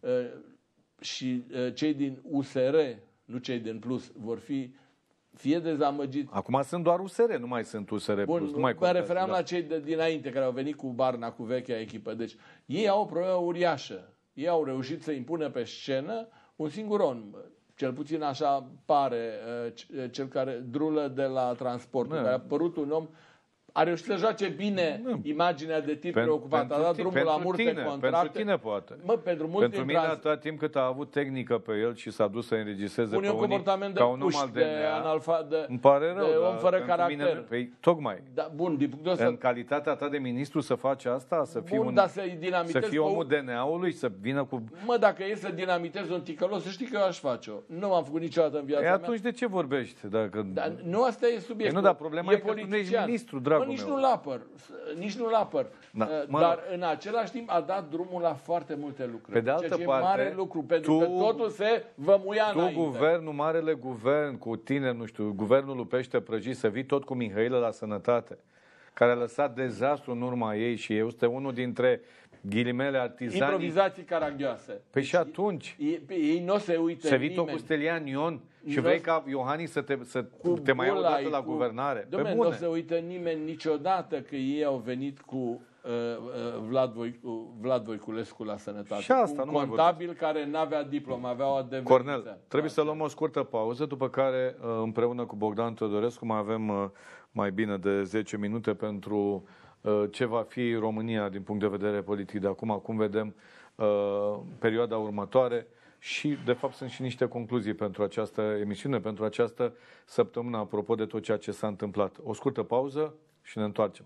și cei din U S R, nu cei din Plus, vor fi fie dezamăgiți. Acum sunt doar U S R, nu mai sunt U S R Bun, Plus. Nu mai mă refeream da. la cei de dinainte care au venit cu Barna, cu vechea echipă. Deci ei au o problemă uriașă. Ei au reușit să impună pe scenă un singur om. Cel puțin așa pare cel care drulă de la transport, care a părut un om. A reușit să joace bine nu. imaginea de tip Pen, preocupat. A dat drumul la multe tine, contracte. Pentru tine poate. Mă, pentru mulți pentru mine, trans... atâta timp cât a avut tehnică pe el și s-a dus să înregistreze pe un unii comportament de ca un om puș, al de, de analfa, de, îmi pare rău, de om fără caracter. Mine, păi, tocmai. Da, bun, din punctul ăsta... În calitatea ta de ministru să faci asta, să fii, bun, un, dar să, să fii omul D N A-ului, să vină cu... Mă, dacă e să dinamitezi un ticălos, să știi că eu aș face-o. Nu am făcut niciodată în viața e, mea. Atunci de ce vorbești? Dacă... Dar nu asta e subiectul. E, nu, dar problema e, e că tu nu ești ministru, dragul mă, nici meu. nu-l apăr. Nici nu-l apăr. Da, mă, dar în același timp a dat drumul la foarte multe lucruri. Pe de altă ceea ce parte, e mare lucru, pentru tu, că totul se vămuia tu, înainte. guvernul, marele guvern, cu tine, nu știu, guvernul lui Pește Prăjit, să vii tot cu Mihailă la sănătate, care a lăsat dezastru în urma ei și este unul dintre ghilimele artizanii. Improvizații caragioase. Păi și atunci? Ei, ei nu se uită să vii nimeni. tot cu Stelian Ion și N-o... vrei ca Iohannis să te, să te mai ia odată la cu... guvernare? Dom'le, nu se uită nimeni niciodată că ei au venit cu uh, uh, Vlad, Voi, uh, Vlad Voiculescu la sănătate. Și asta, un nu contabil care n-avea diplomă, avea o adeverință. Cornel, trebuie să luăm o scurtă pauză, după care împreună cu Bogdan Teodorescu mai avem mai bine de zece minute pentru ce va fi România din punct de vedere politic de acum, cum vedem uh, perioada următoare și, de fapt, sunt și niște concluzii pentru această emisiune, pentru această săptămână, apropo de tot ceea ce s-a întâmplat. O scurtă pauză și ne întoarcem.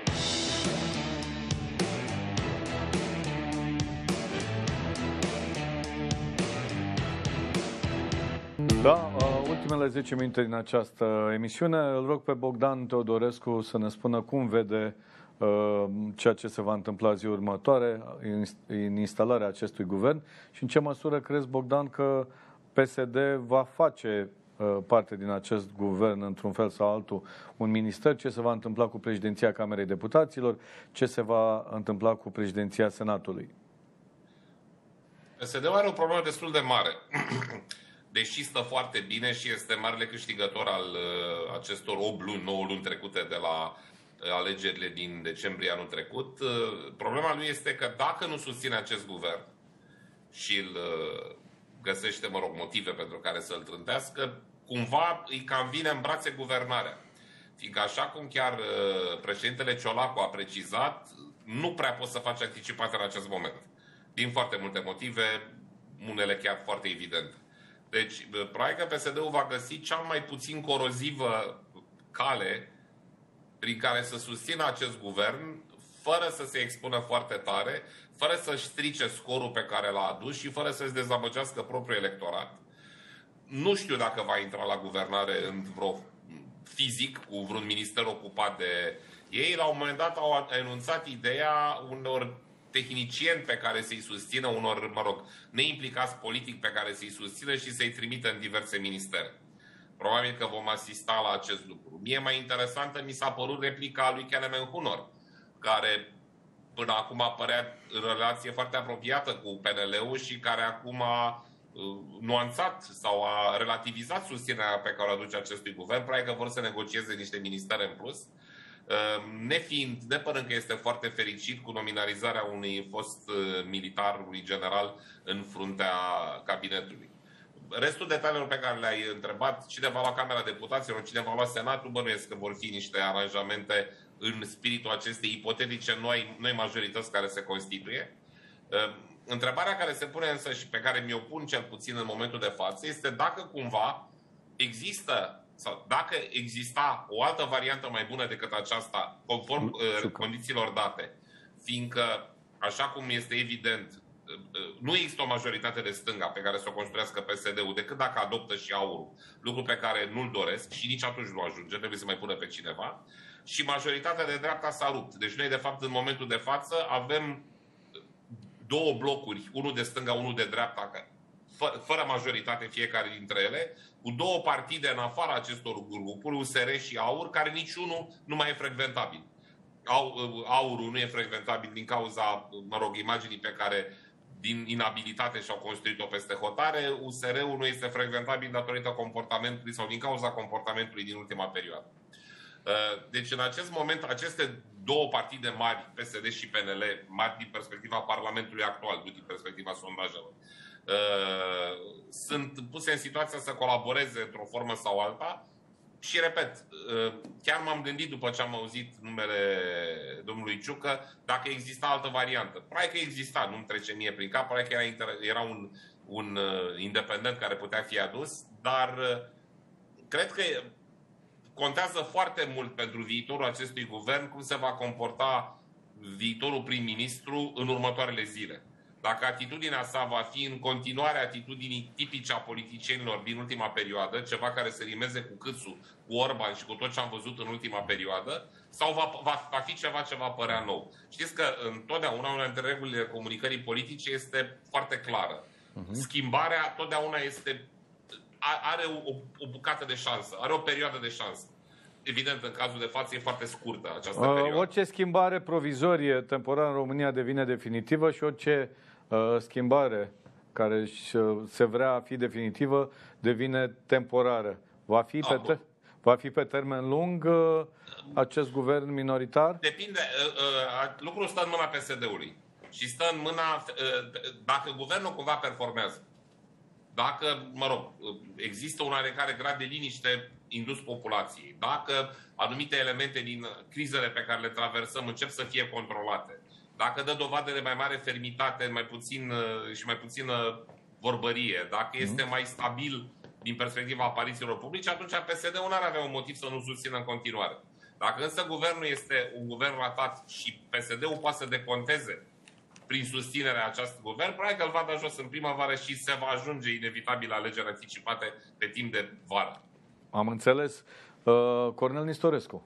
Da, ultimele zece minute din această emisiune îl rog pe Bogdan Teodorescu să ne spună cum vede uh, ceea ce se va întâmpla zi următoare în instalarea acestui guvern și în ce măsură crezi, Bogdan, că P S D va face uh, parte din acest guvern într-un fel sau altul, un minister, ce se va întâmpla cu președinția Camerei Deputaților, ce se va întâmpla cu președinția Senatului. P S D-ul are o problemă destul de mare. Deși stă foarte bine și este marele câștigător al uh, acestor opt luni, nouă luni trecute de la uh, alegerile din decembrie anul trecut, uh, problema lui este că dacă nu susține acest guvern și îl uh, găsește, mă rog, motive pentru care să-l trântească, cumva îi cam vine în brațe guvernarea. Fiindcă așa cum chiar uh, președintele Ciolacu a precizat, nu prea poți să faci anticipat în acest moment. Din foarte multe motive, unele chiar foarte evidente. Deci, probabil că P S D-ul va găsi cea mai puțin corozivă cale prin care să susțină acest guvern, fără să se expună foarte tare, fără să-și strice scorul pe care l-a adus și fără să-și dezamăgească propriul electorat. Nu știu dacă va intra la guvernare în vreo fizic, cu vreun minister ocupat de ei. La un moment dat au enunțat ideea unor tehnicieni pe care să-i susțină, unor, mă rog, neimplicați politic pe care să-i susțină și să-i trimită în diverse ministere. Probabil că vom asista la acest lucru. Mie mai interesantă mi s-a părut replica lui Kenemen Hunor, care până acum apărea în relație foarte apropiată cu P N L-ul și care acum a uh, nuanțat sau a relativizat susținerea pe care o aduce acestui guvern. Probabil că vor să negocieze niște ministere în plus. Nefiind, nepărând că este foarte fericit cu nominalizarea unui fost militar, unui general în fruntea cabinetului. Restul detaliilor pe care le-ai întrebat, cine va lua Camera Deputaților, cine va lua Senatul, bănuiesc că vor fi niște aranjamente în spiritul acestei ipotetice noi, noi majorități care se constituie. Întrebarea care se pune însă și pe care mi-o pun cel puțin în momentul de față este dacă cumva există sau dacă exista o altă variantă mai bună decât aceasta, conform uh, condițiilor date, fiindcă, așa cum este evident, uh, nu există o majoritate de stânga pe care să o construiască P S D-ul, decât dacă adoptă și aurul, lucru pe care nu-l doresc și nici atunci nu ajunge, trebuie să mai pună pe cineva, și majoritatea de dreapta s-a rupt. Deci noi, de fapt, în momentul de față, avem două blocuri, unul de stânga, unul de dreapta, fă, fără majoritate fiecare dintre ele, cu două partide în afara acestor grupuri, U S R și AUR, care niciunul nu mai e frecventabil. AUR-ul nu e frecventabil din cauza, mă rog, imaginii pe care din inabilitate și-au construit-o peste hotare, U S R-ul nu este frecventabil datorită comportamentului sau din cauza comportamentului din ultima perioadă. Deci în acest moment aceste două partide mari, P S D și P N L, mari din perspectiva Parlamentului actual, nu din perspectiva sondajelor, sunt puse în situația să colaboreze într-o formă sau alta. Și repet, chiar m-am gândit după ce am auzit numele domnului Ciucă dacă exista altă variantă. Probabil că exista, nu-mi trece mie prin cap, probabil că era, era un, un independent care putea fi adus, dar cred că contează foarte mult pentru viitorul acestui guvern cum se va comporta viitorul prim-ministru în următoarele zile. Dacă atitudinea sa va fi în continuare atitudinii tipice a politicienilor din ultima perioadă, ceva care se rimeze cu Câțu, cu Orban și cu tot ce am văzut în ultima perioadă, sau va, va, va fi ceva ce va părea nou. Știți că întotdeauna una dintre regulile comunicării politice este foarte clară. Uh-huh. Schimbarea totdeauna este, are o, o bucată de șansă, are o perioadă de șansă. Evident, în cazul de față e foarte scurtă această perioadă. Orice schimbare provizorie temporară în România devine definitivă și orice uh, schimbare care se vrea a fi definitivă devine temporară. Va fi, pe, te- va fi pe termen lung uh, acest guvern minoritar? Depinde. Uh, uh, lucrul stă în mâna P S D-ului. Și stă în mâna, uh, dacă guvernul cumva performează. Dacă, mă rog, există un oarecare grad de liniște indus populației, dacă anumite elemente din crizele pe care le traversăm încep să fie controlate, dacă dă dovadă de mai mare fermitate mai puțin, și mai puțină vorbărie, dacă este mai stabil din perspectiva aparițiilor publice, atunci P S D-ul n-ar avea un motiv să nu susțină în continuare. Dacă însă guvernul este un guvern ratat și P S D-ul poate să deconteze prin susținerea acestui guvern, probabil că îl va da jos în primăvară și se va ajunge inevitabil la alegeri anticipate pe timp de vară. Am înțeles. Uh, Cornel Nistorescu.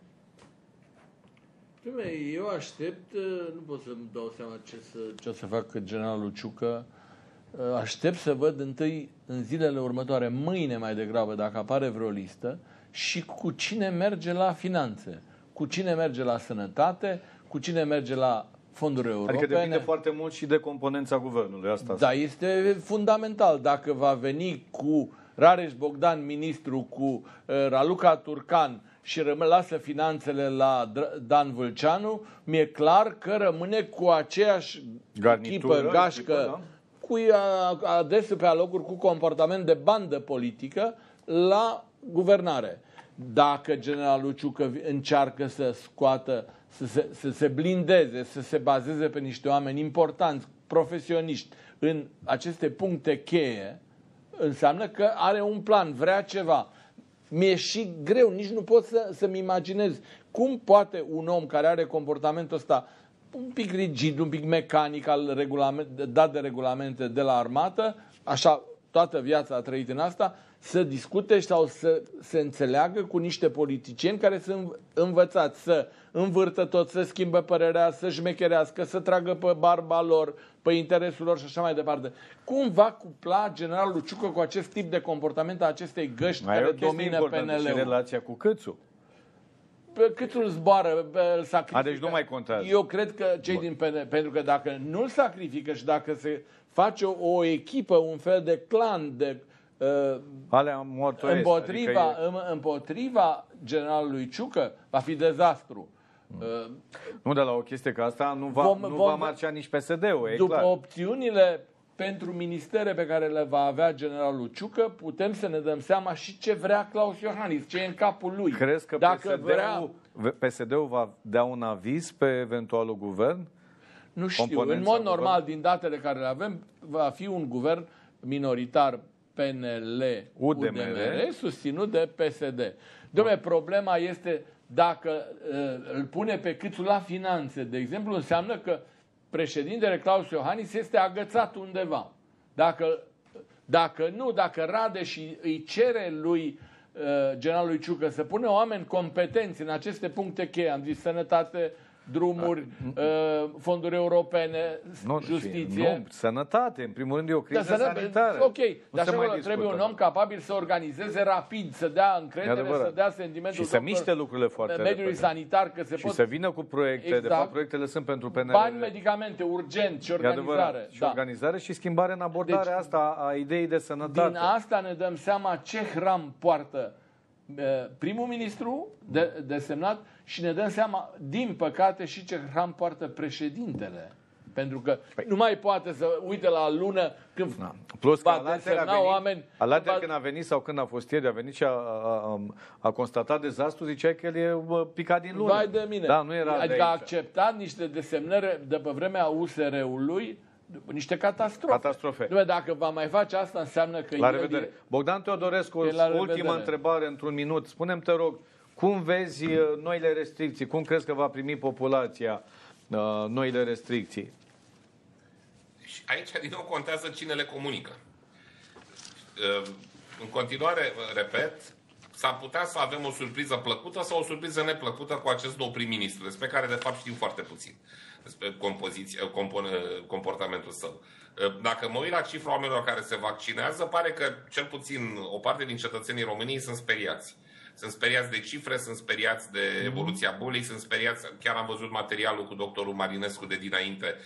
Eu aștept, nu pot să-mi dau seama ce, să, ce o să facă generalul Ciucă. Aștept să văd întâi în zilele următoare, mâine mai degrabă, dacă apare vreo listă, și cu cine merge la finanțe, cu cine merge la sănătate, cu cine merge la fonduri europene. Adică depinde foarte mult și de componența guvernului. Asta da, este fundamental. Dacă va veni cu Rareș Bogdan, ministru, cu uh, Raluca Turcan și rămâne, lasă finanțele la Dan Vâlceanu, mi-e clar că rămâne cu aceeași echipă gașcă, echipă, da? Cu adesea pe alocuri cu comportament de bandă politică la guvernare. Dacă generalul Ciucă încearcă să scoată, să se, să se blindeze, să se bazeze pe niște oameni importanți, profesioniști, în aceste puncte cheie, înseamnă că are un plan, vrea ceva. Mi-e și greu, nici nu pot să, să-mi imaginez cum poate un om care are comportamentul ăsta un pic rigid, un pic mecanic, al regulament, dat de regulamente de la armată, așa toată viața a trăit în asta, să discute sau să se înțeleagă cu niște politicieni care sunt învățați să învârtă tot, să schimbă părerea, să șmecherească, să tragă pe barba lor, pe interesul lor și așa mai departe. Cum va cupla generalul Ciucă cu acest tip de comportament a acestei găști mai care domină P N L-ul? Și relația cu Câțu. Câțul zboară, îl sacrifică. A, deci nu mai contează. Eu cred că cei din P N L, pentru că dacă nu-l sacrifică și dacă se face o, o echipă, un fel de clan, de uh, alea împotriva, adică e... împotriva generalului Ciucă, va fi dezastru. Uh, nu, de la o chestie ca asta nu va, vom, nu vom, va marcha nici P S D-ul, e după clar. opțiunile pentru ministere pe care le va avea generalul Ciucă, putem să ne dăm seama și ce vrea Claus Iohannis, ce e în capul lui. Crezi că Dacă P S D-ul, vrea... P S D-ul va dea un aviz pe eventualul guvern? Nu știu. În mod normal, din datele care le avem, va fi un guvern minoritar P N L U D M R susținut de P S D. Dom'le, problema este dacă uh, îl pune pe Câțu la finanțe, de exemplu, înseamnă că președintele Claus Iohannis este agățat undeva. Dacă, dacă nu, dacă Radeș îi cere lui uh, generalului Ciucă să pune oameni competenți în aceste puncte cheie, am zis sănătate, drumuri, uh, fonduri europene, nu, justiție. Nu, sănătate. În primul rând e o criză da, sanitară. Ok, nu dar așa trebuie un om capabil să organizeze rapid, să dea încredere, să dea sentimentul și să miște lucrurile foarte mediului repede. sanitar, că se și pot... să vină cu proiecte. Exact. De fapt, proiectele sunt pentru P N L. Bani, medicamente, urgent și organizare. Și da. organizare și schimbare în abordarea deci, asta a ideii de sănătate. Din asta ne dăm seama ce hram poartă primul ministru de, desemnat și ne dăm seama, din păcate, și ce hram poartă președintele. Pentru că păi. nu mai poate să uite la lună când da. Plus va desemna oameni. Alater va... când a venit sau când a fost ieri, a venit și a, a, a constatat dezastru, zicea că el e picat din lună. Vai de mine. Da, nu era adică a acceptat niște desemnări de pe vremea U S R-ului, niște catastrofe. Catastrofe. Nu, dacă va mai face asta, înseamnă că la el revedere. E... Bogdan Teodorescu, ultima întrebare într-un minut. Spune-mi, te rog, cum vezi noile restricții? Cum crezi că va primi populația uh, noile restricții? Și aici, din nou, contează cine le comunică. Uh, în continuare, repet, s-ar putea să avem o surpriză plăcută sau o surpriză neplăcută cu acest nou prim-ministru, despre care, de fapt, știm foarte puțin. Despre compoziția, compon, comportamentul său. Dacă mă uit la cifra oamenilor care se vaccinează, pare că cel puțin o parte din cetățenii României sunt speriați. Sunt speriați de cifre, sunt speriați de evoluția bolii, sunt speriați, chiar am văzut materialul cu doctorul Marinescu de dinainte.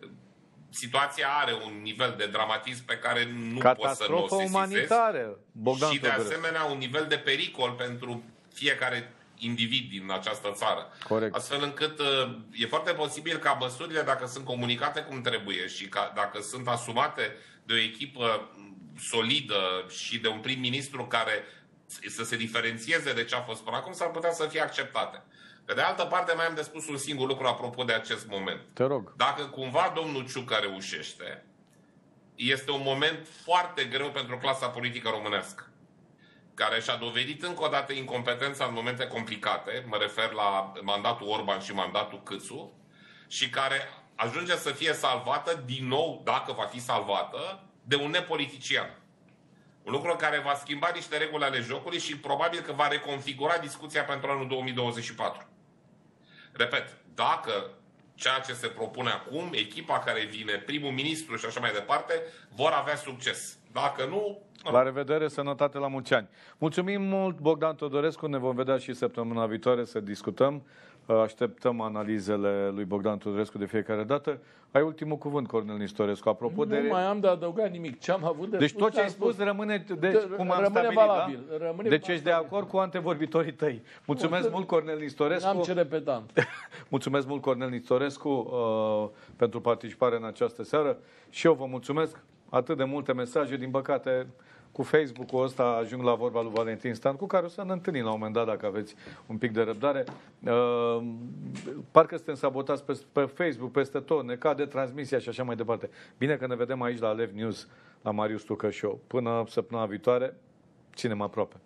Situația are un nivel de dramatism pe care nu poți să nu o sesizezi. Umanitară, Bogdan și de asemenea un nivel de pericol pentru fiecare individ din această țară. Corect. Astfel încât e foarte posibil ca măsurile, dacă sunt comunicate cum trebuie și ca, dacă sunt asumate de o echipă solidă și de un prim-ministru care să se diferențieze de ce a fost până acum, s-ar putea să fie acceptate. Pe de altă parte, mai am de spus un singur lucru apropo de acest moment. Te rog. Dacă cumva domnul Ciucă reușește, este un moment foarte greu pentru clasa politică românească, care și-a dovedit încă o dată incompetența în momente complicate, mă refer la mandatul Orban și mandatul Câțu, și care ajunge să fie salvată din nou, dacă va fi salvată, de un nepolitician. Un lucru care va schimba niște reguli ale jocului și probabil că va reconfigura discuția pentru anul două mii douăzeci și patru. Repet, dacă ceea ce se propune acum, echipa care vine, primul ministru și așa mai departe, vor avea succes. Dacă nu... La revedere, sănătate, la mulți ani. Mulțumim mult, Bogdan Teodorescu, ne vom vedea și săptămâna viitoare să discutăm. Așteptăm analizele lui Bogdan Teodorescu de fiecare dată. Ai ultimul cuvânt, Cornel Nistorescu. Apropo nu de... mai am de adăugat nimic. Ce am avut de deci spus, tot ce ai spus, spus rămâne, deci, cum am rămâne stabilit, valabil. Da? Rămâne deci ești de acord cu antevorbitorii tăi. Mulțumesc nu, mult, Cornel Nistorescu. N-am ce repetam. Mulțumesc mult, Cornel Nistorescu, uh, pentru participare în această seară. Și eu vă mulțumesc. Atât de multe mesaje, din păcate... Cu Facebook-ul ăsta ajung la vorba lui Valentin Stan, cu care o să ne întâlnim la un moment dat, dacă aveți un pic de răbdare. Uh, parcă suntem sabotați pe, pe Facebook, peste tot, ne cade transmisia și așa mai departe. Bine că ne vedem aici la Alev News, la Marius Tucă Show. Până săptămâna viitoare, ținem aproape.